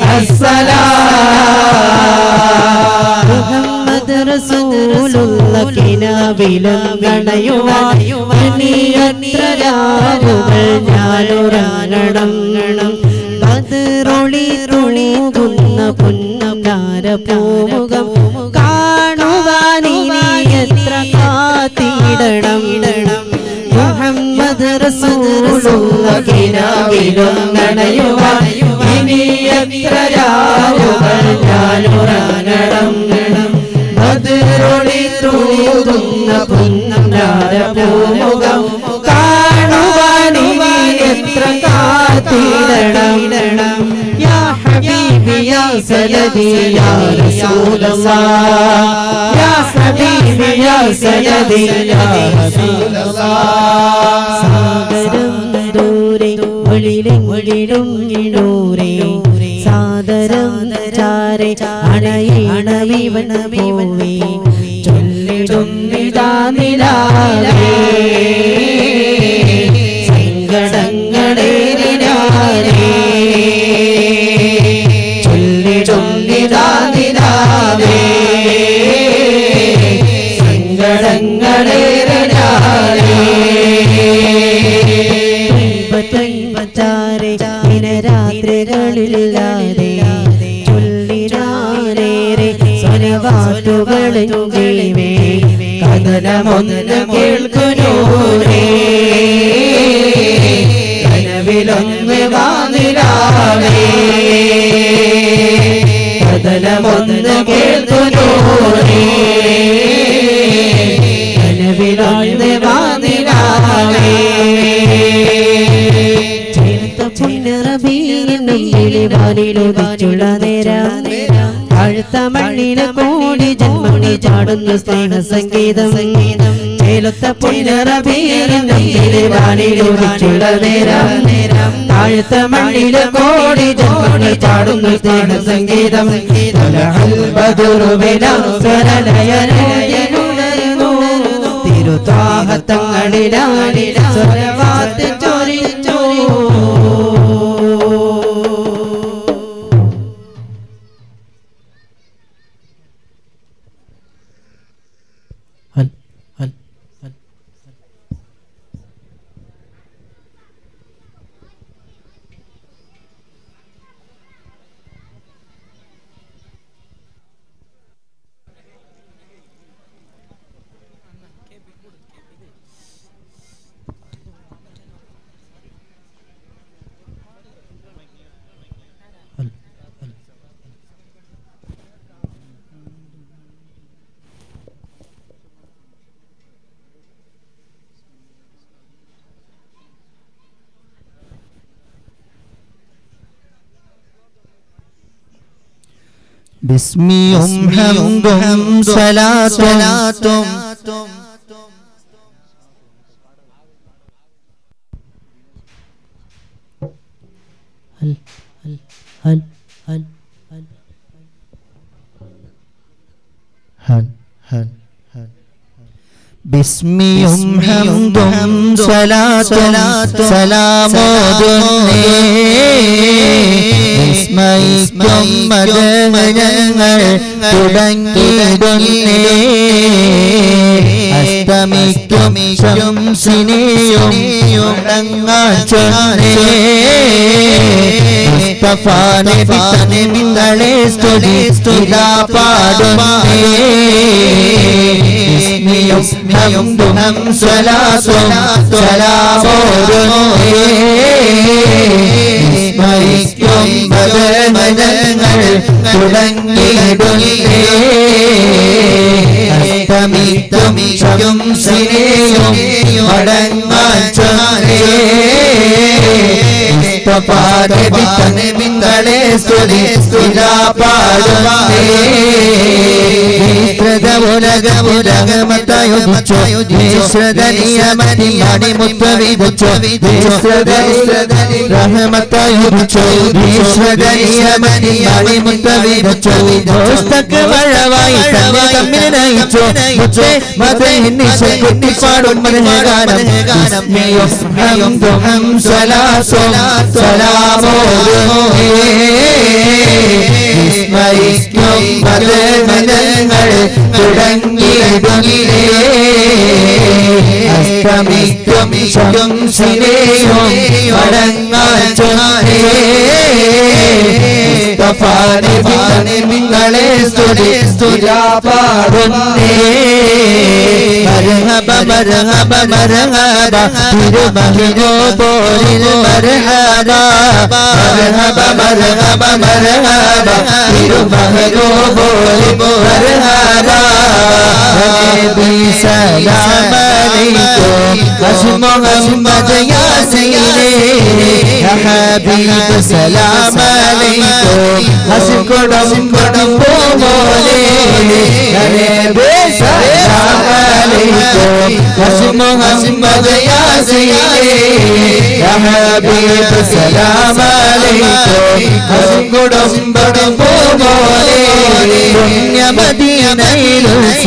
അസ്സലാം മുഹമ്മദ് റസൂലുള്ള കിനാവിലും നണയുവാൻ ഇനിയത്ര രാവുകൾ ഞാനുറങ്ങണം ബദറൊളി തുണികുന്ന പുന്നകാര പൂമുഖം കാണുവാനിനി എത്ര കാത്തിടണം മുഹമ്മദ് റസൂലുള്ള കിനാവിലും നണയുവാൻ ഇനി എത്ര രാവുകൾ ഞാനുറങ്ങണം ബദർ കരളി തൂതുന്ന പുന്നാര പൂമുഖം കാണുവാനിനി എത്ര കാത്തിടണം യാ ഹബീബി യാ സയദി യാ റസൂലല്ലാഹ് യാ ഹബീബി യാ സയദി യാ റസൂലല്ലാഹ് സാഗരം ദൂരെ ഒളിലും ഇടൂരെ സാദരം ചാരെ അണയിണവിവൻ പൂവേ ചൊല്ലിടും നിതാ നിലാവേ സങ്കടങ്ങളേറിനാരേ ചൊല്ലിടും നിതാ നിലാവേ സങ്കടങ്ങളേറിനാരേ ത്വയ്ബത്താരെ ദിനരാത്രികളില്ലാതെ ചൊല്ലിനാരേറെ സ്വലവാത്തുകളും ജീവേ കഥനമൊന്ന് കേൾക്കുന്നൂരേ കനവിലൊന്ന് വാനിലാവേ കഥനമൊന്ന് കേൾക്കുന്നൂരേ കനവിലൊന്ന് വാനിലാവേ ിലുള്ള നേരം താഴ്ത്ത മണ്ണിലെ കോടി ജന്മണി ചാടുന്ന സ്നേഹ സംഗീതം ചേലത്ത പുണ്യറബിയിലുള്ള നേരം താഴ്ത്ത മണ്ണിലെ കോടി ജന്മണി ചാടുന്ന സ്നേഹ സംഗീതം തിരുത്താഹത്തങ്ങളിലാണി സ്വരവാത്ത് ചൊരിഞ്ഞു ബിസ്മിയും ഹംദും സലാത്തും ബിസ്മിയും ഹംദും സലാത്തും സലാമോദുന്നേ വിസ്മയിക്കും മദനങ്ങൾ തുടങ്ങിടുന്നേ അസ്തമിക്കും ശംസിനെയും ചൊന്നേ മുസ്തഫ നബി തങ്ങളെ സ്തുതിതാ പാടുന്നേ ബിസ്മിയും ഹംദും സലാത്തും സലാമോദുന്നേ വിസ്മയിക്കും മദനങ്ങൾ തുടങ്ങിടുന്നേ അസ്തമിക്കും ശംസിനെയും മടങ്ങാൻ ചൊന്നേ മുസ്തഫ നബി തങ്ങളെ സ്തുതിതാ പാടുന്നേ ഉലകമത്തയുദിച്ചു വിശ്രത നിയമനി മണിമുത്തവിദിച്ചു റഹമത്തയുദിച്ചു വിശ്രത നിയമനി മണിമുത്തവിദിച്ചു ദോസ്തക്ക് വഴവായി തന്നെ തമ്മിൽ നയിച്ചു മുത്തേ മദഹിന്നിശ കുട്ടിപ്പാടും മദഹഗാനം ബിസ്മിയും ഹംദും സലാത്തും സലാമോദുന്നേ വിസ്മയിക്കും മദനങ്ങൾ തുടങ്ങിടുന്നേ അസ്തമിക്കും ശംസിനെയും മടങ്ങാൻ ചൊന്നേ മുസ്തഫ നബി തങ്ങളെ സ്തുതിതാ പാടുന്നേ മർഹബ മർഹബ മർഹബ തിരുമഹിനോ പോരിൽ മർഹബ മർഹബ മർഹബ मरहबा मरहबा फिर महबूबो मरहबा नबी सलाम अलैकुम हज मोहम्मद यासीने या हबीब सलाम अलैकुम हज कुडुम बोले नबी सलाम अलैकुम हज मोहम्मद यासीने या हबीब सलाम अलैकुम हज कुडुम बोले पुण्य मदीनയിൽ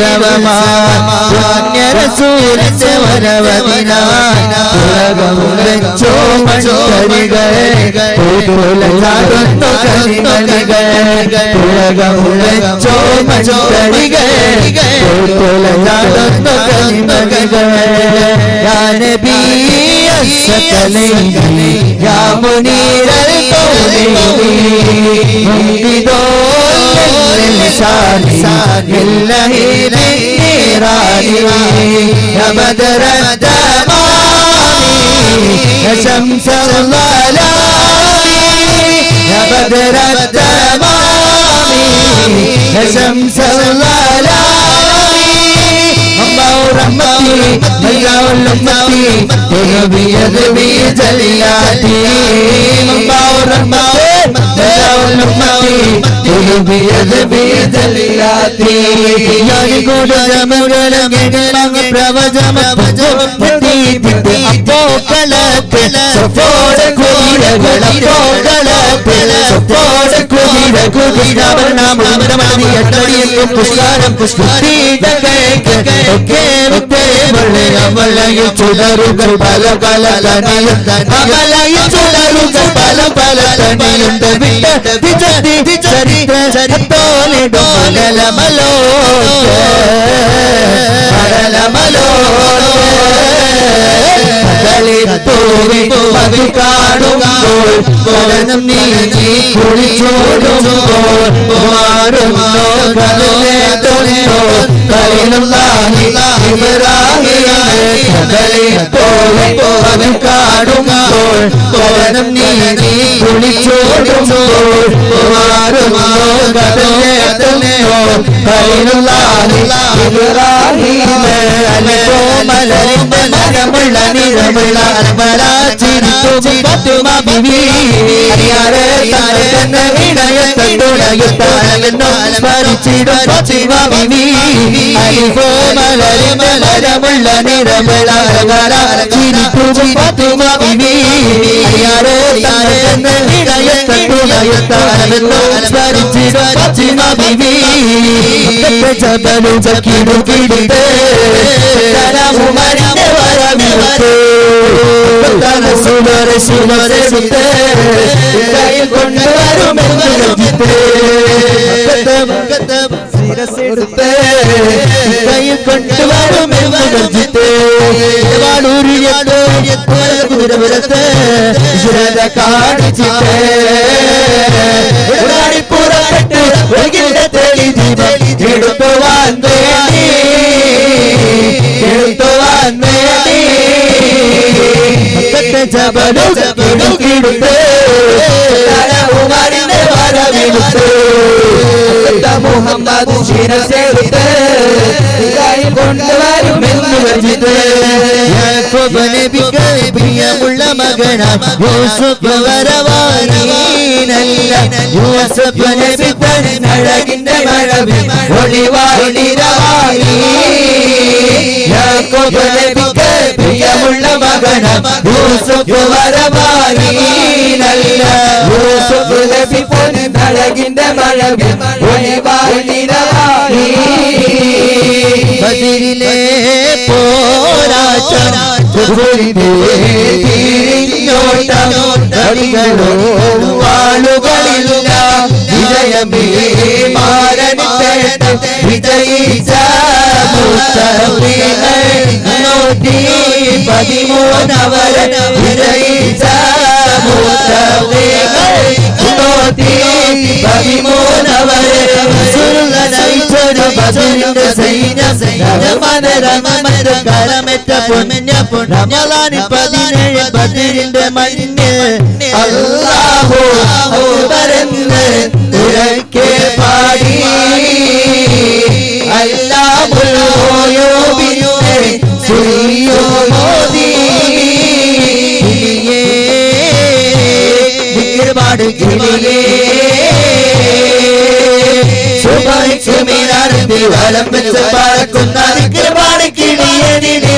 പുണ്യ റസൂലിന്റെ വരവദിന ഉലകം വെച്ചോ മൺതരികൾ പൂത്തുലഞ്ഞാടുന്നു കരിമണികൾ ഉലകം വെച്ചോ മൺതരികൾ പൂത്തുലഞ്ഞാടുന്നു കരിമണികൾ യാ നബി അസ്സലൈനി യാ മുനീറൽ കൗലൈനി للهيب النيراني يا بدر التمام يا شمس الظلام يا بدر التمام يا شمس الظلام الله رحمتي مياه الأمتي بيد بجلياتي الله رحمتي مياه الأمتي بيد بجلياتي يعني كل زمن لقينا പ്രവചനം പൊട്ടി അപ്പോകളത്തിൽ സഫോട് കുതിരകളപ്പോകളത്തിൽ സഫോട് കുതിരകൾ നാം മതി എട്ടടിയും പുഷ്കാരം പുഷ്പീതകേക്ക് ഒക്കെ അവളയിൽ ചുടറുകൾ പല പല തനിയുണ്ട് അവളയിൽ ചുടറുകൾ പല പല തനിയുണ്ട് വിട്ട് ചരിത്രത്തോലിടും മലമലോ ൂവി മതി കാണുമ്പോൾ കടനം നീങ്ങി കുളിച്ചോടുമ്പോൾ മാറുന്നോ കടലേ തൊന്നോ കലിലുള്ളാഹി ഇബ്രാഹിമേ കടലേ മതി കാണുമ്പോൾ കടനം നീങ്ങി കുളിച്ചോടുമ്പോൾ മാറുന്നോ കടലേ തൊന്നോ കലിലുള്ളാഹി ഇബ്രാഹിമേ അലോ മലരിന്റെ നരമുള്ള നിരമുള്ള അർബലാചിരിക്കും ഫാത്തിമ ബിബി അറിയാതെ താരെ തന്നെ വിനയത്തുണയുത്താലെന്നോ സ്മരിച്ചിടും ഫാത്തിമ ബിബി അലിഫോ മലരിന്റെ നരമുള്ള നിരമുള്ള അർബലാചിരിക്കും ഫാത്തിമ ബിബി അറിയാതെ താരെ തന്നെ വിനയത്തുണയുത്താലെന്നോ സ്മരിച്ചിടും ഫാത്തിമ ബിബി ജബലു ജക്കിടു കിടുത്തേ തലമുമരിന്റെ വരവിടുത്തേ സുമര സുമരത്തെ കൈയിൽ കൊണ്ടുവരുമെന്ന് ഗർജിത്തേ ശിരസെടുത്തേ കൈയിൽ കൊണ്ടുവരുമെന്ന് ഗർജിത്തേ കുതിരപുരത്ത് ശിരത കാണിച്ചിട്ടേ പുറപ്പെട്ട് ഒഴുകിന്റെ തെളി ദീപം എടുത്തുവാൻ വേണ്ടി ജബലു കിടുക്കിടുത്ത് ഉമറിന്റെ വരവിടുത്ത് മുഹമ്മദ് ശിരസെടുത്ത് കൈ കൊണ്ടുവരുമെന്ന് വെച്ചിട്ട് യാക്കോബ് നബിക്ക് പ്രിയമുള്ള മകനാം യൂസുഫ് വരവാനല്ല യൂസുഫ് നബി അഴകിന്റെ മഴവിൽ ഒളിവാണിരവായി യാക്കോബ് നബിക്ക് പ്രിയമുള്ള മകനാം യൂസുഫ് വരവാനല്ല യൂസുഫ് നബി അഴകിന്റെ മഴവിൽ ഒളിവാണിരവായി ബദരിലെ പോരാട്ടം തിരിഞ്ഞോട്ടം നദികളോ വാളുകളില്ല വിജയമേ മാരനിത്തേട്ടം വിജയിച്ച നോട്ടി 13 വിജയിച്ച നോട്ടി 13 നയിച്ചൊരു ബദറിന്റെ സൈന്യം രമമത് കരമറ്റ റമളാനിൽ 17 ബദറിന്റെ മഞ്ഞ് അല്ലാഹു അക്ബറെന്ന് ഉറക്കെ പാടി അല്ലാഹുൽ ഗയൂബിന്റെ സുരിയോ മോദി ദിക്ർപാട് കിളിയേ സുബഹിക്ക് മിനാരത്തിൽ വലം വെച്ച് പറക്കുന്ന ദിക്ർപാട് കിളിയേ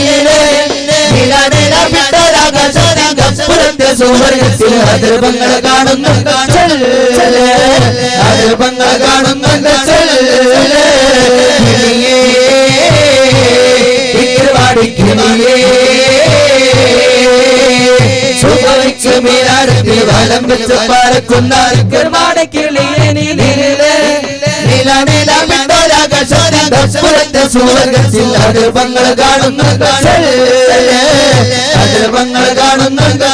നിലാനിലാകശാദികപ്പുറത്തെ സുവർഗത്തിൽ അതിർഭങ്ങൾ കാണുന്നുണ്ട് അതിർഭങ്ങൾ കാണുന്നുണ്ട് കിളിയേ ദിക്ർപാട് കിളിയേ സുബഹിക്ക് മിനാരത്തിൽ വലം വെച്ച് പറക്കുന്ന ദിക്ർപാട് കിളിയേ നിലാനിലാകശാദികപ്പുറത്തെ സുവർഗത്തിൽ അതിർഭങ്ങൾ കാണുന്നുണ്ട് അതിർഭങ്ങൾ കാണുന്നുണ്ട്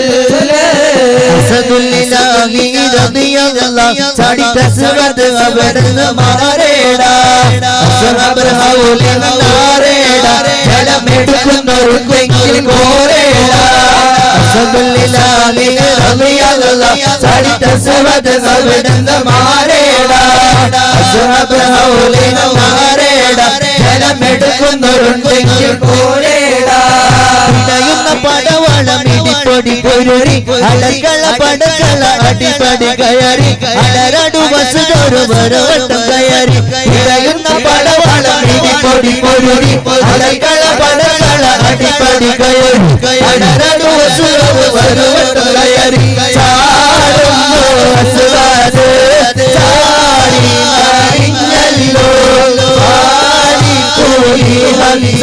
അസദുല്ലാഹി റളിയല്ലാഹു ചാടി തസ്വദ് അവിടുന്ന് മാറേടാ അസ്ഹബ് ഹൗലിൻ നാരേടാ ജലമെടുക്കുന്നൊരുക്കെങ്കിൽ കോരേടാ അസദുല്ലാഹി റളിയല്ലാഹു ചാടി തസ്വദ് അവിടുന്ന് മാറേടാ അസ്ഹബ് ഹൗലിൻ നാരേടാ ജലമെടുക്കുന്നൊരുക്കെങ്കിൽ കോരേടാ ഇടയുന്ന പടവളം ഇടിപ്പൊടി പൊരുറി അടക്കള പടക്കള അടിപടി കയറി അടരടു വസുതൊരു വരവട്ടം കയറി ഇടയുന്ന പടവളം ഇടിപ്പൊടി പൊരുറി അടക്കള പടക്കള അടിപടി കയറി അടരടു വസുതൊരു വരവട്ടം കയറി ചാടുന്നു വസുവാത് ചാടി മറിഞ്ഞല്ലോ പാടി കൂടി ഹംസ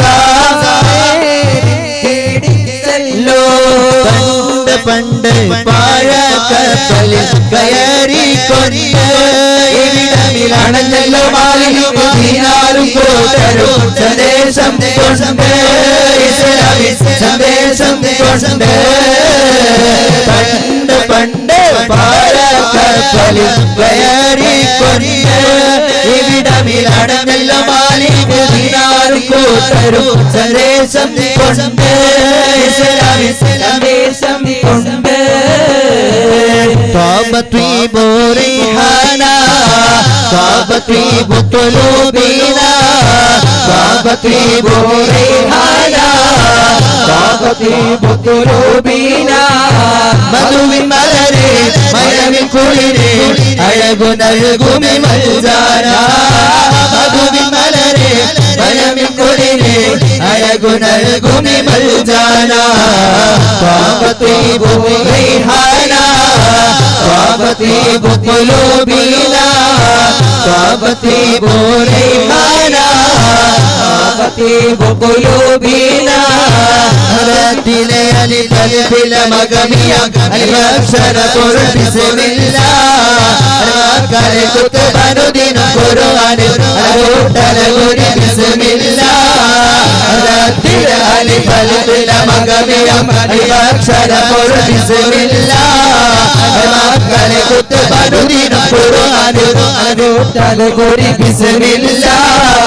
പണ്ട് പാഴക്കപ്പലിൽ കയറിക്കൊണ്ട് ഇവിടമിലാണല്ലോ മാലിയും ദീനാലും കൂട്ടരും സന്ദേശം കൊണ്ട് സന്ദേശം കൊണ്ട് പണ്ട് പാഴക്കപ്പലിൽ കയറിക്കൊണ്ട് ഇവിടമിലാണല്ലോ മാലിയും ദീനാലും കൂട്ടരും സന്ദേശം കൊണ്ട് സന്ദേശം കൊണ്ട് طابت ريحانا طابت قلوبنا طابت ريحانا طابت قلوبنا മധുവിൻ മലരെ മഴവിൻ കുളിരെ അഴകു നൽകുമി മൽജാന മധുവിൻ മലരെ മഴവിൻ കുളിരെ അഴകു നൽകുമി മൽജാന طابت ريحانا طابت قلوبنا طابت ريحانا طابت قلوبنا رتل القلب المغمية المبشر قل بسم الله قال كتب دين قرآن الروتل قل بسم الله رتل القلب المغمية المبشر قل بسم الله قال كتب دين قرآن الروتل قل بسم الله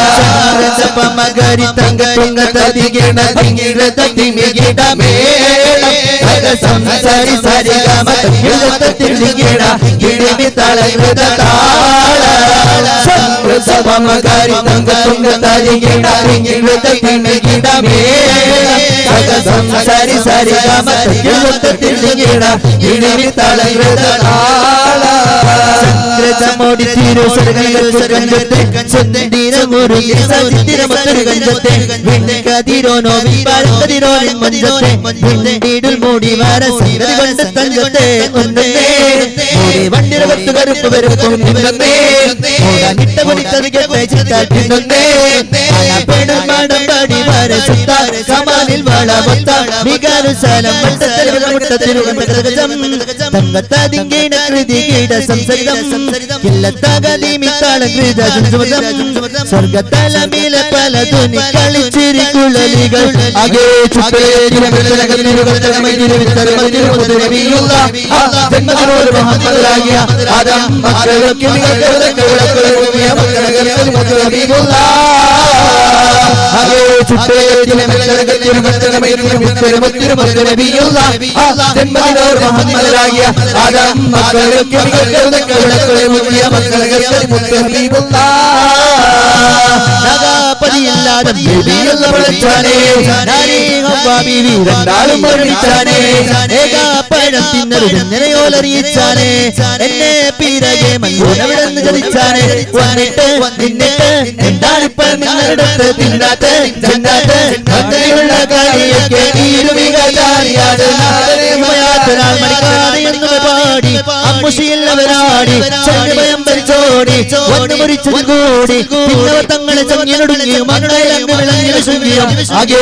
മകരി തങ്ക തുങ്ക തതികിട തിങ്ങിട തതിമികിട മേളം തക സംസാരി സരി ഗമ തകിട തിളികിട കിടിമി തളകൃത താള സംസവ മകരി തങ്ക തുങ്ക തതികിട തിങ്ങിട തതിമികിട മേളം തക സംസാരി സരി ഗമ തകിട തിളികിട കിടിമി തളകൃത താള ചന്ദ്രചമോടി തിരു സർഗഗത്തെ ചന്ദ്രദിന മുരുകി സജിതിര മത്തൊരു ഗഞ്ചത്തെ വിണ്ണകതിരോനോ വിപ്പാഴകതിരോനിൻ മഞ്ചത്തെ വിണ്ണിടുൽ മൂടി വാര സംഗതി കൊണ്ട് തഞ്ചത്തെ ഒന്നേ മൂടി വണ്ടിര വത്തു കറുപ്പ് വെറുപ്പും നിന്നേ ഓടാനിട്ട പൊടിത്തത് കെട്ടേ ചിത്താട്ടിന്നേ അലപ്പെടും മാടം പാടി വാര സുൽത്താൻ കമാലിൽ വളവത്ത മികരു സലം മുട്ടത്തിരുഗജം തങ്കത്താതിങ്കീട കൃതി കീട സംസരിതം കില്ലത്താകതി മിത്താള കൃത സ്വർഗത്തലമിലെ പല ധ്വനി കളിച്ചിരി കുഴലികൾ അകേ പതിയില്ലാതെ രണ്ടാളും ഒരുമിച്ചാനേ ഏകാപ്പഴം തിന്നരുതെന്നറിയിച്ചാനേ എന്നെ പിറകെ മല്ലൂരവിടെന്ന് ചതിച്ചാനേ വന്നിട്ട് നിന്നിട്ട് എന്താണിപ്പോൾ നിങ്ങളടുത്ത് തിന്നാത്ത് ചെന്നാത്ത് അങ്ങനെയുള്ള കാര്യമൊക്കെ മണിക്കാതെയെന്ന് പാടി അമ്മുഷിയുള്ളവരാടി ഭയം ഭരിച്ചോടി വന്നു മുറിച്ചത് കൂടി പിന്നവർ തങ്ങളെ ചങ്ങിനൊടുങ്ങി മണ്ണയിലങ്ങ് വിളങ്ങിയ ശുദ്ധിയും ആകെ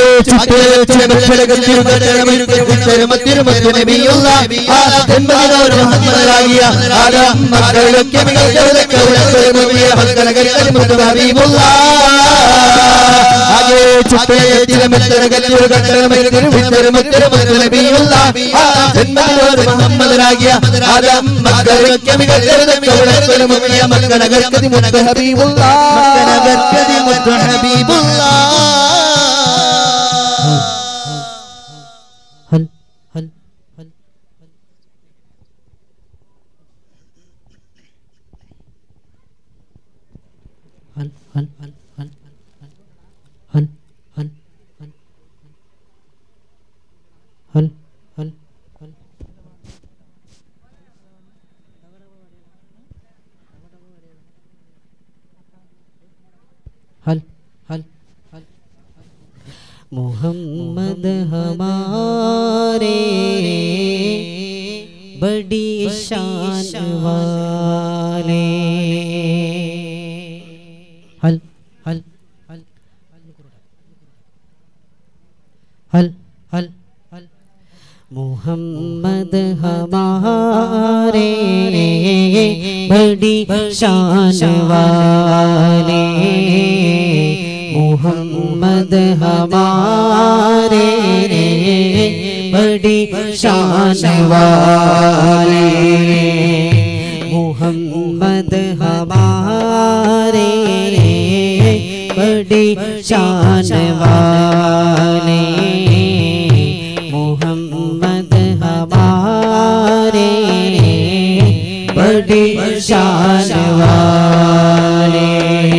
मोहम्मद हमारे बड़ी शान वाले हल हल हल हल हल हल मोहम्मद हमारे बड़ी शान वाले मोहम्मद हमारे बड़ी शान वाले मोहम्मद हमारे बड़ी शान वाले मोहम्मद हमारे बड़ी शान वाले।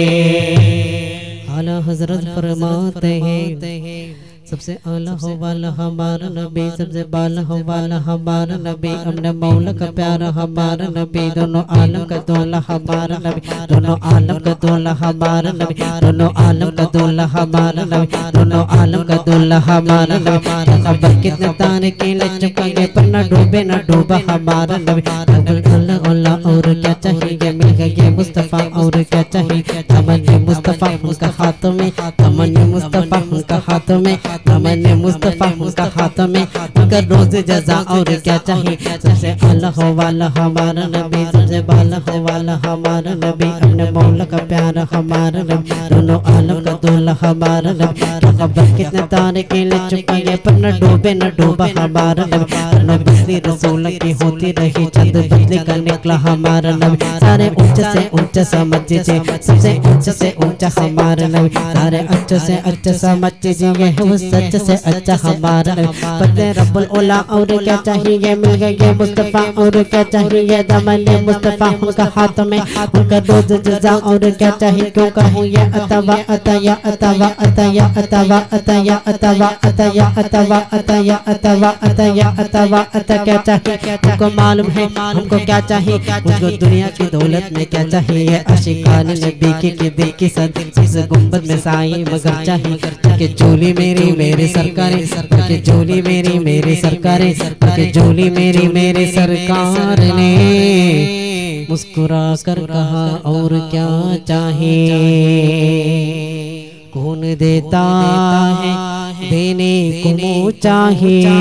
आला हजरत फरमाते हैं सबसे आला हो वाला हमारा नबी, सबसे बाला हो वाला हमारा नबी, अपने मौला का प्यारा हमारा नबी, दोनों आलम का दूल्हा हमारा नबी, दोनों आलम का दूल्हा हमारा नबी, दोनों आलम का दूल्हा हमारा नबी, दोनों आलम का दूल्हा हमारा नबी। खबर कितने तारे के लचकेंगे पर न डूबे न डूबा हमारा नबी। अल्लाह अल्लाह और क्या चाहिए मिल गए मुस्तफ़ा और क्या चाहिए, तमन्ने मुस्तफ़ा उनका हाथों में, तमन्ने मुस्तफ़ा उनका हाथों में, तमन्ने मुस्तफ़ा उनका हाथों में, उनका रोज़ जज़ा और क्या चाहिए। सबसे आला हो वाला हमारा नबी, सबसे बाला हो वाला हमारा नबी, अपने मौला का प्यारा हमारा नबी, दोनों आलम का दूल्हा हमारा नबी। खबर कितने तारे के लचकेंगे पर न डूबे न डूबा हमारा नबी। बिजली रसूल की होती रही चंद बदली का निकला हमारा नबी। सारे ऊंचे से ऊंचा समझ लीजिए, सबसे ऊंचे से ऊंचा हमारा नबी, सारे अच्छे से अच्छा समझ लीजिए, वो सच से अच्छा हमारा नबी। बदले रब्बुल उला और क्या चाहिए मिल गए मुस्तफ़ा और क्या चाहिए, दमने मुस्तफ़ा उनका हाथ में, उनका रोज़ जज़ा और क्या चाहिए। क्यों कहूँ ये अतवा अतया अतवा अतया अतवा अतया अतवा अतया अतवा अतया अतवा अतया अतवा अत क्या चाहिए। उनको मालूम है हमको क्या चाहिए, उनको दुनिया की दौलत में क्या चाहिए। आशिकान नबी की दिल की सद इस गुंबद में साई मगर चाहिए, कि झोली मेरी मेरे सरकारें, कि झोली मेरी मेरे सरकारें, कि झोली मेरी मेरे सरकार ने मुस्कुरा कर कहा और क्या चाहिए। कौन देता है देने को मुँह चाहिए,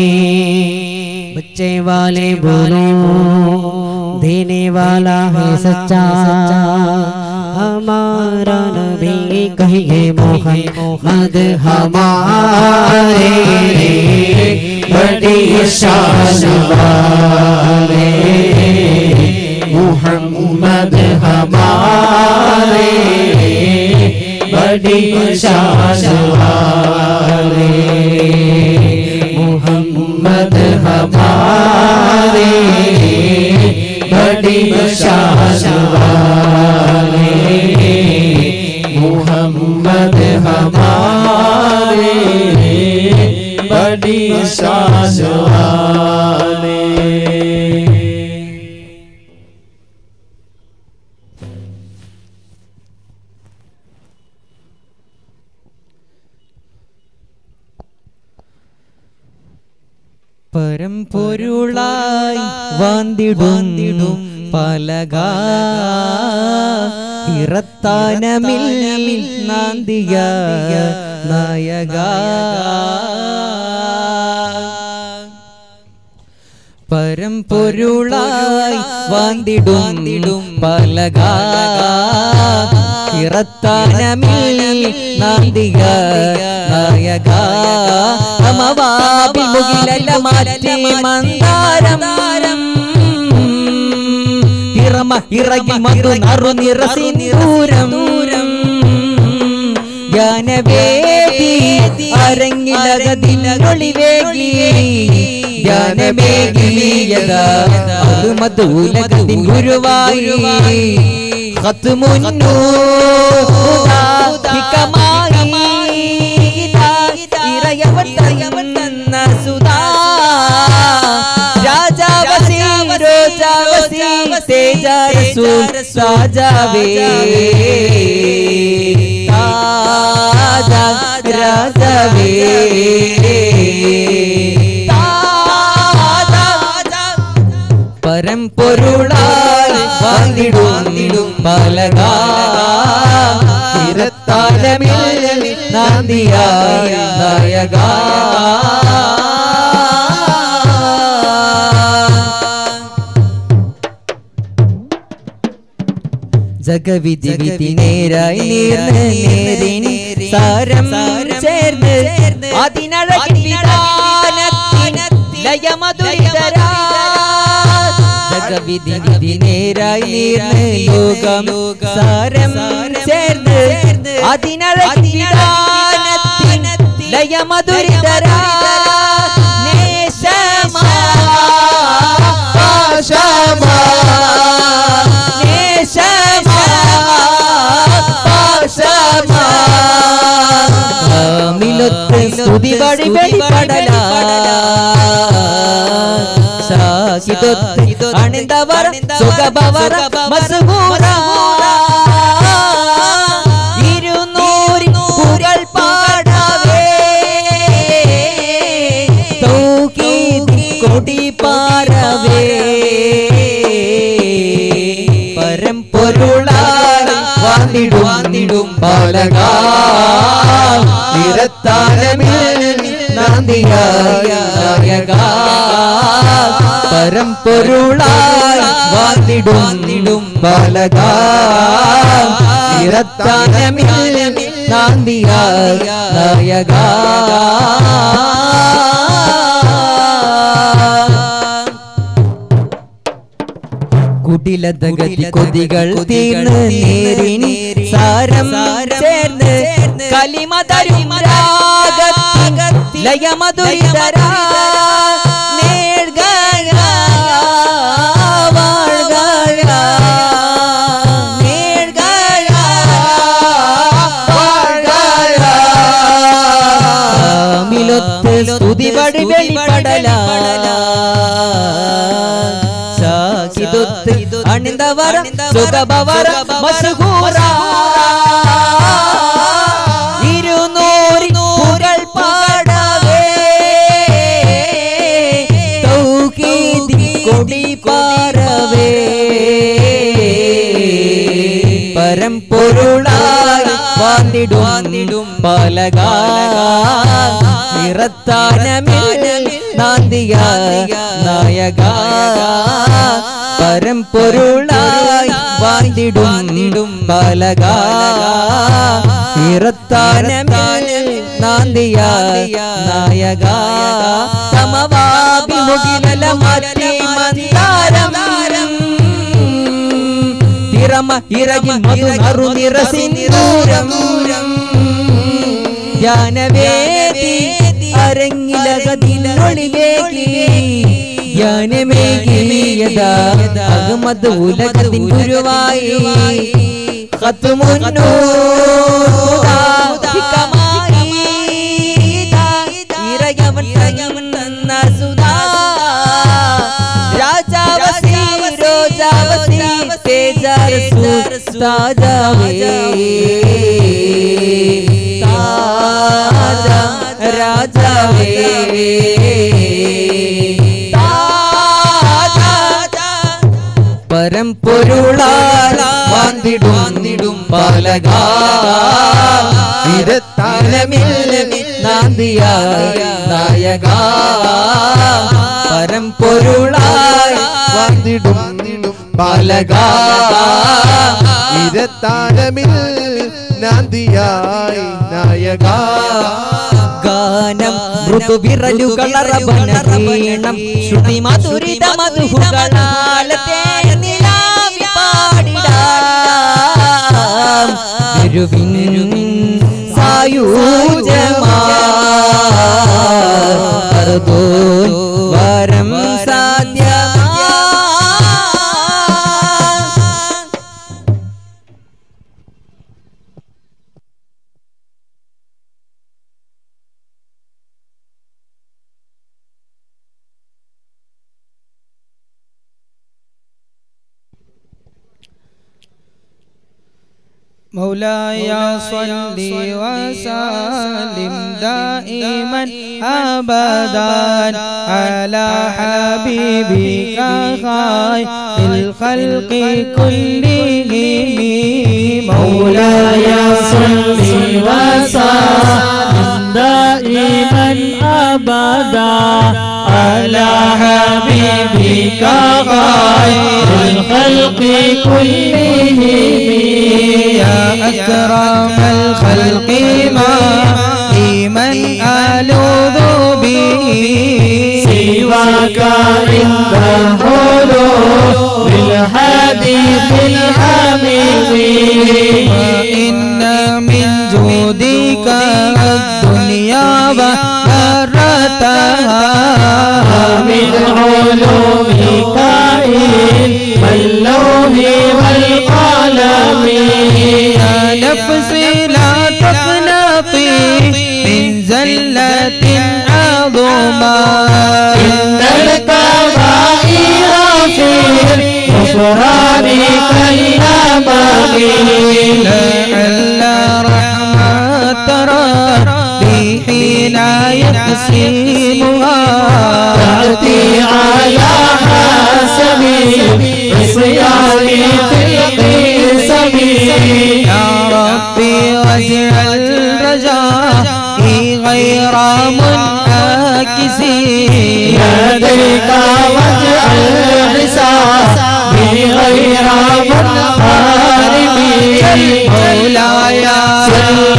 बच्चे वाले बोलो देने वाला है सच्चा, हमारा नबी कहिए मोहम्मद हमारे बड़ी शान वाले, मोहम्मद हमारे बड़ी शान वाले, मोहम्मद हमारे बड़ी शान वाले, मोहम्मद हमारे बड़ी शान वाले। പരമ്പൊരുളായി വന്നിടും പലക ഇറത്താനമിൽ നാന്തിയ നായക, പരമ്പൊരുളായി വന്നിടും പലക ഇറത്താനമിൽ നാന്തിയ നായക, മവാബിൽ മുകിലല്ല മാറ്റി മന്ദാരം ഇറമ ഇറകി മധു നറു നിറസിനൂരം, ജ്ഞാനവേദി അരങ്ങിലകതിലൊളിവേകി, ജ്ഞാനമേകിയത അത് മധുലകത്തിൻ ഗുരുവായി, രാജാവേ രാജാവേ പരമ്പൊരുളായി വന്നിടും പലക ഇറത്താലമിൽ നാന്തിയായ നായക, ജഗവിധി വിധി നേരായി നേരിൻ സാരം ചേർന്ന് അതിനഴകിൽ ലയമധുരിതരാ, ജഗവിധി വിധി നേരായി ലോകം സാരം ചേർന്ന് അതിനഴകിൽ ലയമധുരിതരാ, നേശമാ പാശമാ സ്തുതി വഴി വെളിപടല സാകിതൊത്ത് അണിന്തവർ സുഖഭവർ മസ്ഹൂറ, ഇരുന്നൂറി പുകൾ പാടവേ തൗഹീദ് കൊടി പാരവേ, പരമ്പൊരുളായി വന്നിടും പലക ഇറത്താലമിൽ നാന്തിയായ നായക, പരമ്പൊരുളായി വന്നിടും പലക ഇറത്താലമിൽ നാന്തിയായ നായക, കുടിലതഗതി കൊതികൾ തീർന്ന് നേരിൻ സാരം ചേർന്ന് കലിമ തരും രാഗത്തിൽ ലയമധുരിതരാ, നേർഗയ വാഴ്ഗയ നേർഗയ വാഴ്ഗയ, മിലൊത്ത് സ്തുതി വഴി വെളിപടല അണിന്തവർ സുഖഭവർ മസ്ഹൂറ, ഇരുന്നൂറി പുകൾ പാടവേ തൗഹീദ് കൊടി പാരവേ, പരമ്പൊരുളായി വാന്തിടും പലക നിറത്താനമിൽ നാന്തിയായ നായക പരമ്പൊരുളായി വാന്തിടും പലക നിറത്താനമിൽ നാന്തിയായ നായക സമവാഭിമുഖില മാറ്റി മന്ദാരം തിരമ ഇറകിൽ മധുനറു നിറസിന്ദൂരം ധ്യാനവേദി അരങ്ങിലകതിലൊളിവേകി ധ്യാനമേകിയതാ അഹ്മദ് ഉലകത്തിൻ ഗുരുവായി ഖത്മുന്നൂദാഹികമായി ഇറയവൻ സുധാ രാജാവസി രോജാവസി തേജാരസു താജാവേ താജ രാജാവേ പരമ്പൊരുളാൽ വാന്തിടും പലക നിരത്താനമിൽ നാന്തിയായ നായക പരമ്പൊരുളാൽ വാന്തിടും പലക നിരത്താനമിൽ നാന്തിയായി നായക ഗാനം മൃദുവിരലുകളറബനീണം ശ്രുതി മധുരിത മധുഹുകളാലത്തെ നിലാവി പാടിടാം ഗുരുവിൻ സായൂജമാ കർദോൻ വരം സാധ്യമാ مولاي صل وسلم دائما أبدا على حبيبك خير الخلق كلهم مولاي صل وسلم دائما أبدا على حبيبك خير الخلق كلهم يا أكرم الخلق ما من ألوذ به سواك عند حلول الحديث الحميد وإن من جودك الدنيا وذرتها من علومك علم اللوح والقلم يا نفسي لا تقنطي من زلة عظمى إن الكبائر في غفران كالأمام لعل رحمة ربي حين يقسمها تأتي على حسب عصيان في القسم يا ربي واجعل رجائي غير منعكس لديك واجعل حسابي غير منحرم مولاي صل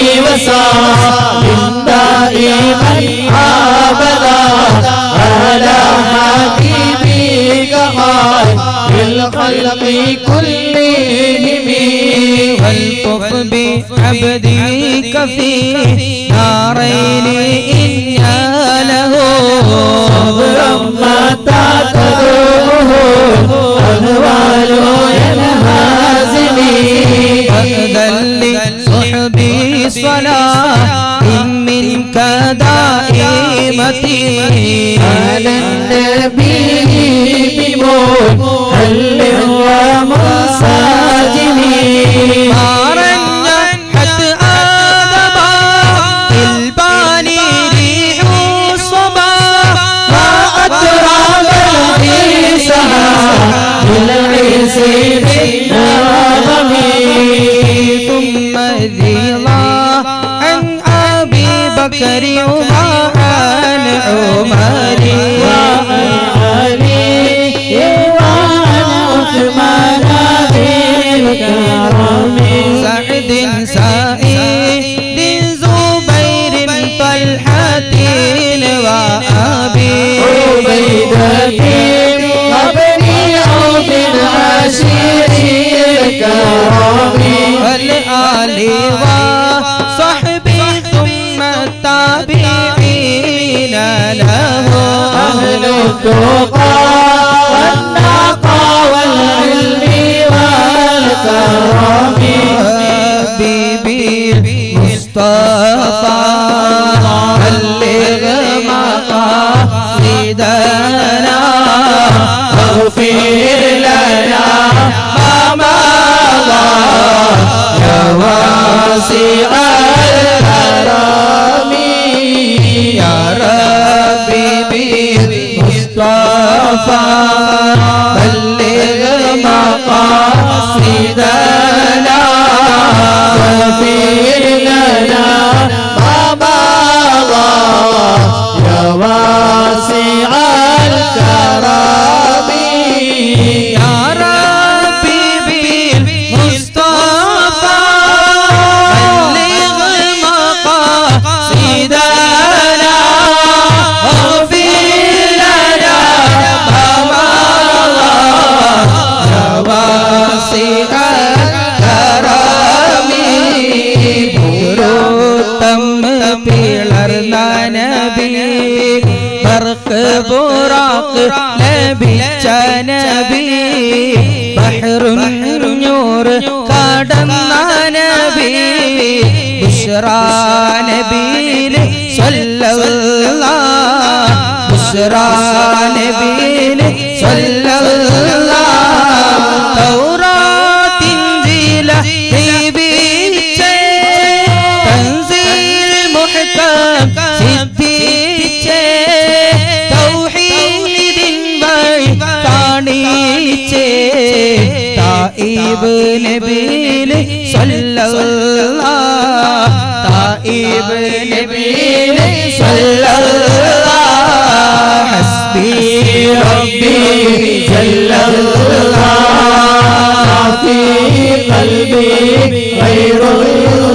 وسلم دائما أبدا على حبيبك خير الخلق كلهم والطف بعبدك في نارين إن له صبرا متى تدومه أهوال ينهزمي وذل صحبي صلاة منك دائمتي على النبي بمحل ومنسجمي أرنحت آدما الباني ريح الصبا وأتراب العيسها بالعيس بالنظم ثم ذي الكرام والآل وصحبه ثم التابعين له أهل التقى والنقى والعلم والكرم حبيبي مصطفى بلغ مقاصدنا اغفر لنا ما مضى يا واسع الكرم يا ربي بالمصطفى بلغ مقاصدنا واغفر لنا ما مضى يا واسع الكرم يا ربي بالمصطفى بلغ مقاصدنا واغفر لنا ما مضى يا واسع الكرم പുരുത്തം പിളർന്ന നബി ബർഖ് ബുറാഖ് ലഭിച്ച നബി ബഹ്റുന്നൂർ കടന്ന നബി ബുശ്റാ നബിയിൽ സല്ലല്ലാഹ് ബുശ്റാ നബിയിൽ സല്ലല്ലാഹ് തൗറാത്ത് ഇൻജീൽ ലഭിച്ചേ തൻസീൽ മുഹ്കം സിദ്ധിച്ചേ തൗഹീദിൻ വഴി കാണിച്ചേ തായിബ് നബിയിൽ സല്ലല്ലാഹ് തായിബ് നബിയിൽ സല്ലല്ലാഹ് ഹസ്ബി റബ്ബി ജല്ലല്ലാഹ് ഫീ ഖൽബി ഖൈറുൽ